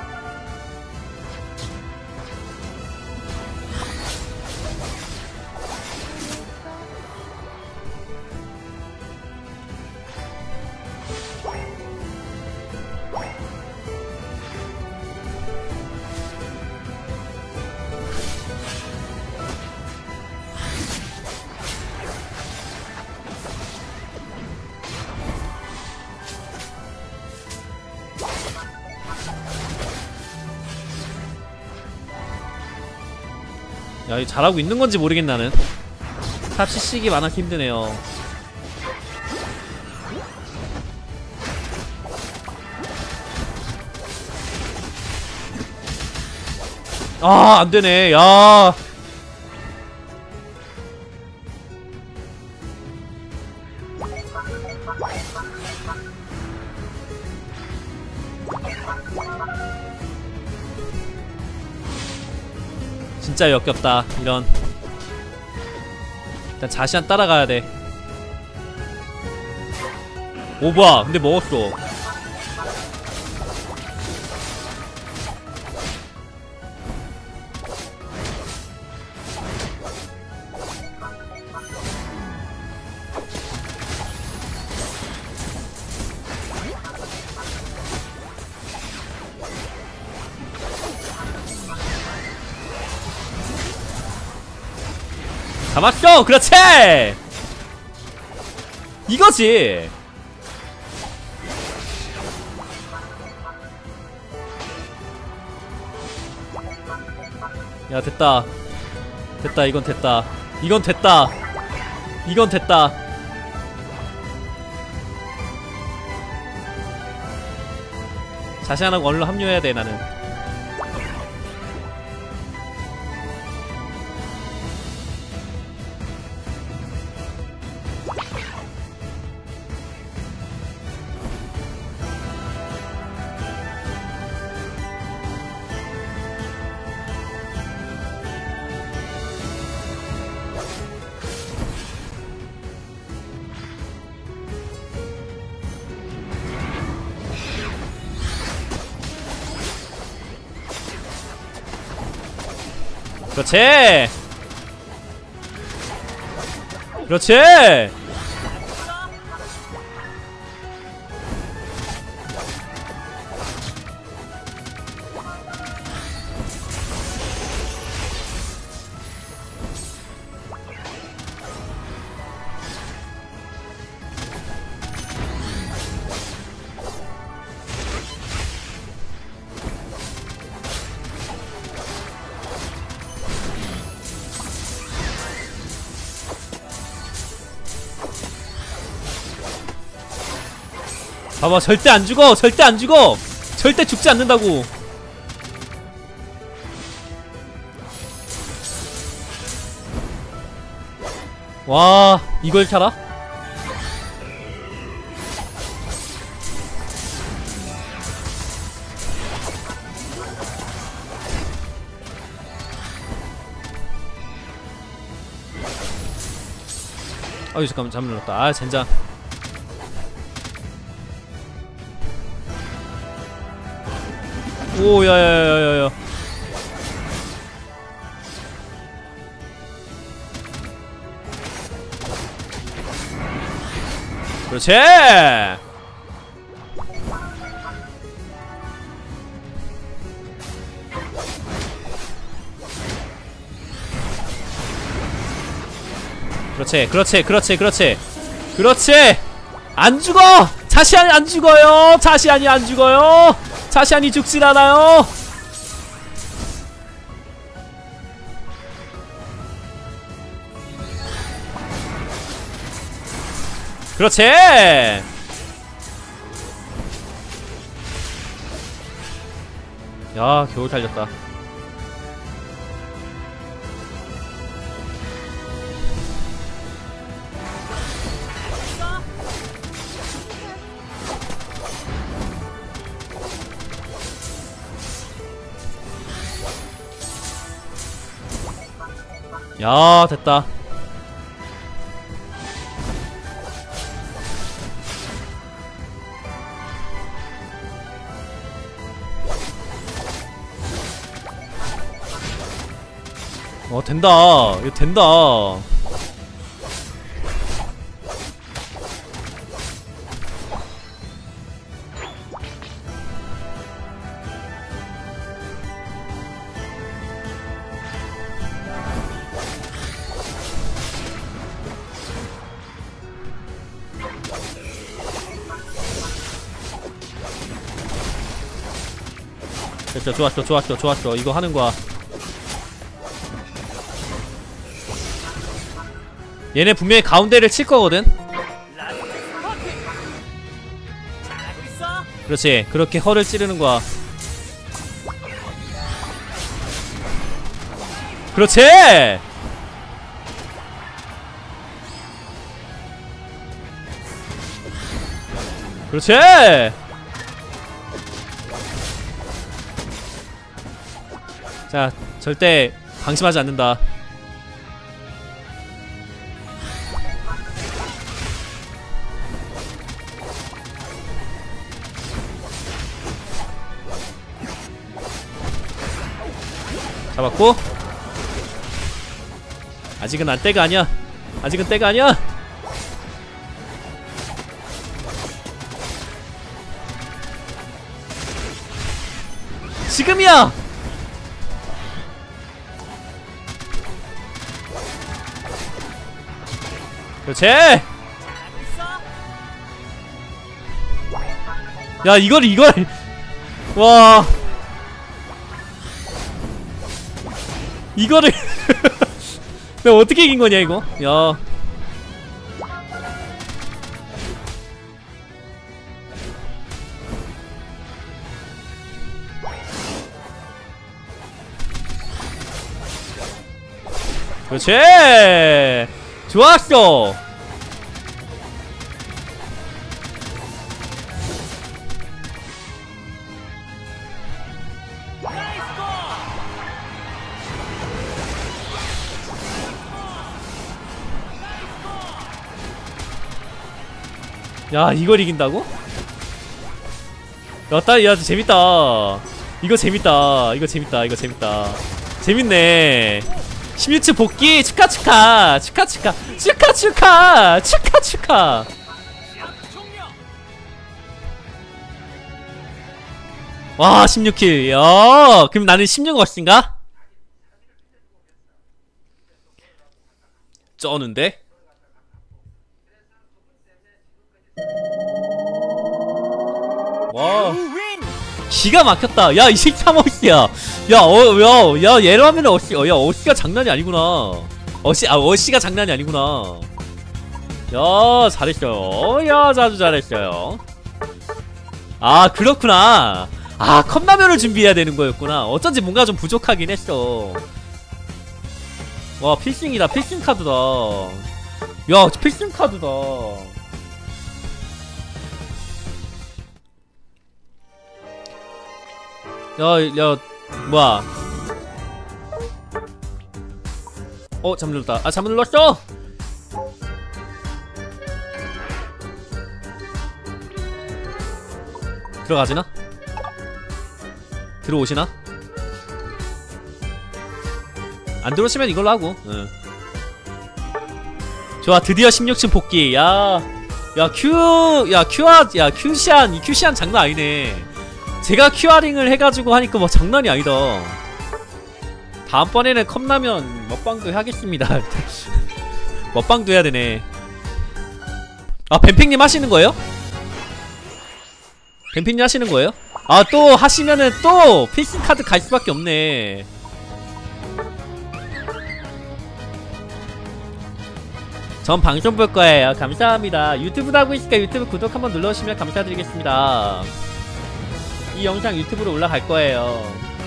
야, 이 잘하고 있는 건지 모르겠네, 나는. 탑 씨씨기 많아서 힘드네요. 아, 안 되네. 야. 진짜 역겹다. 이런. 일단 자시안 따라가야 돼. 오 뭐야, 근데 먹었어. 잡았어! 그렇지! 이거지! 야, 됐다. 됐다, 이건 됐다. 이건 됐다. 이건 됐다. 자시안하고 얼른 합류해야 돼, 나는. 그렇지! 그렇지! 봐봐, 절대 안 죽어! 절대 안 죽어! 절대 죽지 않는다고! 와, 이걸 차라? 아유, 잠깐만, 잘못 눌렀다. 아, 젠장. 오, 야야야야야. 그렇지. 그렇지, 그렇지, 그렇지, 그렇지, 그렇지. 안 죽어. 자시안이 안 죽어요. 자시안이 안 죽어요. 자시안이 죽질 않아요. 그렇지. 야, 겨우 살렸다. 야, 됐다. 어, 된다. 이거 된다. 됐어. 좋았어, 좋았어, 좋았어. 이거 하는 거야. 얘네 분명히 가운데를 칠 거거든? 그렇지. 그렇게 허를 찌르는 거야. 그렇지! 그렇지! 자, 절대 방심하지 않는다. 잡았고, 아직은 안 때가 아니야. 아직은 때가 아니야. 지금이야. 그렇지. 야, 이걸 이걸 와, 이거를 내가 어떻게 이긴 거냐 이거? 야, 그렇지. 좋았어. 야, 이걸 이긴다고? 야, 따, 야, 재밌다. 이거 재밌다. 이거 재밌다. 이거 재밌다. 재밌네. 십육 층 복귀 축하 축하 축하 축하 축하 축하 축하 축하. 와, 십육 킬. 야, 그럼 나는 십육 어시인가? 쩌는데? 와, 기가 막혔다. 야, 이 새끼 삼 어시야. 야, 어, 야, 야, 얘로 하면은 어시, 어, 야, 어시가 장난이 아니구나. 어시, 아, 어시가 장난이 아니구나. 야, 잘했어요. 야, 아주 잘했어요. 아, 그렇구나. 아, 컵라면을 준비해야 되는 거였구나. 어쩐지 뭔가 좀 부족하긴 했어. 와, 필승이다. 필승 카드다. 야, 필승 카드다. 야, 야, 뭐야? 어, 잘못 눌렀다. 아, 잘못 눌렀어! 들어가지나? 들어오시나? 안 들어오시면 이걸로 하고. 응. 좋아, 드디어 십육 층 복귀. 야, 야, Q, 야, 큐아, 야, 큐시안, 이 큐시안 장난 아니네. 제가 큐아링을 해가지고 하니까 뭐 장난이 아니다. 다음번에는 컵라면 먹방도 하겠습니다. 먹방도 해야 되네. 아, 뱀팽님 하시는 거예요? 뱀핀님 하시는 거예요? 아, 또 하시면은 또 필승 카드 갈 수밖에 없네. 전 방송 볼 거예요. 감사합니다. 유튜브도 하고 있으니까 유튜브 구독 한번 눌러주시면 감사드리겠습니다. 이 영상 유튜브로 올라갈 거예요.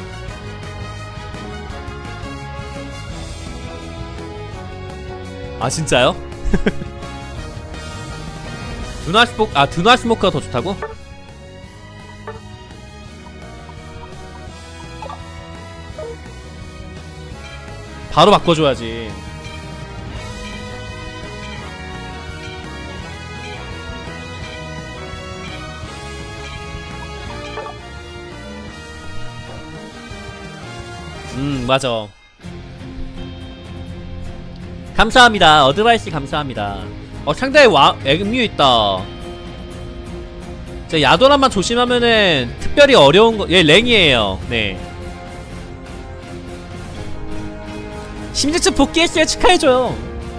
아, 진짜요? 드나 스모크, 아, 드나 스모크가 더 좋다고? 바로 바꿔줘야지. 음, 맞아. 감사합니다. 어드바이스 감사합니다. 어, 상대에 와, 액뮤 있다. 자, 야도란만 조심하면은 특별히 어려운 거, 얘 랭이에요. 네. 심지어 복귀했어요. 축하해줘요.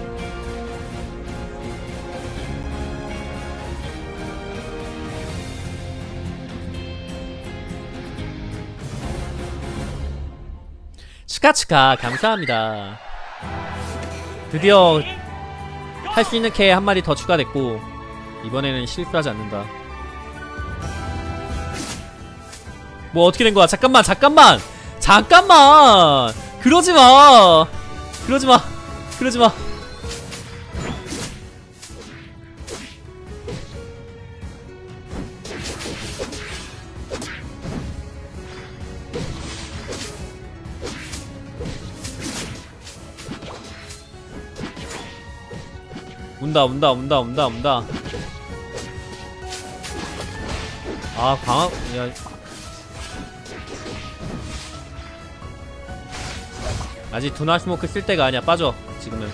축하 축하 감사합니다. 드디어 할 수 있는 캐 한 마리 더 추가됐고 이번에는 실수하지 않는다. 뭐 어떻게 된 거야? 잠깐만 잠깐만 잠깐만 그러지 마 그러지 마 그러지 마. 온다 온다 온다 온다 온다. 아 광학 야 아직 두나스모크 쓸 때가 아니야. 빠져 지금은.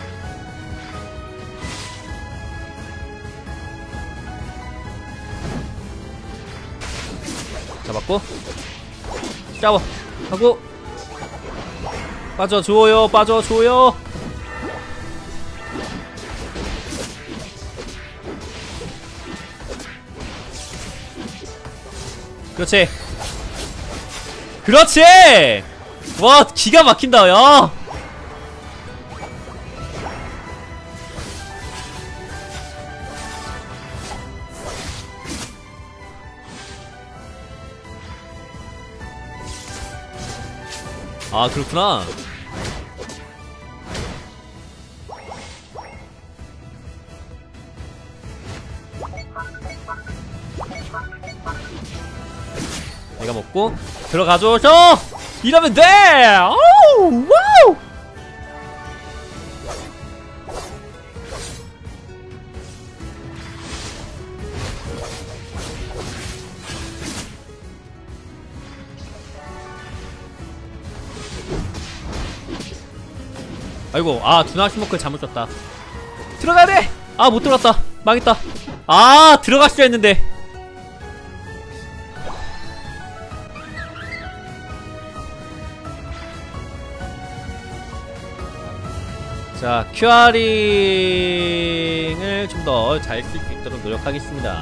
잡았고 싸워 하고 빠져줘요 빠져줘요. 그렇지 그렇지. 와 기가 막힌다. 야 아 그렇구나. 내가 먹고 들어가줘. 저 이러면 돼. 오우 와우. 아이고 아 두나스모크 잘못 썼다. 들어가야 돼. 아 못 들어갔다. 망했다. 아 들어갔어야 했는데. 자, 큐어링을 좀 더 잘 쓸 수 있도록 노력하겠습니다.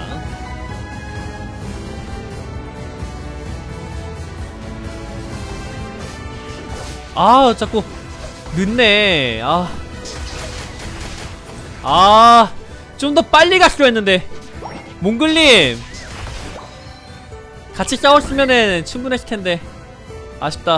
아, 자꾸 늦네. 아, 아, 좀 더 빨리 갔어야 했는데. 몽글님, 같이 싸웠으면은 충분했을 텐데. 아쉽다.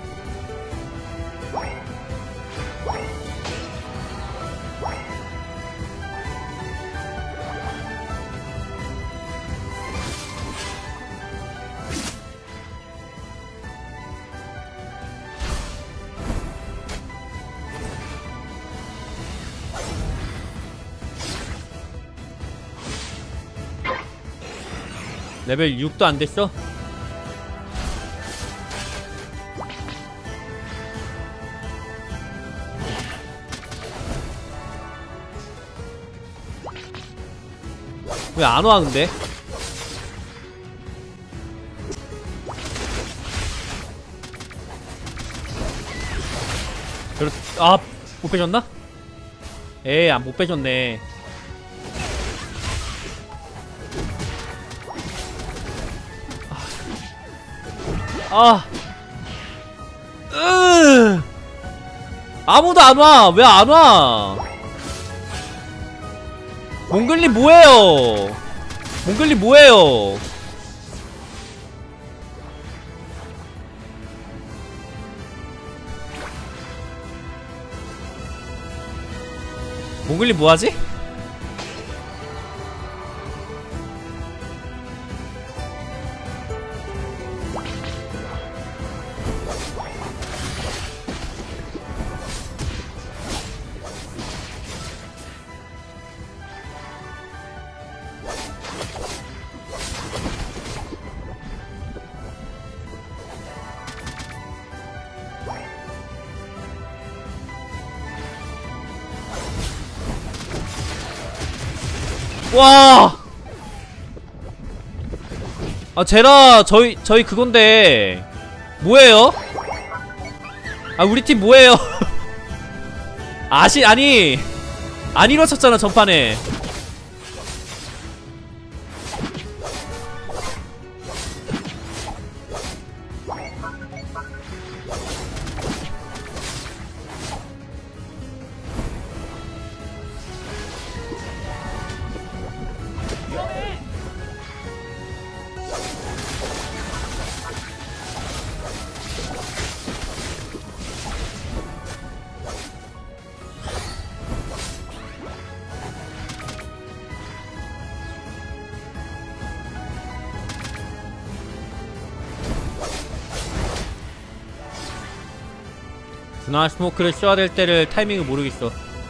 레벨 육도 안 됐어? 왜 안 와 근데? 그렇 아, 못 빼줬나? 에이, 안 못 빼줬네. 아, 으, 아무도 안 와. 왜 안 와? 몽글님 뭐해요? 몽글님 뭐해요? 몽글님 뭐하지? 와! 아, 제라, 저희, 저희 그건데. 뭐예요? 아, 우리 팀 뭐예요? 아시, 아니. 안 이뤄졌잖아, 전판에. 두나 스모크를 쏘아야 될 때를 타이밍을 모르겠어.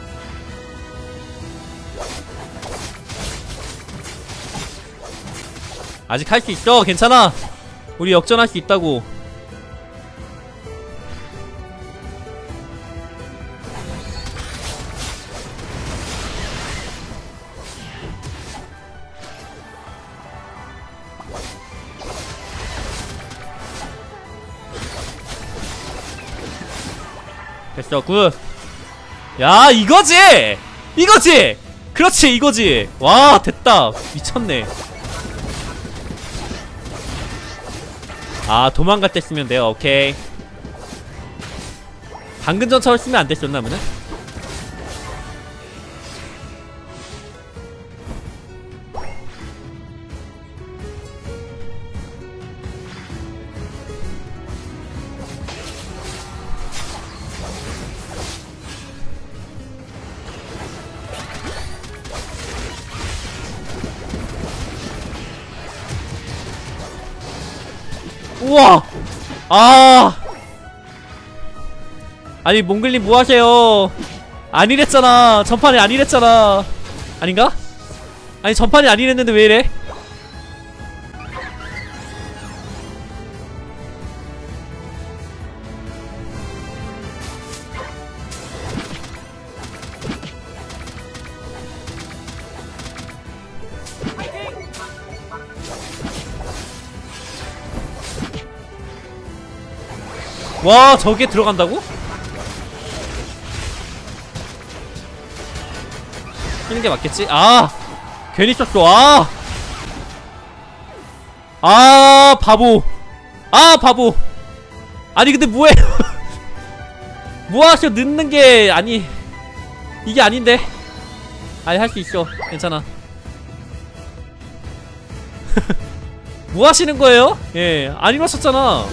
아직 할 수 있어. 괜찮아. 우리 역전할 수 있다고. 됐어. 굿. 야, 이거지! 이거지! 그렇지, 이거지! 와, 됐다. 미쳤네. 아, 도망갈 때 쓰면 돼요. 오케이. 방금 전처럼 쓰면 안 됐었나 보네. 우와! 아! 아니, 몽글님 뭐하세요? 아니랬잖아. 전판에 아니랬잖아. 아닌가? 아니, 전판에 아니랬는데 왜 이래? 와, 저게 들어간다고? 쓰는 게 맞겠지? 아! 괜히 썼어. 아! 아, 바보. 아, 바보. 아니, 근데 뭐해? 뭐하셔? 늦는 게, 아니. 이게 아닌데. 아니, 할 수 있어. 괜찮아. 뭐 하시는 거예요? 예, 안 일어섰잖아.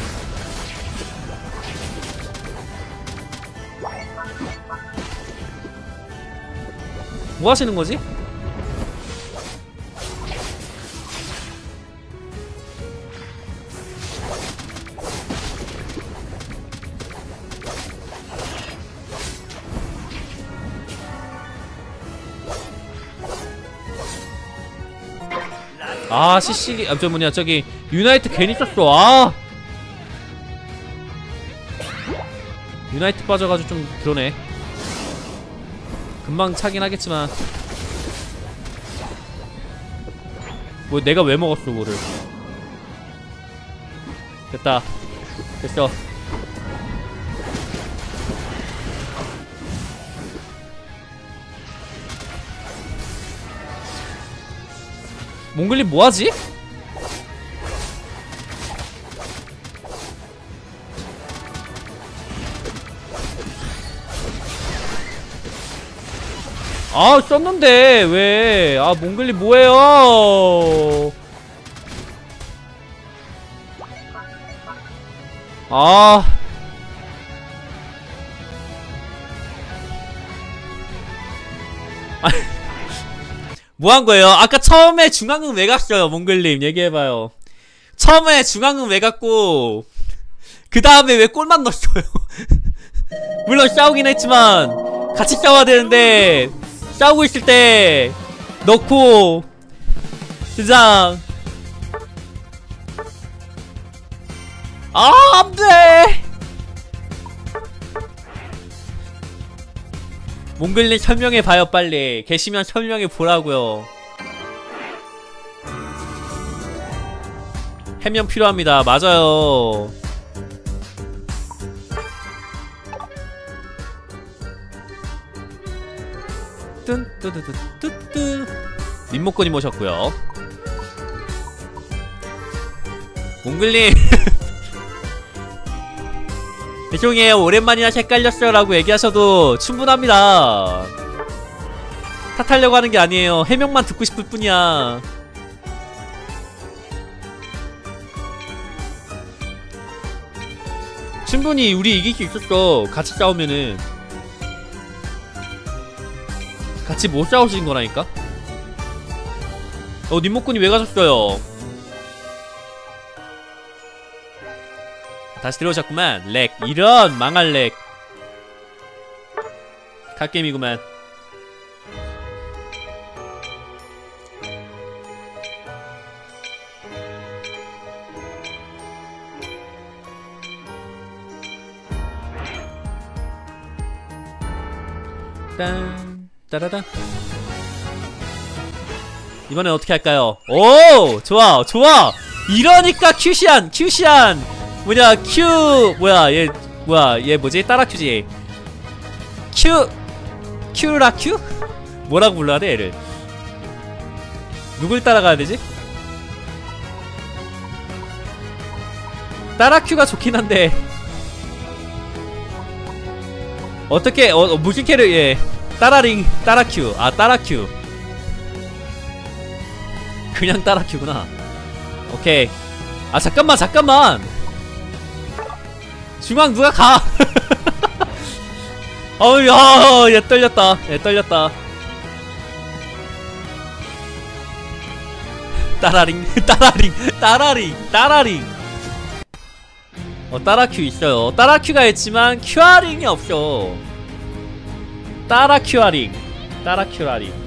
뭐 하시는 거지? 아, 씨씨, 아, 저 뭐냐, 저기 유나이트 괜히 썼어. 아, 유나이트 빠져가지고 좀 그러네. 금방 차긴 하겠지만. 뭐 내가 왜 먹었어 그거를. 됐다. 됐어. 몽글님 뭐하지? 아 썼는데 왜? 아 몽글리 뭐해요? 아 뭐한 거예요? 아까 처음에 중앙은 왜 갔어요? 몽글님 얘기해봐요. 처음에 중앙은 왜 갔고 그 다음에 왜 골만 넣었어요? 물론 싸우긴 했지만 같이 싸워야 되는데 싸우고 있을 때 넣고 진짜 아 안돼. 몽글님 설명해봐요 빨리. 계시면 설명해보라고요. 해명 필요합니다. 맞아요. 뚠뚜두두뚜뚜 민목건이 모셨고요. 몽글님 죄송해요 오랜만이라 헷갈렸어요 라고 얘기하셔도 충분합니다. 탓하려고 하는 게 아니에요. 해명만 듣고 싶을 뿐이야. 충분히 우리 이길 수 있었어. 같이 싸우면은. 같이 못 싸우신 거라니까? 어 님목군이 왜 가셨어요? 다시 들어오셨구만. 렉. 이런 망할 렉. 갓게임이구만. 딴 따라다. 이번엔 어떻게 할까요? 오! 좋아 좋아! 이러니까 큐시안! 큐시안! 뭐냐 큐 뭐야 얘 뭐야 얘 뭐지? 따라 큐지. 큐 큐라 큐? 뭐라고 불러야 돼 얘를? 누굴 따라가야 되지? 따라 큐가 좋긴 한데 어떻게 어, 어 무슨 캐릭 예 따라링 따라 큐 아 따라 큐 그냥 따라 큐구나. 오케이. 아 잠깐만 잠깐만 중앙 누가 가? 어우 야, 얘 떨렸다. 얘 떨렸다. 따라링, 따라링, 따라링, 따라링. 어 따라큐 있어요. 따라큐가 있지만 큐아링이 없어. 따라큐아링, 따라큐아링.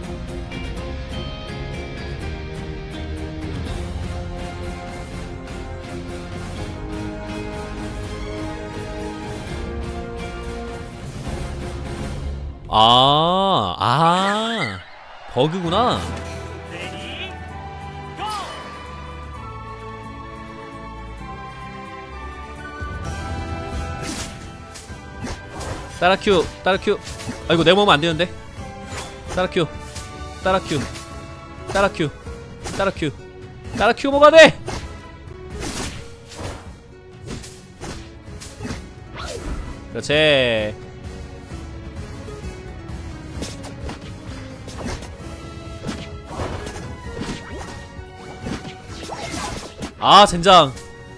아, 아, 버그구나. 따라 큐, 따라 큐. 아이고 내 몸은 안 되는데. 따라 큐, 따라 큐, 따라 큐, 따라 큐, 따라 큐 뭐가 돼? 그렇지. 아 젠장.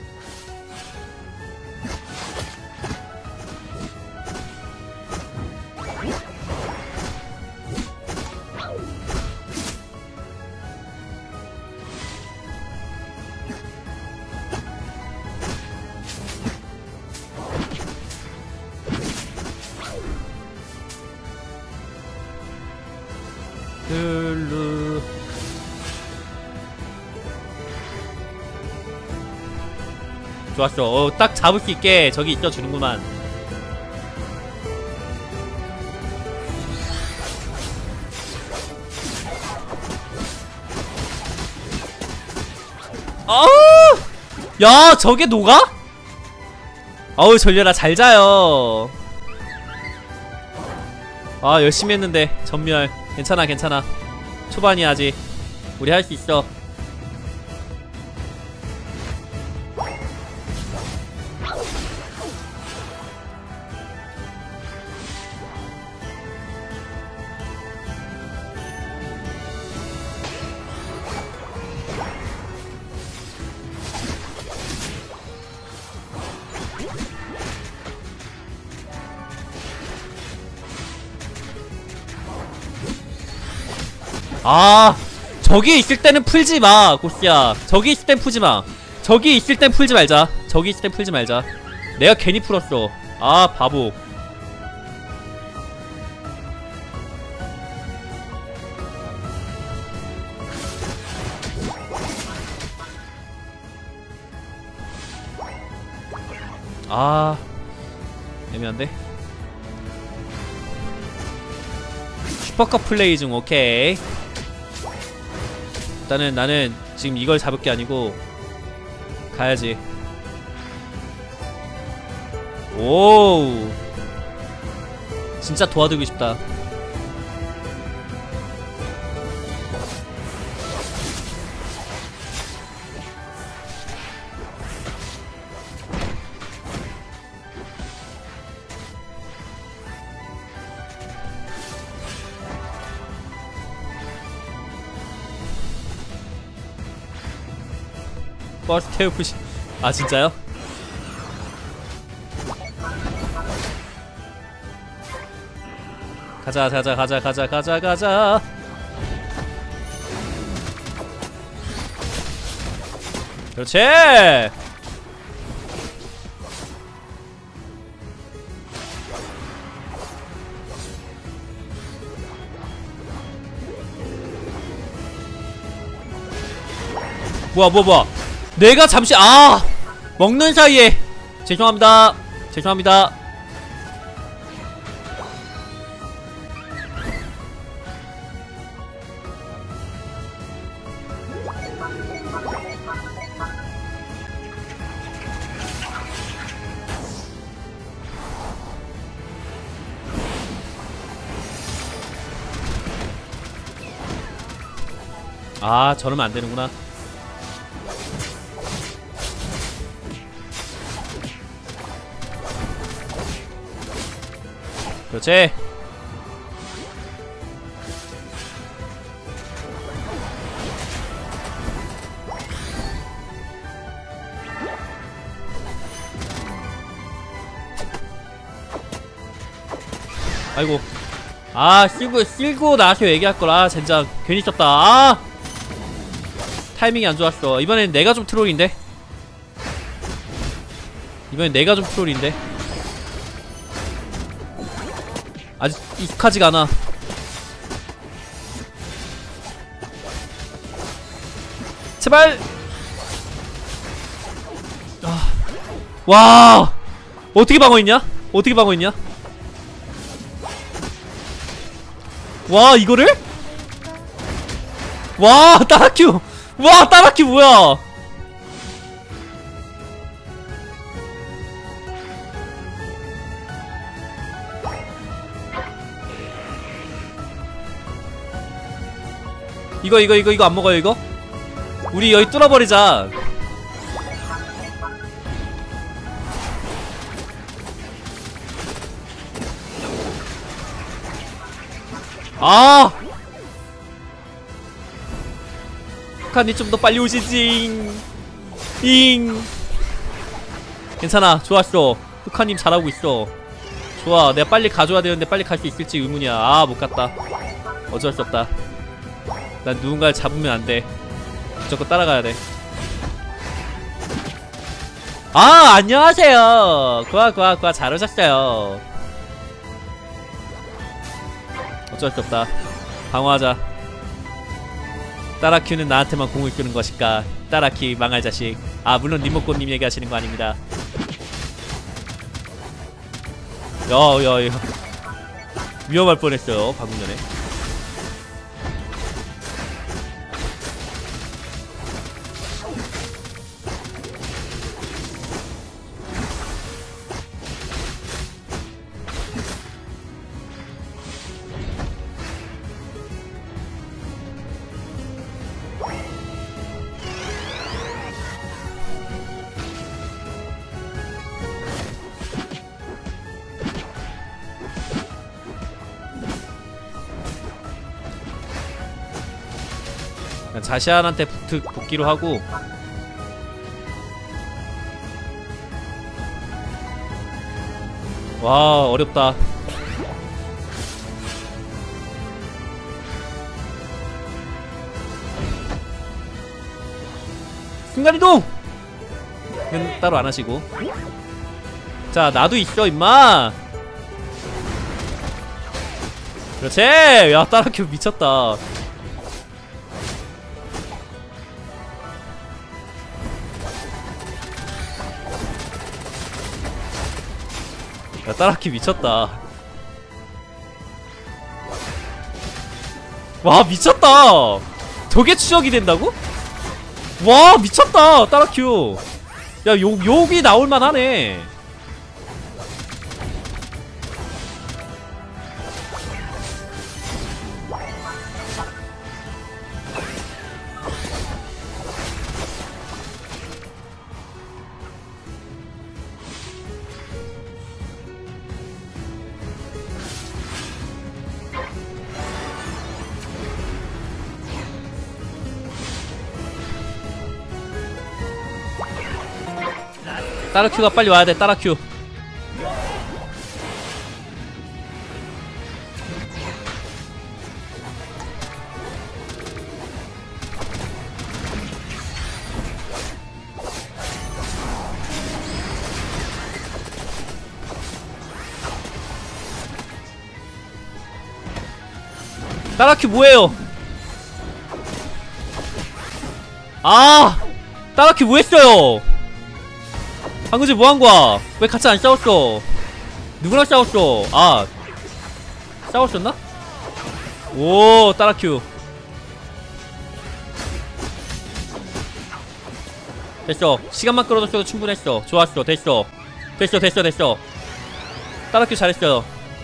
룰루 좋았어. 어, 딱 잡을 수 있게 저기 있어주는구만. 아우! 야, 저게 녹아? 아우, 전려라, 잘 자요. 아, 열심히 했는데, 전멸. 괜찮아, 괜찮아. 초반이야, 아직. 우리 할 수 있어. 아, 저기 있을 때는 풀지마 고스야. 저기 있을 땐 풀지마. 저기 있을 땐 풀지 말자. 저기 있을 땐 풀지 말자. 내가 괜히 풀었어. 아, 바보. 아, 애매한데? 슈퍼컵 플레이 중. 오케이. 일단은 나는 지금 이걸 잡을 게 아니고 가야지. 오우, 진짜 도와드리고 싶다. 버스 태우푸시. 아, 진짜요? 가자 가자 가자 가자 가자 가자. 그렇지. 뭐야 뭐야 뭐야. 내가 잠시 아 먹는 사이에. 죄송합니다 죄송합니다. 아, 저러면 안 되는구나. 그렇지. 아이고. 아, 쓸고 쓸고 나서 얘기할 거라. 젠장 괜히 썼다. 아, 타이밍이 안 좋았어. 이번엔 내가 좀 트롤인데. 이번엔 내가 좀 트롤인데. 아직 익숙하지가 않아. 제발. 아. 와, 어떻게 방어했냐? 어떻게 방어했냐? 와, 이거를? 와, 따라큐. 와, 따라큐 뭐야? 이거 이거 이거 이거 안 먹어요 이거? 우리 여기 뚫어버리자. 아, 북한이 좀 더 빨리 오시지. 잉. 괜찮아, 좋았어. 북한님 잘하고 있어. 좋아. 내가 빨리 가줘야 되는데 빨리 갈 수 있을지 의문이야. 아, 못 갔다. 어쩔 수 없다. 난 누군가를 잡으면 안 돼. 무조건 따라가야 돼. 아, 안녕하세요. 구아 구아 구아 잘 오셨어요. 어쩔 수 없다. 방어하자. 따라큐는 나한테만 공을 끄는 것일까? 따라큐 망할 자식. 아, 물론 님목꽃님 얘기하시는 거 아닙니다. 야야야, 위험할 뻔했어요 방금 전에. 자시안한테 붙, 붙기로 하고. 와, 어렵다. 순간이동! 는 따로 안하시고. 자 나도 있어 임마. 그렇지. 야 따라큐 미쳤다. 야 따라큐 미쳤다. 와 미쳤다. 저게 추적이 된다고? 와 미쳤다 따라큐. 야 욕, 욕이 나올만 하네. 따라큐가 빨리 와야돼. 따라큐. 따라큐 뭐해요? 아 따라큐 뭐했어요? 방금 전에 뭐한거야? 왜 같이 안 싸웠어? 누구랑 싸웠어? 아 싸웠었나? 오 따라큐. 됐어. 시간만 끌어줬어도 충분했어. 좋았어. 됐어 됐어 됐어 됐어. 따라큐 잘했어요.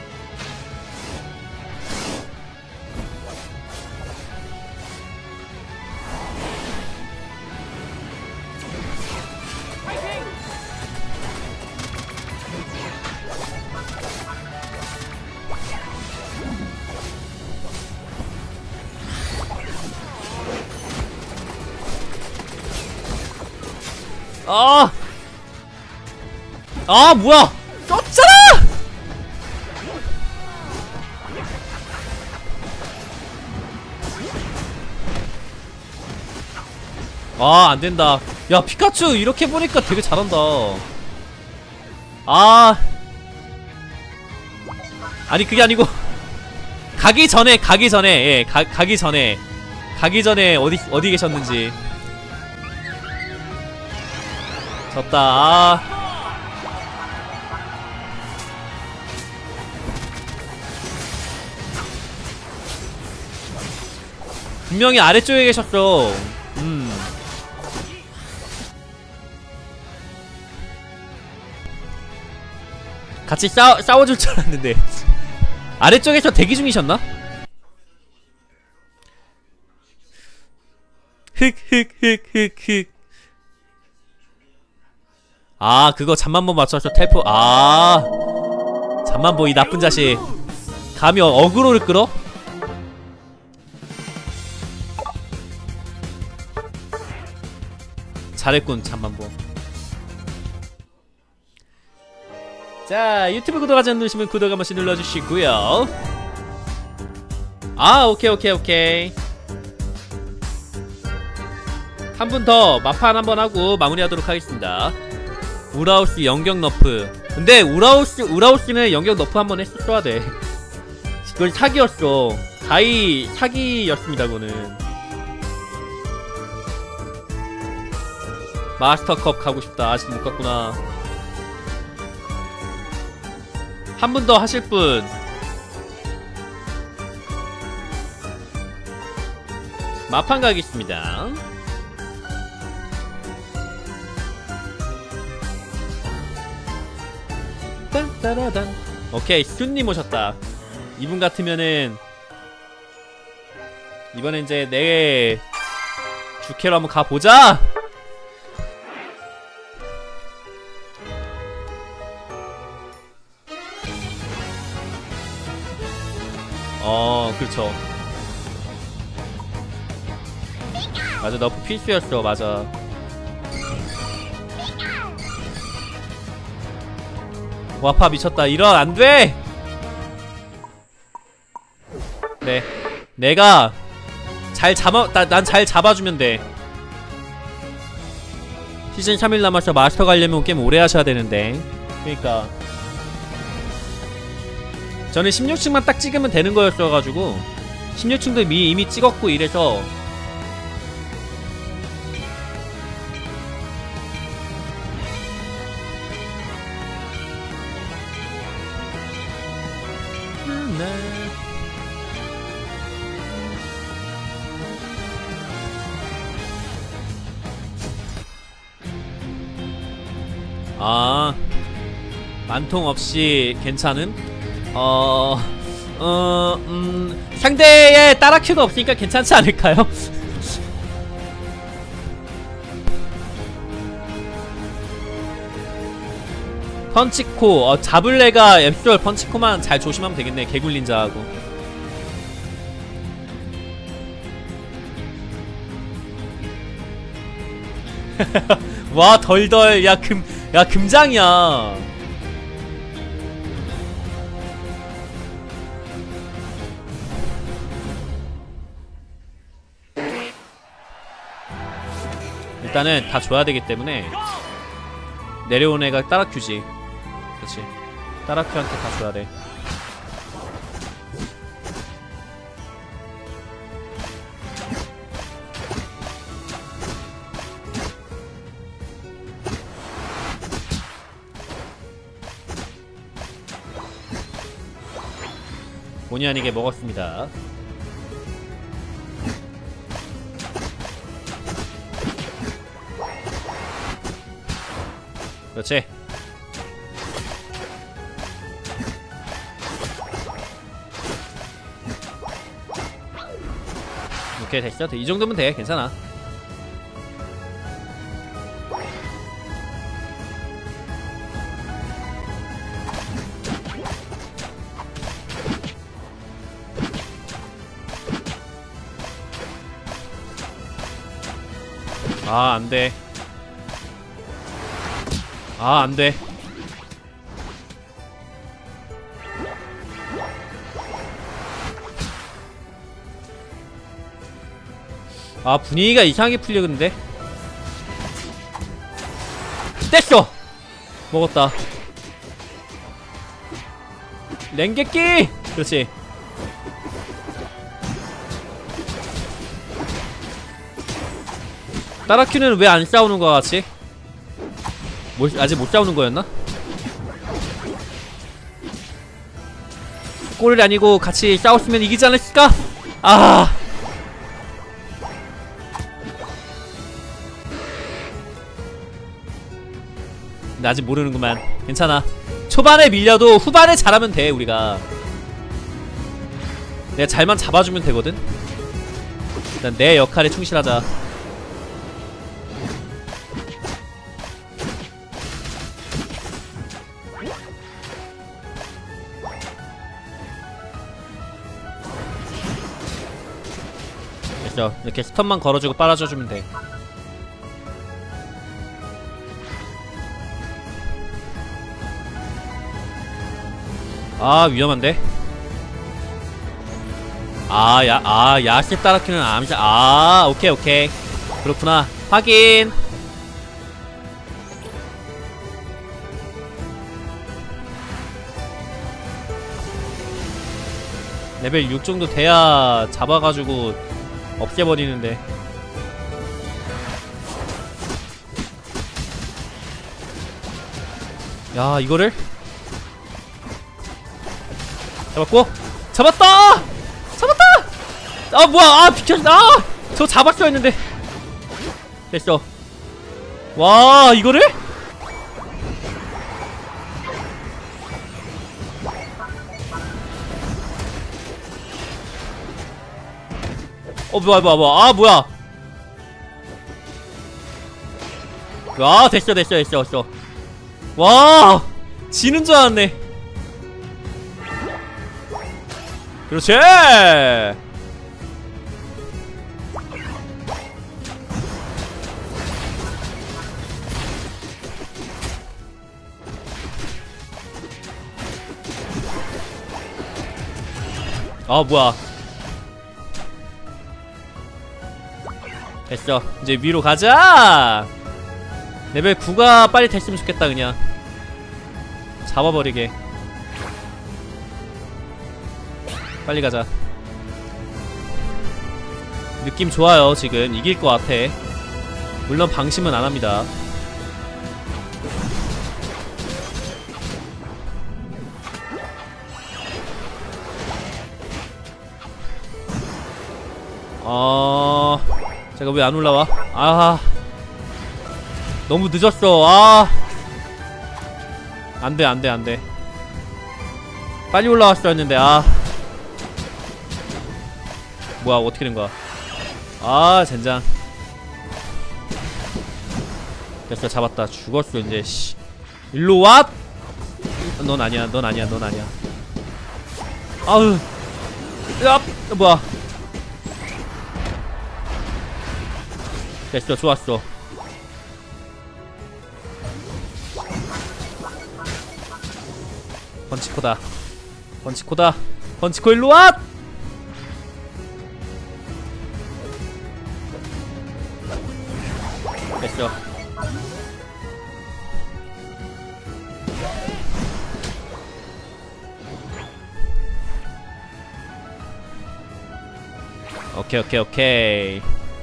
아! 아 뭐야! 떴잖아! 아 안된다. 야 피카츄 이렇게 보니까 되게 잘한다. 아 아니 그게 아니고 가기 전에 가기 전에 예 가, 가기 전에 가기 전에 어디 어디 계셨는지. 졌다. 아. 분명히 아래쪽에 계셨어. 음. 같이 싸워, 싸워줄 줄 알았는데 아래쪽에서 대기 중이셨나? 흑흑흑흑흑. 아 그거 잠만보 맞춰서 텔포. 아 잠만보 이 나쁜 자식. 감히 어그로를 끌어? 잘했군 잠만보. 자 유튜브 구독하지 않으시면 구독 한 번씩 눌러주시고요. 아 오케이 오케이 오케이. 한 분 더 마판 한번 하고 마무리하도록 하겠습니다. 우라우스 연격 너프. 근데 우라우스 우라우스는 연격 너프 한번 했었어야 돼. 그건 사기였어. 다이 사기였습니다 그거는. 마스터컵 가고 싶다. 아직 못 갔구나. 한 분 더 하실 분. 마판 가겠습니다. 딴따라단. 오케이 슈님 오셨다. 이분 같으면은 이번엔 이제 내 주캐로 한번 가보자. 어 그렇죠. 맞아 너프 필수였어. 맞아. 와파 미쳤다. 이런 안돼. 네 내가 잘 잡아 난 잘 잡아주면 돼. 시즌 삼 일 남아서 마스터 가려면 게임 오래 하셔야 되는데. 그니까 저는 십육 층만 딱 찍으면 되는 거였어가지고 십육 층도 이미, 이미 찍었고 이래서 음, 네. 아, 만통 없이 괜찮음? 어... 어... 음... 상대의 따라큐가 없으니까 괜찮지 않을까요? 펀치코, 어, 잡을래가 앱솔 펀치코만 잘 조심하면 되겠네. 개굴린자하고. 와, 덜덜. 야, 금, 야, 금장이야. 일단은 다 줘야 되기 때문에 내려온 애가 따라큐지. 그렇지. 따라큐한테 다 줘야 돼. 본의 아니게 먹었습니다. 그렇지. 오케이, 됐어. 이 정도면 돼. 괜찮아. 아, 안돼. 아, 안돼. 아, 분위기가 이상하게 풀리는데. 뗐어! 먹었다. 랭게끼! 그렇지. 따라큐는 왜 안 싸우는 거 같지? 뭐, 아직 못 싸우는 거였나? 골이 아니고 같이 싸웠으면 이기지 않았을까? 아. 근데 아직 모르는구만. 괜찮아. 초반에 밀려도 후반에 잘하면 돼. 우리가 내가 잘만 잡아주면 되거든. 일단 내 역할에 충실하자. 됐어. 이렇게 스턴만 걸어주고 빨아줘주면 돼. 아, 위험한데? 아, 야, 아, 야식 따라키는 암시. 아, 오케이, 오케이. 그렇구나. 확인. 레벨 육 정도 돼야 잡아가지고 없애버리는데. 야, 이거를? 잡았고? 잡았다! 잡았다! 아, 뭐야! 아, 비켰어! 아! 저 잡았어야 했는데. 됐어. 와, 이거를? 어, 뭐야, 뭐야, 뭐야. 아, 뭐야. 아, 됐어, 됐어, 됐어, 됐어. 와! 지는 줄 알았네. 그렇지! 아, 뭐야. 됐어. 이제 위로 가자! 레벨 구가 빨리 됐으면 좋겠다. 그냥 잡아버리게. 빨리 가자. 느낌 좋아요. 지금 이길 것 같아. 물론 방심은 안합니다. 어... 제가 왜 안 올라와? 아... 너무 늦었어. 아... 안돼 안돼 안돼. 빨리 올라왔어야 했는데. 아... 뭐야 어떻게 된거야. 아 젠장. 됐어 잡았다. 죽었어 이제. 씨. 일로와! 넌 아니야 넌 아니야 넌 아니야. 아으 야 뭐야. 됐어 좋았어. 번치코다 번치코다 번치코 일로와! 됐어. 오케이 오케이 오케이.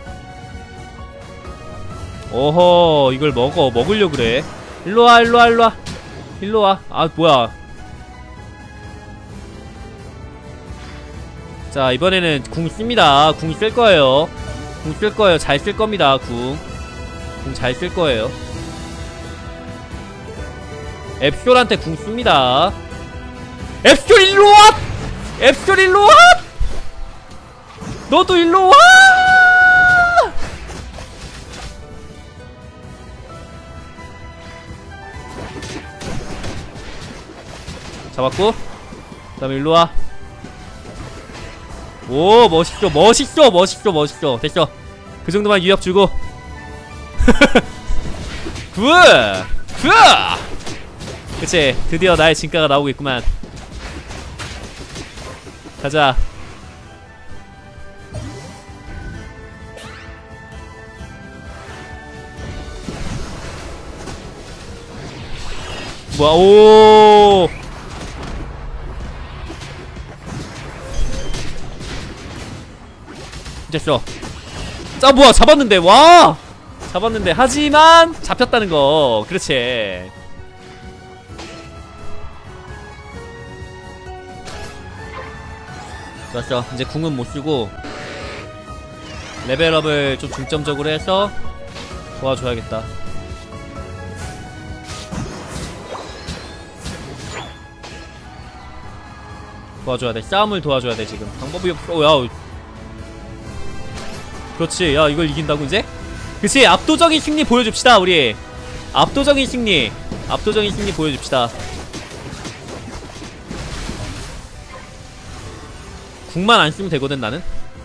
오호 이걸 먹어. 먹으려 그래. 일로와 일로와 일로와 일로와. 아 뭐야. 자 이번에는 궁 씁니다. 궁 쓸거예요. 궁 쓸거예요. 잘 쓸겁니다. 궁 궁 잘 쓸거예요. 앱솔한테 궁 씁니다. 앱솔 일로와! 앱솔 일로와! 너도 일로와! 잡았고 그 다음에 일로와. 오 멋있어 멋있어 멋있어 멋있어. 됐어. 그 정도만 위협 주고. 굿! 굿! 그치 드디어 나의 진가가 나오겠구만. 가자. 뭐야 오 됐어. 자 뭐야 잡았는데. 와 잡았는데. 하지만 잡혔다는 거. 그렇지. 좋았어. 이제 궁은 못 쓰고 레벨업을 좀 중점적으로 해서 도와줘야겠다. 도와줘야 돼. 싸움을 도와줘야 돼. 지금 방법이 없어. 야 그렇지. 야 이걸 이긴다고 이제? 그치 압도적인 승리 보여줍시다. 우리 압도적인 승리 압도적인 승리 보여줍시다. 궁만 안 쓰면 되거든 나는.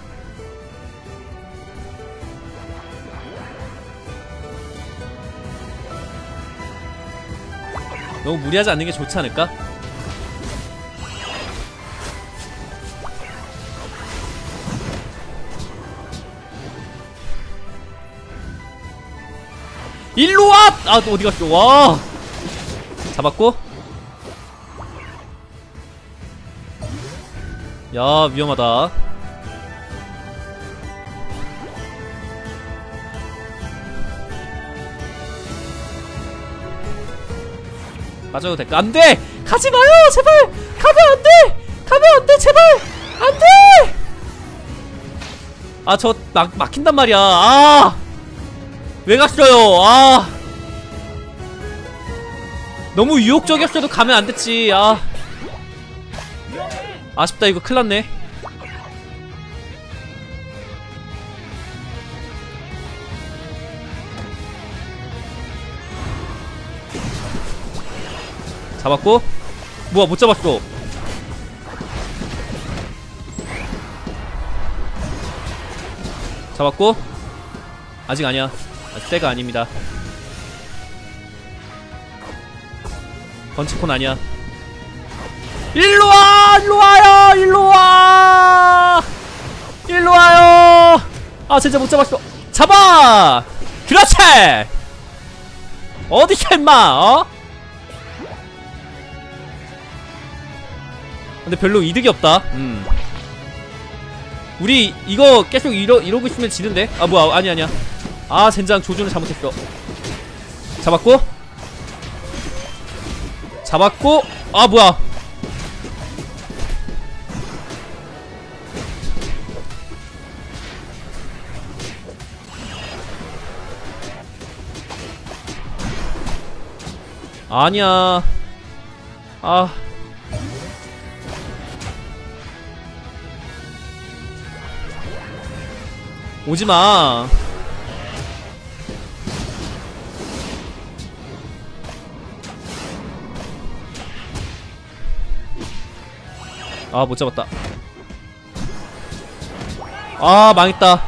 너무 무리하지 않는 게 좋지 않을까? 일로와! 아 또 어디갔어. 와 잡았고. 야 위험하다. 빠져도 될까? 안돼! 가지마요 제발! 가면 안돼! 가면 안돼 제발! 안돼! 아 저 막, 막힌단 말이야. 아 왜 갔어요? 아 너무 유혹적이었어도 가면 안됐지. 아 아쉽다. 이거 큰일났네. 잡았고. 뭐야 못 잡았어. 잡았고. 아직 아니야. 아직 때가 아닙니다. 번치콘 아니야. 일로와! 일로와요! 일로와! 일로와요! 아 진짜 못 잡았어. 잡아! 그렇지! 어디서 임마 어? 근데 별로 이득이 없다. 음. 우리 이거 계속 이러, 이러고 있으면 지는데? 아 뭐야 아니 아니야. 아 젠장 조준을 잘못했어. 잡았고 잡았고 아 뭐야 아니야. 아 오지마. 아 못잡았다. 아 망했다.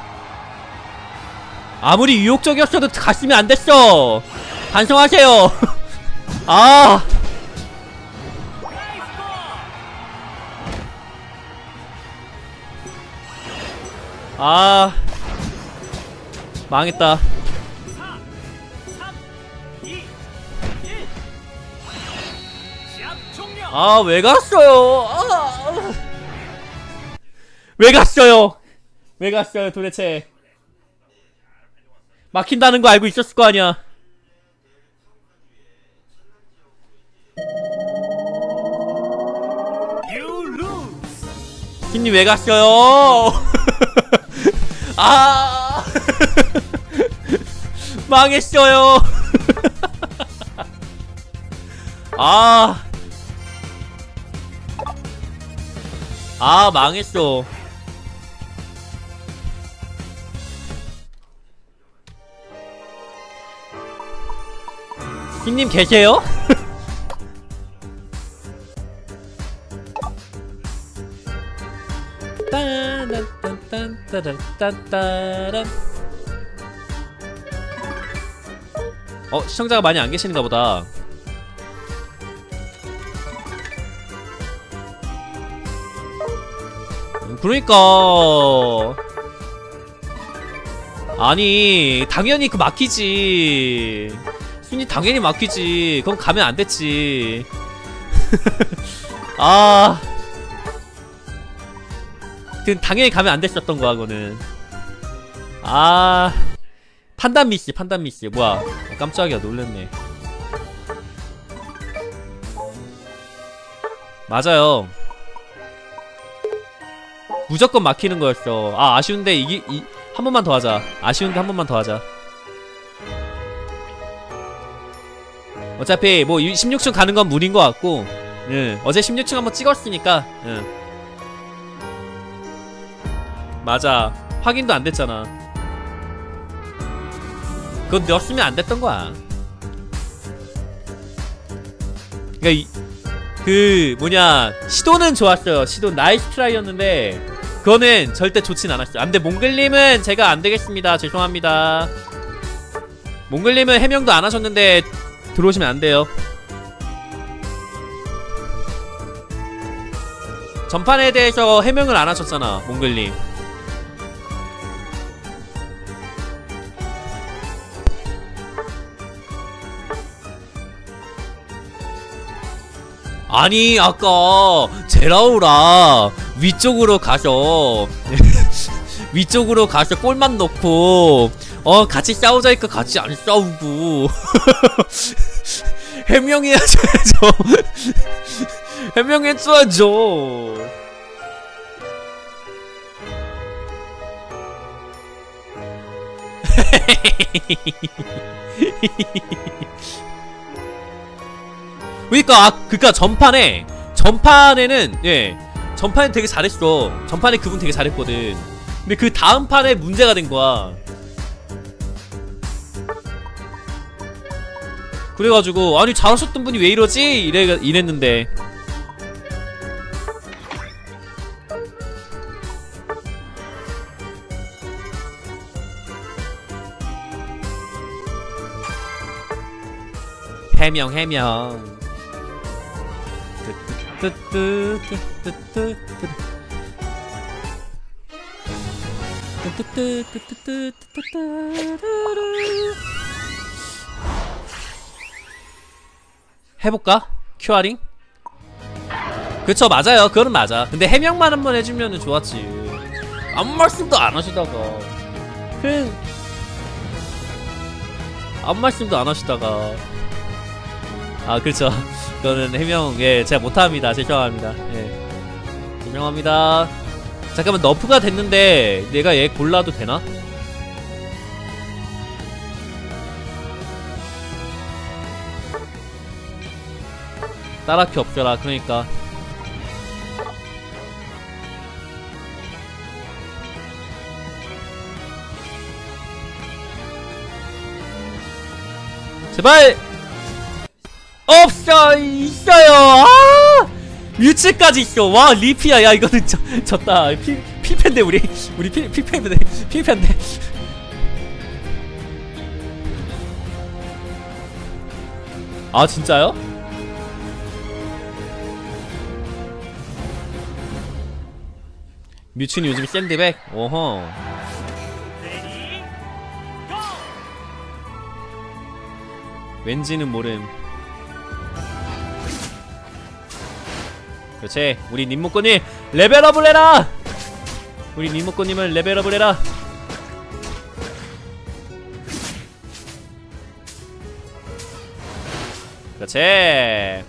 아무리 유혹적이었어도 갔으면 안됐어. 반성하세요. 아 아 망했다. 아 왜 갔어요? 아, 왜 갔어요? 왜 갔어요 도대체? 막힌다는 거 알고 있었을 거 아니야. 팀님 왜 갔어요? 아 망했어요. 아 아 망했어. 팀님 계세요? 딴딴딴딴딴딴딴. 어 시청자가 많이 안 계시는가 보다. 그러니까 아니 당연히 그 막히지. 순위 당연히 막히지. 그건 가면 안 됐지. 아 그 당연히 가면 안 됐었던 거야 그거는. 아 판단 미스 판단 미스. 뭐야 깜짝이야 놀랬네. 맞아요. 무조건 막히는 거였어. 아 아쉬운데 이기 이 한 번만 더 하자. 아쉬운데 한 번만 더 하자. 어차피 뭐 십육 층 가는 건 무리인 것 같고. 응. 어제 십육 층 한번 찍었으니까. 응. 맞아. 확인도 안 됐잖아. 그건 넣었으면 안 됐던 거야. 그니까 이, 그 뭐냐 시도는 좋았어요. 시도 나이스 트라이였는데 그거는 절대 좋진 않았어요. 안돼 몽글님은 제가 안되겠습니다. 죄송합니다. 몽글님은 해명도 안 하셨는데 들어오시면 안 돼요. 전판에 대해서 해명을 안 하셨잖아 몽글님. 아니 아까 제라우라 위쪽으로 가서 위쪽으로 가서 골만 넣고 어 같이 싸우자니까 같이 안 싸우고 해명해야죠. 해명해줘야죠. 그니까 아 그니까 전판에 전판에는 예 전판에 되게 잘했어. 전판에 그분 되게 잘했거든. 근데 그 다음 판에 문제가 된 거야. 그래가지고 아니 잘하셨던 분이 왜 이러지? 이래 이랬는데. 해명 해명. 해볼까? 큐아링? 그쵸, 맞아요. 그거는 맞아. 근데 해명만 한번 해주면은 좋았지. 아무 말씀도 안 하시다가 그 아무 말씀도 안 하시다가 아 그렇죠. 그거는 해명 예 제가 못합니다. 죄송합니다. 예 죄송합니다. 잠깐만, 너프가 됐는데 내가 얘 골라도 되나? 따라키 없더라. 그러니까 제발! 없어! 있어요! 아! 뮤츠까지 있어! 와, 리피야. 야, 이거는 저, 졌다. 피, 필패인데, 우리. 우리 피, 필패인데. 필패인데. 아, 진짜요? 뮤츠는 요즘 샌드백? 오호. 왠지는 모름. 그렇지. 우리 님목고님 레벨업을 해라. 우리 님목고님을 레벨업을 해라. 그렇지.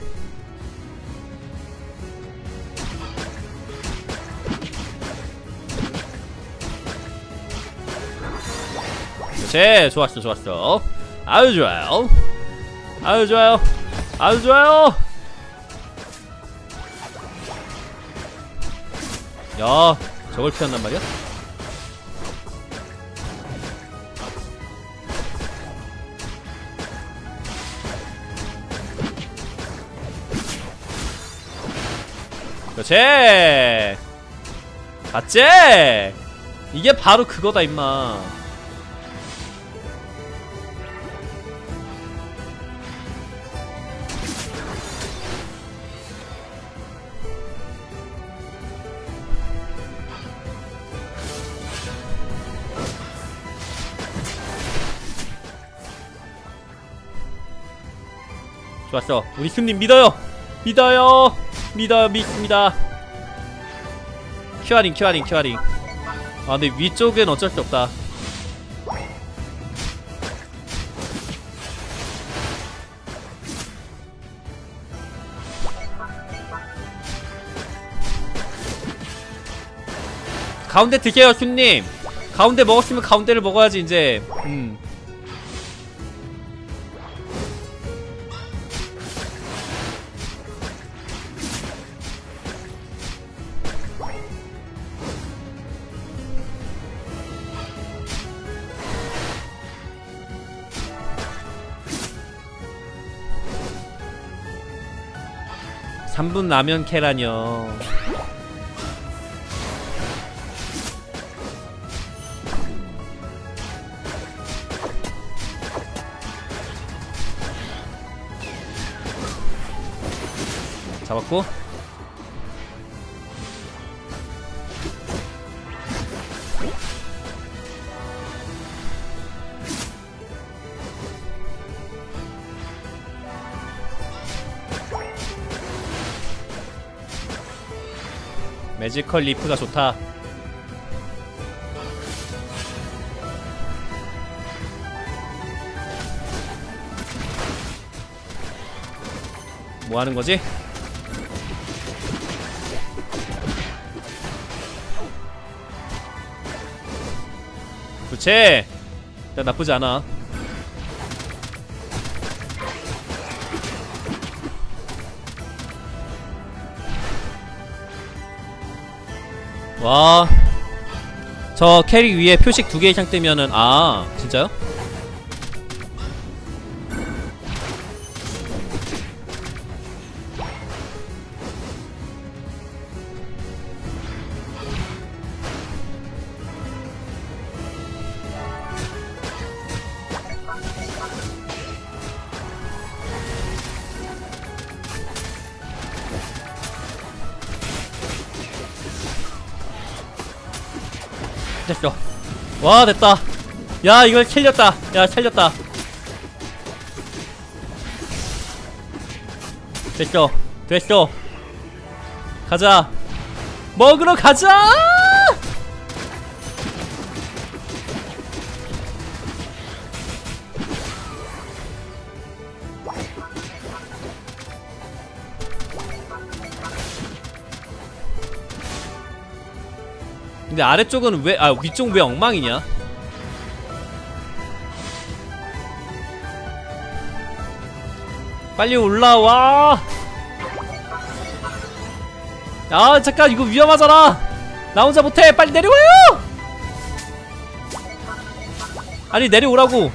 그렇지. 좋았어, 좋았어. 아주 좋아요. 아주 좋아요. 아주 좋아요. 야, 저걸 피한단 말이야? 그렇지. 맞지? 이게 바로 그거다 임마. 좋았어. 우리 승님 믿어요. 믿어요. 믿어요. 믿습니다. 큐아링 큐아링 큐아링. 아 근데 위쪽은 어쩔 수 없다. 가운데 드세요 슈님. 가운데 먹었으면 가운데를 먹어야지 이제. 음 삼 분 라면 캐라뇨. 잡았고. 매지컬 리프가 좋다. 뭐 하는 거지? 그렇지. 일단 나쁘지 않아. 와, 저 캐릭 위에 표식 두 개 이상 뜨면은 아 진짜요? 됐어. 와 됐다. 야 이걸 캘렸다. 야 캘렸다. 됐어 됐어 가자 먹으러 가자. 근데 아래쪽은 왜, 아 위쪽 왜 엉망이냐? 빨리 올라와. 아 잠깐 이거 위험하잖아. 나 혼자 못해. 빨리 내려와요. 아니 내려오라고.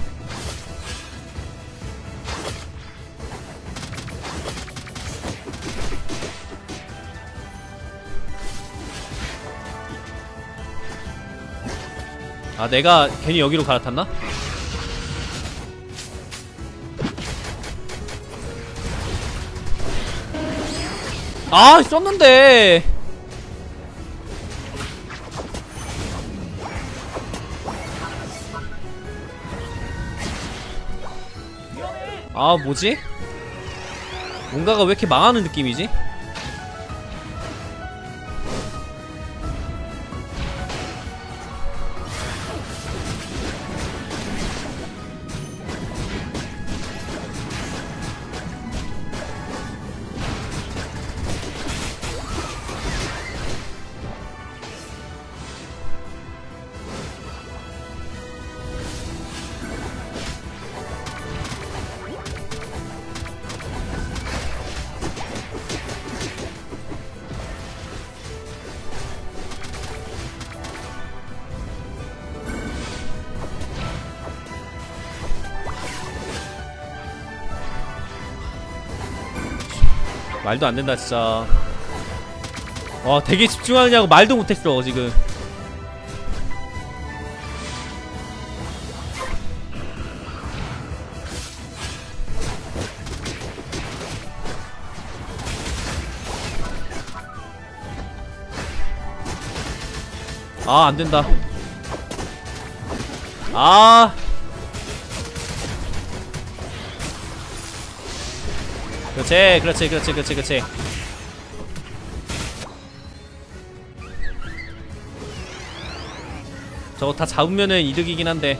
아 내가 괜히 여기로 갈아탔나? 아 썼는데. 아 뭐지? 뭔가가 왜 이렇게 망하는 느낌이지? 말도 안 된다 진짜. 와 되게 집중하느냐고 말도 못했어 지금. 아 안된다. 아 그렇지 그렇지 그렇지 그렇지 그렇지. 저거 다 잡으면은 이득이긴 한데.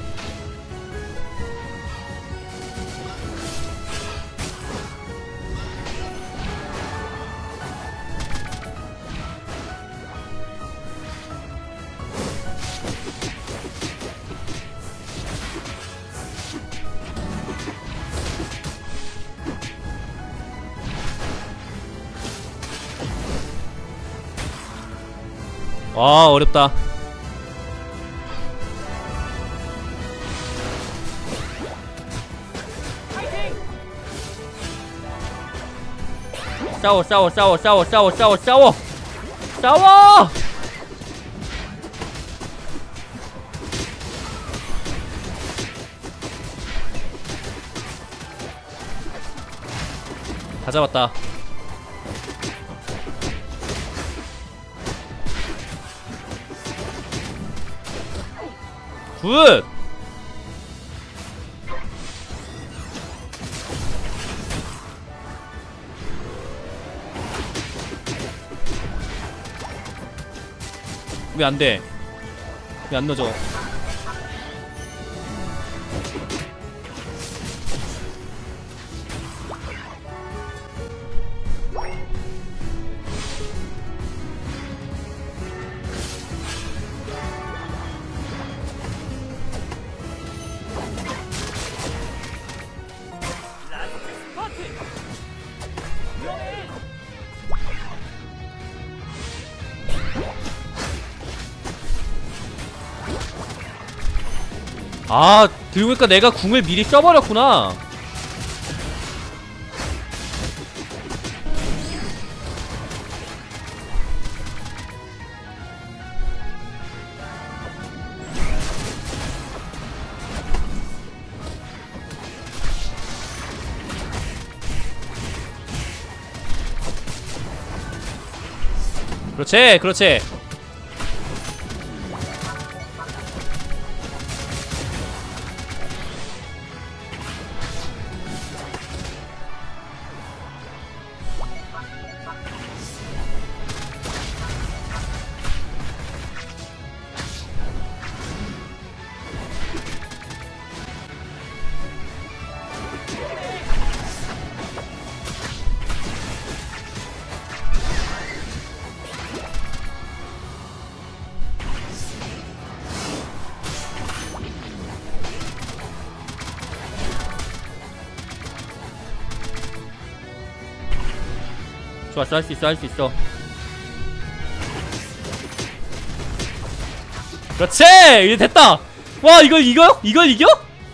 와 어렵다. 싸워 싸워 싸워 싸워 싸워 싸워 싸워 싸워. 다 잡았다. 굿! 왜 안돼? 왜 안 넣어져? 아 들고보니까 내가 궁을 미리 써버렸구나. 그렇지 그렇지. 좋았어, 할 수 있어, 할 수 있어. 그렇지! 이제 됐다! 와, 이걸 이겨? 이걸 이겨?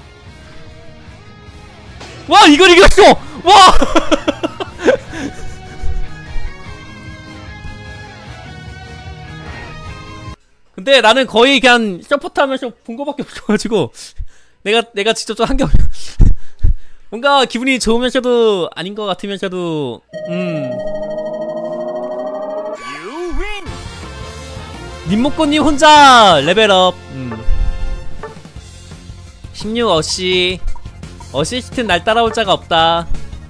와, 이걸 이겼어! 와! 근데 나는 거의 그냥 서포트 하면서 본 거밖에 없어가지고 내가 내가 직접 좀 한 게 없 뭔가 기분이 좋으면서도 아닌 것 같으면서도 음 님목꽃님 혼자 레벨업. 음. 십육 어시 어시스트는 날 따라올 자가 없다.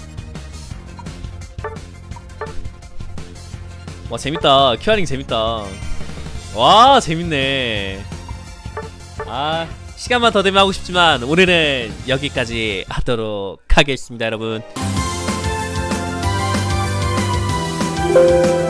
와, 재밌다. 큐어링 재밌다. 와, 재밌네. 아, 시간만 더 되면 하고 싶지만 오늘은 여기까지 하도록 하겠습니다, 여러분.